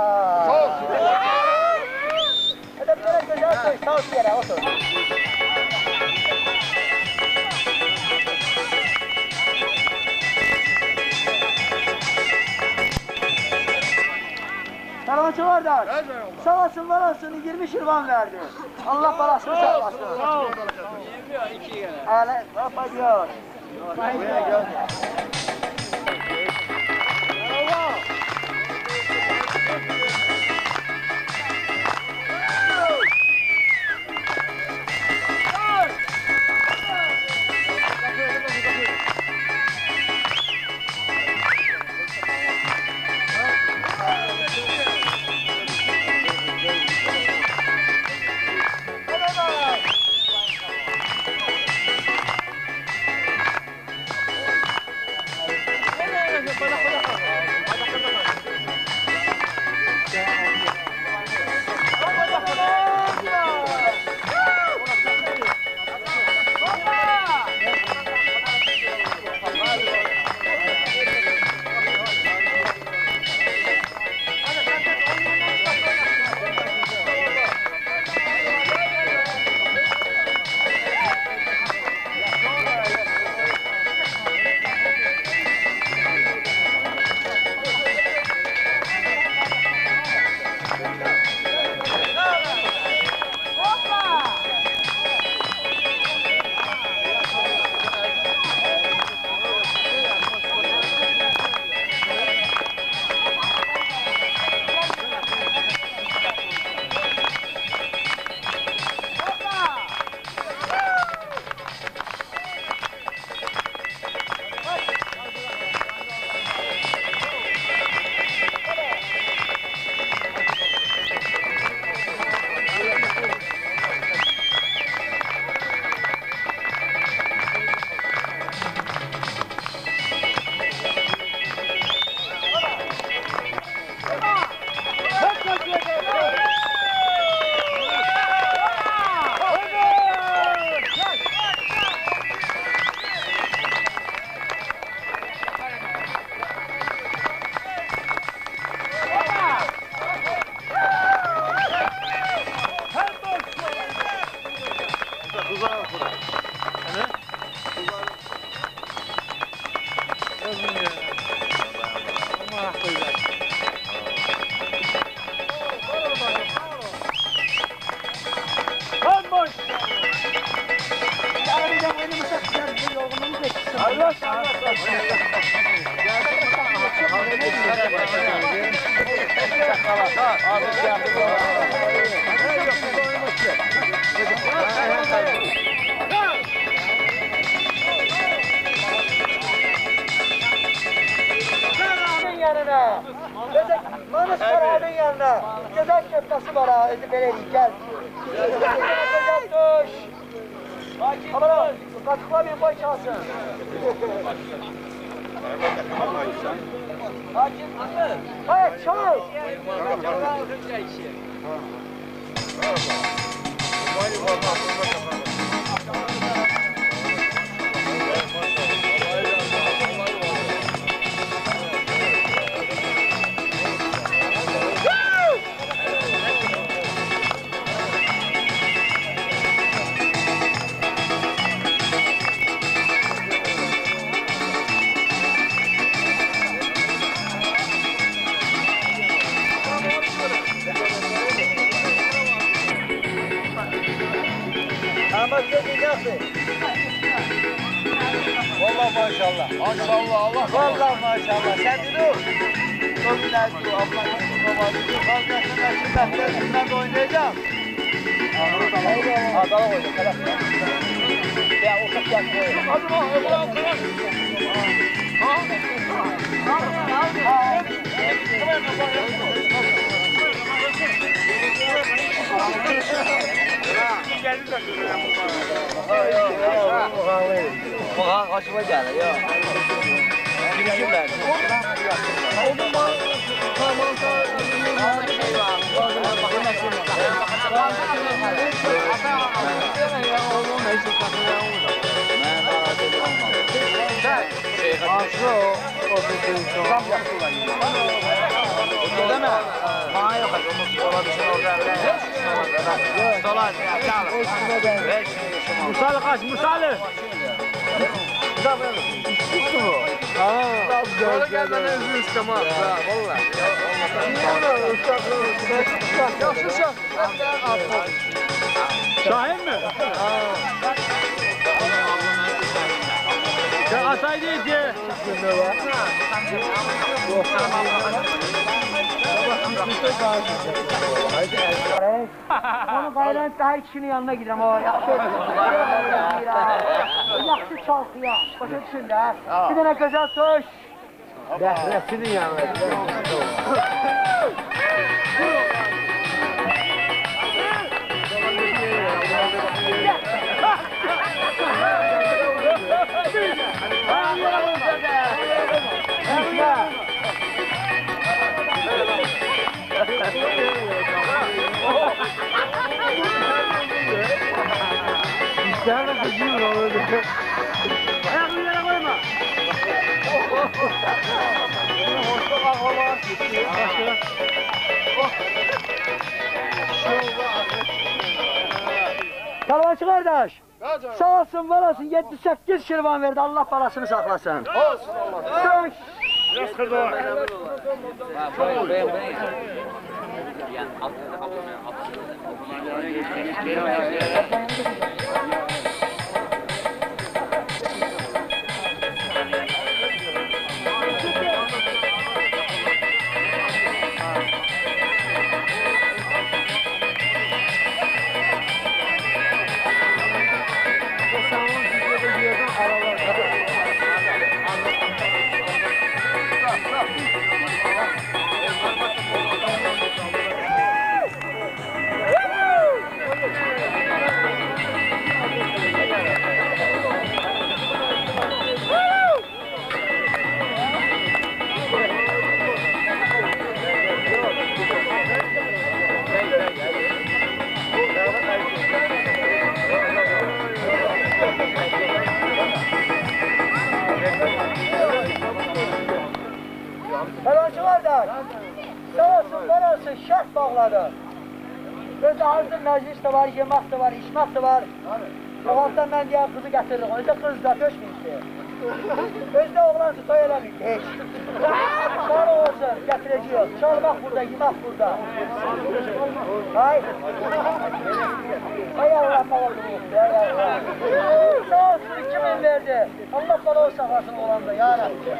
Hadi bir yere güzel koy. Sağ bir yere otur. Karavançı kardeş, sağ olsun var olsun 20 şirvan verdi. Allah balasını sağlasın. Sağ ol. 2 gene. Ale, bak diyor. Buraya gel. Hoşuma gelir ya. Girişimler. Onun Musalı kaç, Musalı. Sonra gel bana özür istem ha. Vallahi. Yaxşı şah. Şahin mi? Ya ataydı ki. Onu bayram daha kişinin yanına gidelim o yaxşı. Yaxşı çalxıya. Başa düşün də. Bir dənə gözəl söz. Rəfinin yanına. İşlerine kızıyor orada. Ayakını yere koyma. Karavancı kardeş. Sağ olsun, var olsun. 7-8 şirvan verdi. Allah parasını saklasın. Olsun Allah. Biraz kırdı var. Karavancı kardeş. Sağ olsun, var olsun. Şart bağladı. Özde hazır meclis de var, yemek de var, içmek de var. Sokaktan ben diğer kızı getirdik. Özde kız da köşmemişti. Özde oğlan tutoy eləmiydi hiç. Sağ olsun, getireceğiz. Çalmak burada, yemek burada. Hay. Hay Allah oldu. Hay Allah. Sağ olsun, 2000 verdi. Allah bana saklasın oğlanda ya Rabbi.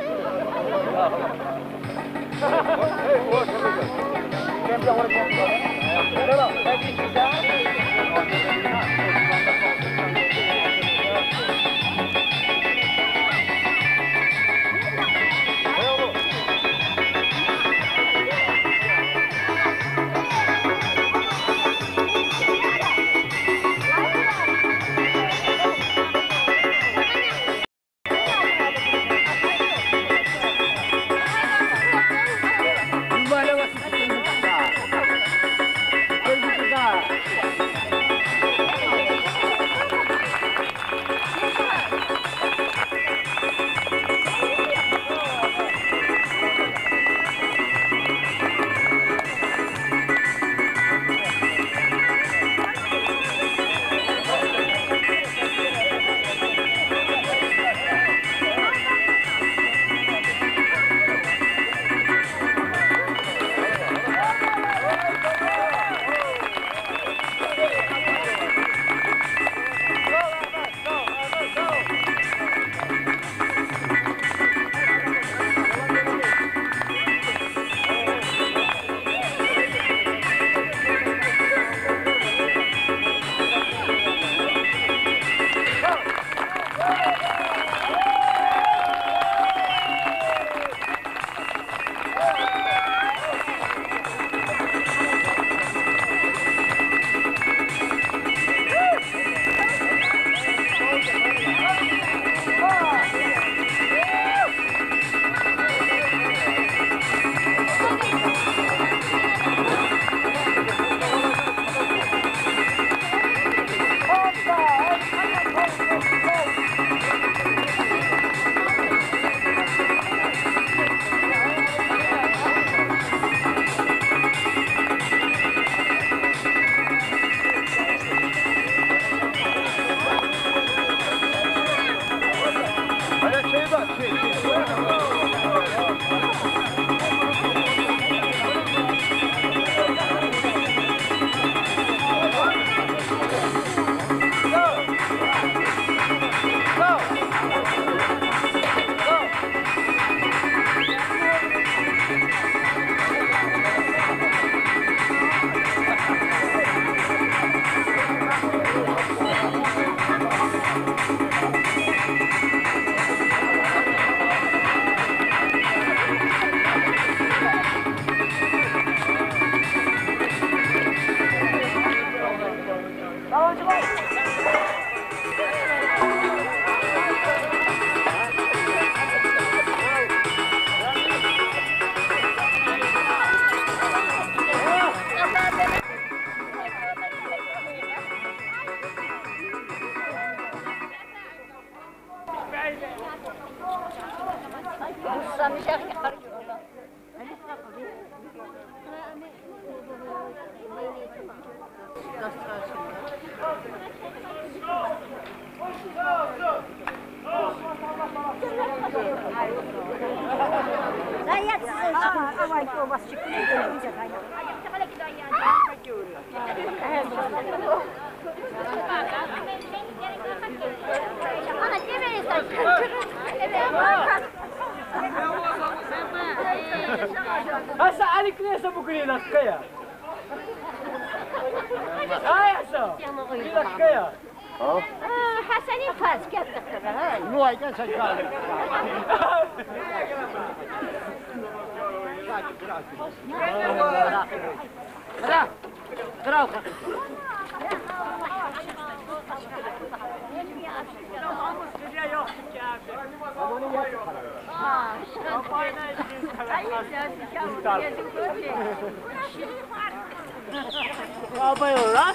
هسه عليك ليش ابو قليل اسكيا هاي هسه قليل اسكيا حسني فاز كيف تقرا مو هاي كان شغال قرا Apa ya lah?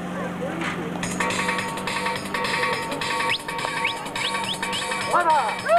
Hadi.